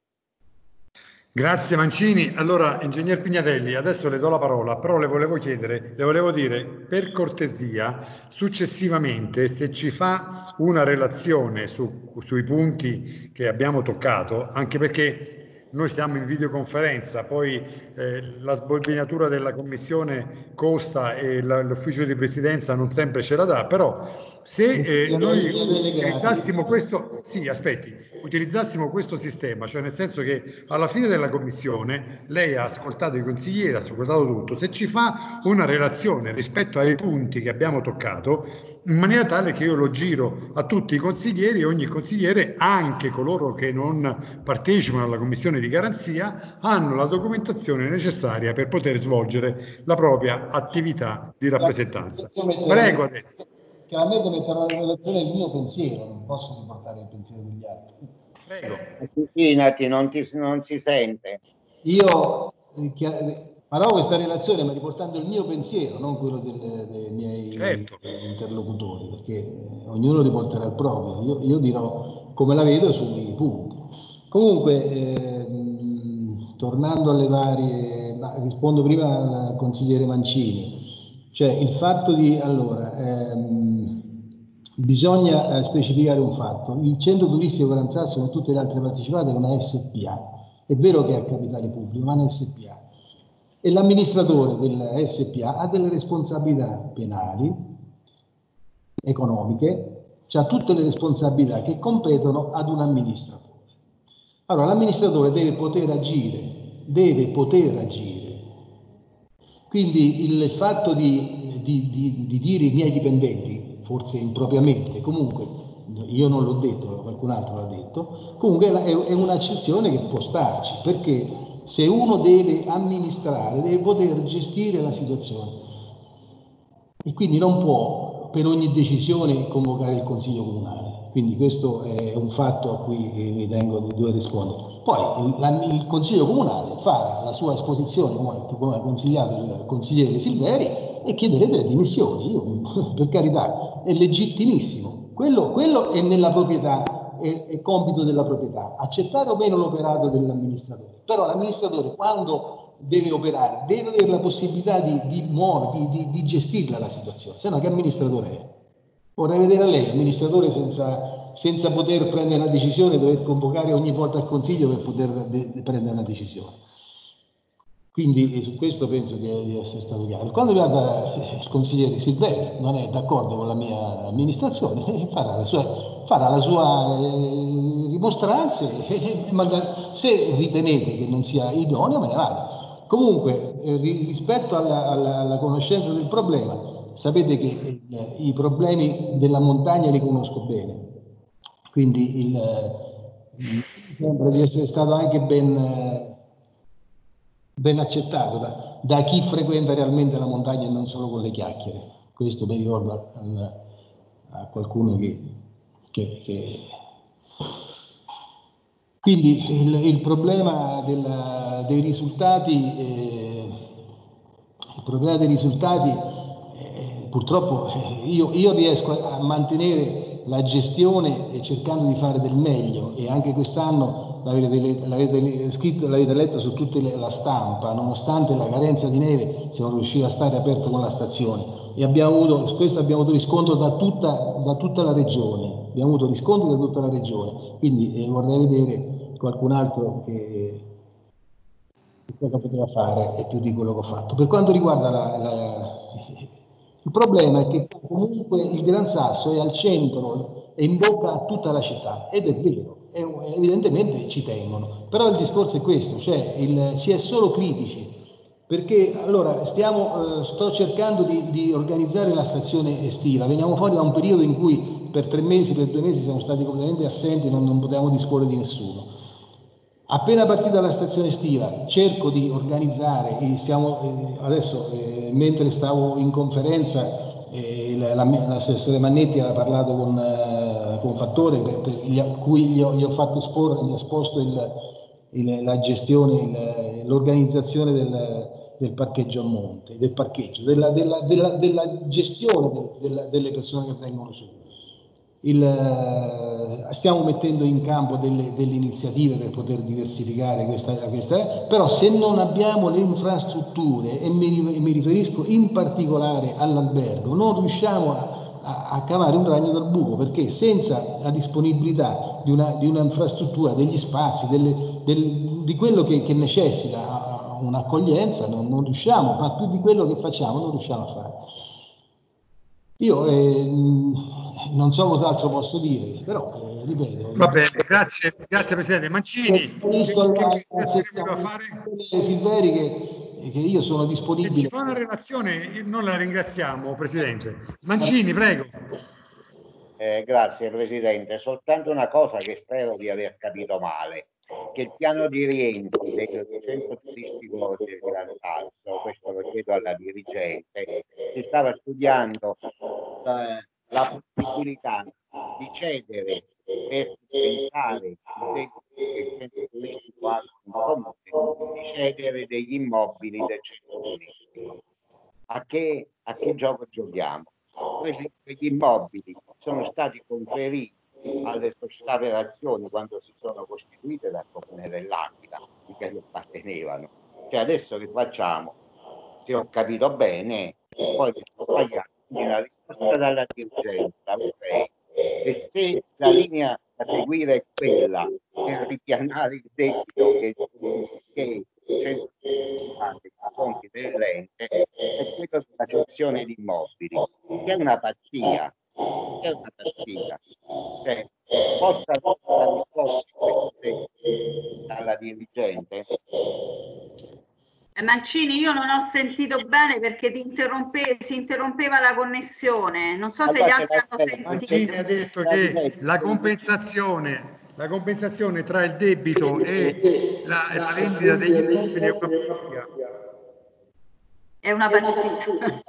Grazie Mancini. Allora, ingegner Pignatelli, adesso le do la parola, però le volevo chiedere, le volevo dire, per cortesia, successivamente, se ci fa una relazione su, sui punti che abbiamo toccato, anche perché noi stiamo in videoconferenza, poi eh, la sbobbinatura della commissione costa e la, l'ufficio di presidenza non sempre ce la dà, però se eh, noi utilizzassimo questo, sì, aspetti, utilizzassimo questo sistema, cioè nel senso che alla fine della commissione lei ha ascoltato i consiglieri, ha ascoltato tutto, se ci fa una relazione rispetto ai punti che abbiamo toccato, in maniera tale che io lo giro a tutti i consiglieri e ogni consigliere, anche coloro che non partecipano alla commissione di garanzia, hanno la documentazione necessaria per poter svolgere la propria attività di rappresentanza. Prego adesso. Chiaramente metterò in relazione il mio pensiero, non posso riportare il pensiero degli altri. Prego. Sì, non, ti, non si sente. Io eh, farò questa relazione ma riportando il mio pensiero, non quello del, dei miei certo. interlocutori, perché ognuno riporterà il proprio. Io, io dirò come la vedo sui punti. Comunque, eh, tornando alle varie... rispondo prima al consigliere Mancini. Cioè il fatto di, allora, ehm, bisogna eh, specificare un fatto, il centro turistico Gran Sasso come tutte le altre partecipate è una S P A, è vero che è a capitale pubblico, ma è una S P A e l'amministratore della S P A ha delle responsabilità penali, economiche, cioè tutte le responsabilità che competono ad un amministratore. Allora l'amministratore deve poter agire, deve poter agire. Quindi il fatto di, di, di, di dire i miei dipendenti, forse impropriamente, comunque io non l'ho detto, qualcun altro l'ha detto, comunque è, è un'accezione che può starci, perché se uno deve amministrare, deve poter gestire la situazione e quindi non può per ogni decisione convocare il Consiglio Comunale. Quindi questo è un fatto a cui mi tengo di dover rispondere. Poi il, il Consiglio Comunale fa la sua esposizione, come ha consigliato il consigliere Silveri, e chiederete le dimissioni. Io, per carità, è legittimissimo. Quello, quello è nella proprietà, è, è compito della proprietà. Accettare o meno l'operato dell'amministratore. Però l'amministratore, quando deve operare, deve avere la possibilità di, di, di, di, di gestirla la situazione. Se no, che amministratore è? Vorrei vedere a lei, amministratore senza, senza poter prendere una decisione, dover convocare ogni volta il Consiglio per poter de, de prendere una decisione. Quindi e su questo penso di, di essere stato chiaro. Quando riguarda il consigliere Silveri, non è d'accordo con la mia amministrazione, farà la sua, farà la sua eh, rimostranza e, e magari, se ritenete che non sia idoneo me ne vado. Comunque, eh, rispetto alla, alla, alla conoscenza del problema, sapete che eh, i problemi della montagna li conosco bene, quindi il, eh, sembra di essere stato anche ben, eh, ben accettato da, da chi frequenta realmente la montagna e non solo con le chiacchiere. Questo mi ricorda a, a qualcuno che... che, che... Quindi il, il problema del, dei risultati, eh, il problema dei risultati purtroppo io, io riesco a mantenere la gestione cercando di fare del meglio e anche quest'anno l'avete, l'avete scritto, l'avete letto su tutta la stampa, nonostante la carenza di neve siamo riusciti a stare aperto con la stazione e abbiamo avuto, questo abbiamo avuto riscontro da tutta, da tutta la regione, abbiamo avuto riscontri da tutta la regione, quindi eh, vorrei vedere qualcun altro che, che cosa poteva fare più di quello che ho fatto. Per quanto riguarda la, la il problema è che comunque il Gran Sasso è al centro e in bocca a tutta la città, ed è vero, è, evidentemente ci tengono, però il discorso è questo, cioè il, si è solo critici, perché allora stiamo, eh, sto cercando di, di organizzare la stazione estiva, veniamo fuori da un periodo in cui per tre mesi, per due mesi siamo stati completamente assenti, non, non potevamo disporre di nessuno. Appena partita la stazione estiva cerco di organizzare, e siamo, eh, adesso eh, mentre stavo in conferenza eh, l'assessore Mannetti ha parlato con, eh, con Fattore per, per gli, cui gli ho, gli ho fatto esporre, gli ho esposto il, il, la gestione, l'organizzazione del, del parcheggio a monte, del parcheggio, della, della, della, della gestione del, della, delle persone che vengono su. Il, stiamo mettendo in campo delle, delle iniziative per poter diversificare questa, questa, però se non abbiamo le infrastrutture, e mi, mi riferisco in particolare all'albergo, non riusciamo a, a, a cavare un ragno dal buco, perché senza la disponibilità di una, di una infrastruttura, degli spazi, delle, del, di quello che, che necessita un'accoglienza, non, non riusciamo, ma più di quello che facciamo non riusciamo a fare. Io eh, non so cos'altro posso dire, però eh, ripeto. Va bene, grazie, grazie Presidente. Mancini, che, che prestazione voleva fare? Silveri che, che io sono disponibile. Se ci fa una relazione, noi la ringraziamo, Presidente. Mancini, prego. Eh, grazie Presidente, soltanto una cosa che spero di aver capito male, che il piano di rientro del centro turistico del Gran Sasso, questo lo chiedo alla dirigente, si stava studiando eh, la possibilità di cedere per pensare il centro turistico ha in comune, di cedere degli immobili del centro turistico. A che, a che gioco giochiamo? Questi, quegli immobili sono stati conferiti alle società per azioni quando si sono costituite dal Comune dell'Aquila, che gli appartenevano. Cioè adesso che facciamo? Se ho capito bene, poi la risposta dalla dirigenza, okay. E se la linea da seguire è quella per ripianare il debito che, che nei confronti dell'ente, è quello della cessione di immobili, che è una pazzia, che è una pazzia. Cioè, possa dare la risposta dalla dirigente? Mancini, io non ho sentito bene perché ti interrompe, si interrompeva la connessione. Non so se gli altri hanno sentito. Mancini ha detto che la compensazione, la compensazione tra il debito e la, la vendita degli immobili è una pazzia. È una pazzia.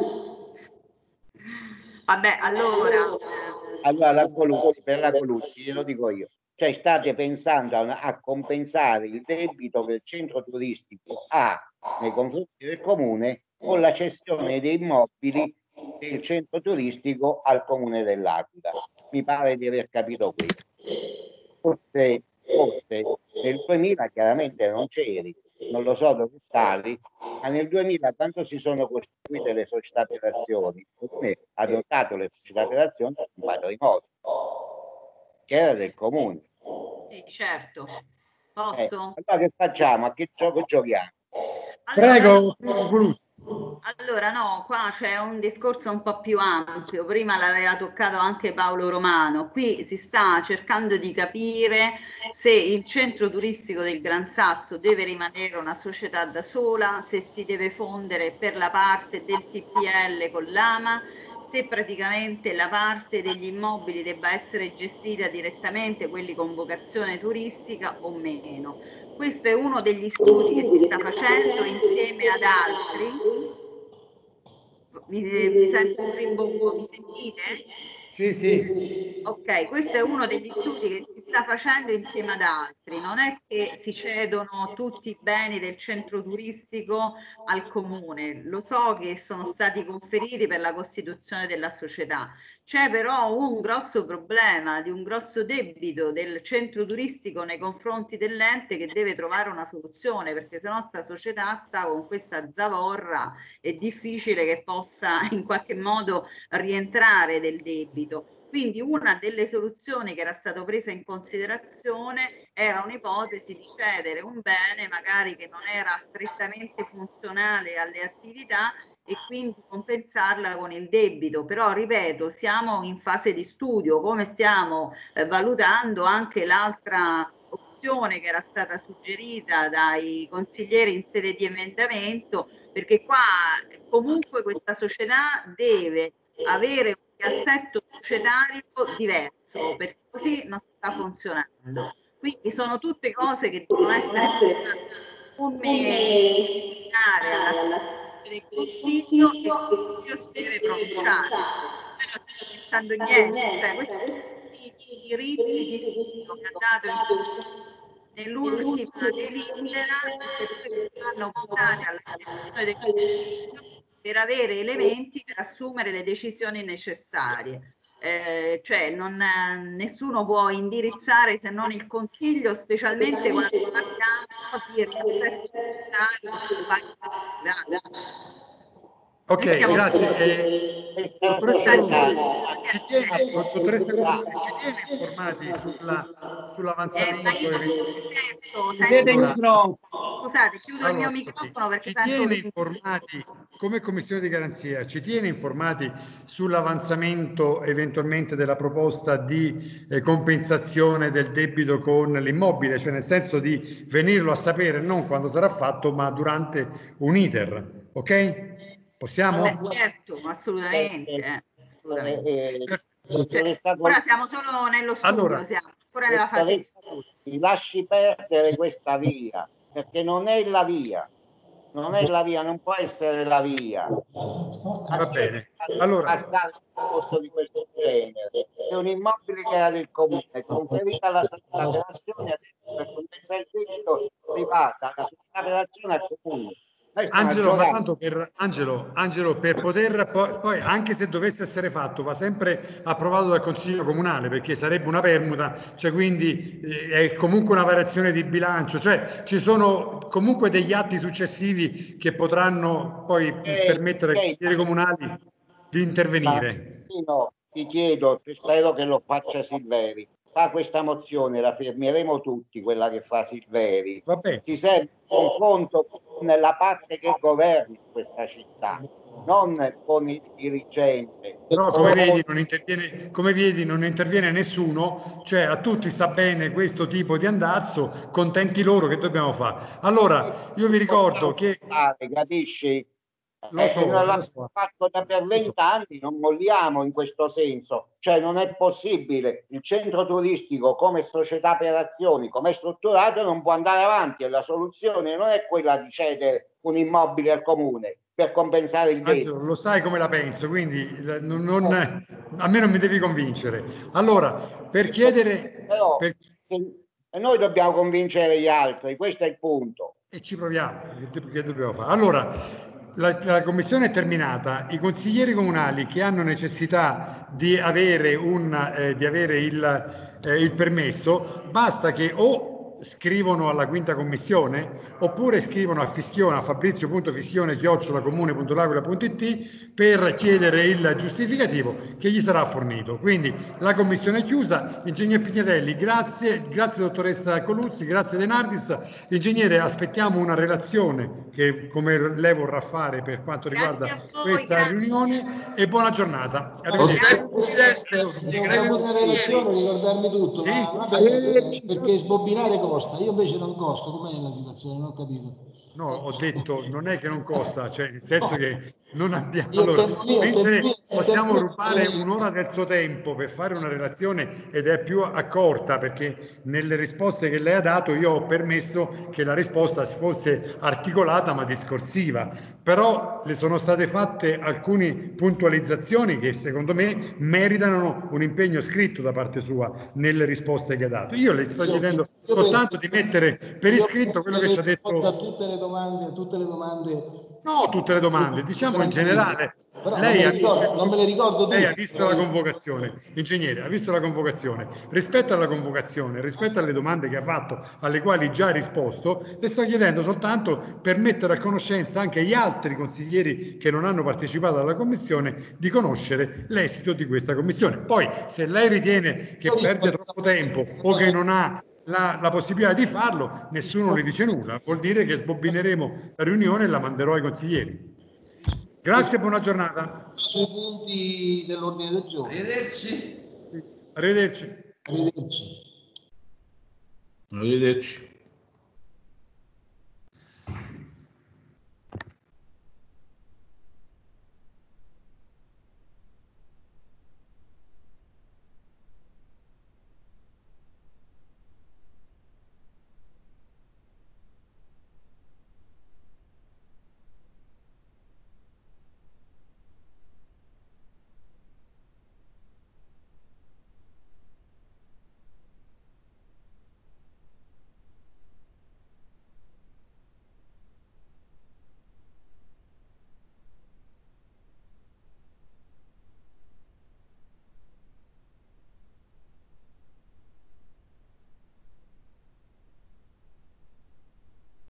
Vabbè, allora... Allora, la Colucci, per la Colucci, glielo dico io. Cioè state pensando a, a compensare il debito che il centro turistico ha nei confronti del comune con la cessione dei immobili del centro turistico al comune dell'Aquila. Mi pare di aver capito questo. Forse, forse nel duemila chiaramente non c'eri, non lo so dove stavi, ma nel duemila quando si sono costituite le società per azioni, il comune ha adottato le società per azioni a un patrimonio che era del comune. Sì, certo. Posso? Eh, allora che facciamo? A che gioco giochiamo? Prego, allora no, qua c'è un discorso un po' più ampio, prima l'aveva toccato anche Paolo Romano, qui si sta cercando di capire se il centro turistico del Gran Sasso deve rimanere una società da sola, se si deve fondere per la parte del T P L con l'Ama, se praticamente la parte degli immobili debba essere gestita direttamente, quelli con vocazione turistica o meno. Questo è uno degli studi che si sta facendo insieme ad altri. Mi, mi sento un rimbombo, mi sentite? Sì, sì. Ok, questo è uno degli studi che si sta facendo insieme ad altri. Non è che si cedono tutti i beni del centro turistico al comune. Lo so che sono stati conferiti per la costituzione della società. C'è però un grosso problema di un grosso debito del centro turistico nei confronti dell'ente che deve trovare una soluzione, perché se no sta società sta con questa zavorra, è difficile che possa in qualche modo rientrare del debito. Quindi una delle soluzioni che era stata presa in considerazione era un'ipotesi di cedere un bene magari che non era strettamente funzionale alle attività e quindi compensarla con il debito. Però ripeto, siamo in fase di studio, come stiamo eh, valutando anche l'altra opzione che era stata suggerita dai consiglieri in sede di emendamento, perché qua comunque questa società deve avere un assetto societario diverso, perché così non sta funzionando. Quindi sono tutte cose che devono essere come alla del Consiglio e il Consiglio si deve pronunciare. Non sto pensando niente, cioè questi sono tutti i indirizzi di studio che ha dato il Consiglio nell'ultima delibera e che poi vanno portati all'attenzione del Consiglio per avere elementi per assumere le decisioni necessarie. Eh, cioè non, nessuno può indirizzare se non il Consiglio, specialmente quando parliamo di riassetto societario. Ok, grazie. Eh, dottoressa Ruzzi, ci tiene, dottoressa Ruzzi, ci tiene informati sulla, sull'avanzamento eh, sento, sento, allora, scusate, chiudo allora, il mio microfono perché ci sento tiene informati come commissione di garanzia ci tiene informati sull'avanzamento eventualmente della proposta di eh, compensazione del debito con l'immobile, cioè nel senso di venirlo a sapere non quando sarà fatto, ma durante un iter, ok? Possiamo? Eh, certo, assolutamente. eh, assolutamente. Eh, Cioè, ora siamo solo nello studio, Allora, siamo ancora nella fase di studio. Ti lasci perdere questa via, perché non è la via, non è la via, non può essere la via. Va bene. Allora, A stare a posto di questo genere. È un immobile che era del comune, conferita alla società per azione, adesso per compensare il debito privata, la società per azione al comune. Angelo, ma tanto per, Angelo, Angelo, per poter poi, poi, anche se dovesse essere fatto, va sempre approvato dal Consiglio Comunale, perché sarebbe una permuta, cioè quindi eh, è comunque una variazione di bilancio, cioè ci sono comunque degli atti successivi che potranno poi Eh, permettere ai eh, consiglieri comunali di intervenire. No, ti chiedo, spero che lo faccia Silveri. Fa questa mozione, la firmeremo tutti, quella che fa Silveri. Si serve un confronto con la parte che governa questa città, non con il dirigente. Però come vedi, non interviene, come vedi non interviene nessuno, cioè a tutti sta bene questo tipo di andazzo, contenti loro, che dobbiamo fare? Allora, io vi ricordo che... Capisci? Lo so, eh, non lo l'abbiamo so. fatto da per vent'anni, non molliamo in questo senso, cioè non è possibile. Il centro turistico come società per azioni, come è strutturato, non può andare avanti e la soluzione non è quella di cedere un immobile al comune per compensare il debito. Angelo, lo sai come la penso, quindi non, non, a me non mi devi convincere. Allora, per chiedere... Però per... e noi dobbiamo convincere gli altri, questo è il punto. E ci proviamo, che, che dobbiamo fare? Allora... La, la commissione è terminata, i consiglieri comunali che hanno necessità di avere, un, eh, di avere il, eh, il permesso, basta che o scrivono alla quinta commissione oppure scrivono a Fischione, a fabrizio.fischione chiocciola comune punto l'aquila punto it per chiedere il giustificativo che gli sarà fornito. Quindi la commissione è chiusa. Ingegner Pignatelli, grazie, grazie dottoressa Coluzzi, grazie De Nardis. Ingegnere, aspettiamo una relazione che come lei vorrà fare per quanto riguarda questa riunione e buona giornata. Devo una relazione, ricordarmi tutto, Sì? ma vabbè, perché sbobbinare costa, io invece non costo, com'è la situazione? Non ho capito. No, ho detto non è che non costa, cioè nel senso che non abbiamo... Io Allora, tempo mio, mentre tempo mio, possiamo tempo rubare mio. un'ora del suo tempo per fare una relazione ed è più accorta, perché nelle risposte che lei ha dato io ho permesso che la risposta fosse articolata ma discorsiva, però le sono state fatte alcune puntualizzazioni che secondo me meritano un impegno scritto da parte sua nelle risposte che ha dato. Io le sto chiedendo soltanto di mettere per iscritto quello che ci ha detto. A tutte le domande, a tutte le domande. No, tutte le domande, diciamo in generale. Però Lei, non, me ha le ricordo, visto, non me le ricordo lei ha tutte. visto la convocazione, ingegnere, ha visto la convocazione. Rispetto alla convocazione, rispetto alle domande che ha fatto, alle quali già ha risposto, le sto chiedendo soltanto per mettere a conoscenza anche gli altri consiglieri che non hanno partecipato alla commissione di conoscere l'esito di questa commissione. Poi, se lei ritiene che perde troppo tempo o che non ha La, la possibilità di farlo, nessuno le dice nulla, vuol dire che sbobbineremo la riunione e la manderò ai consiglieri. Grazie e buona giornata. Sui punti dell'ordine del giorno. Arrivederci. Arrivederci. Arrivederci. Arrivederci.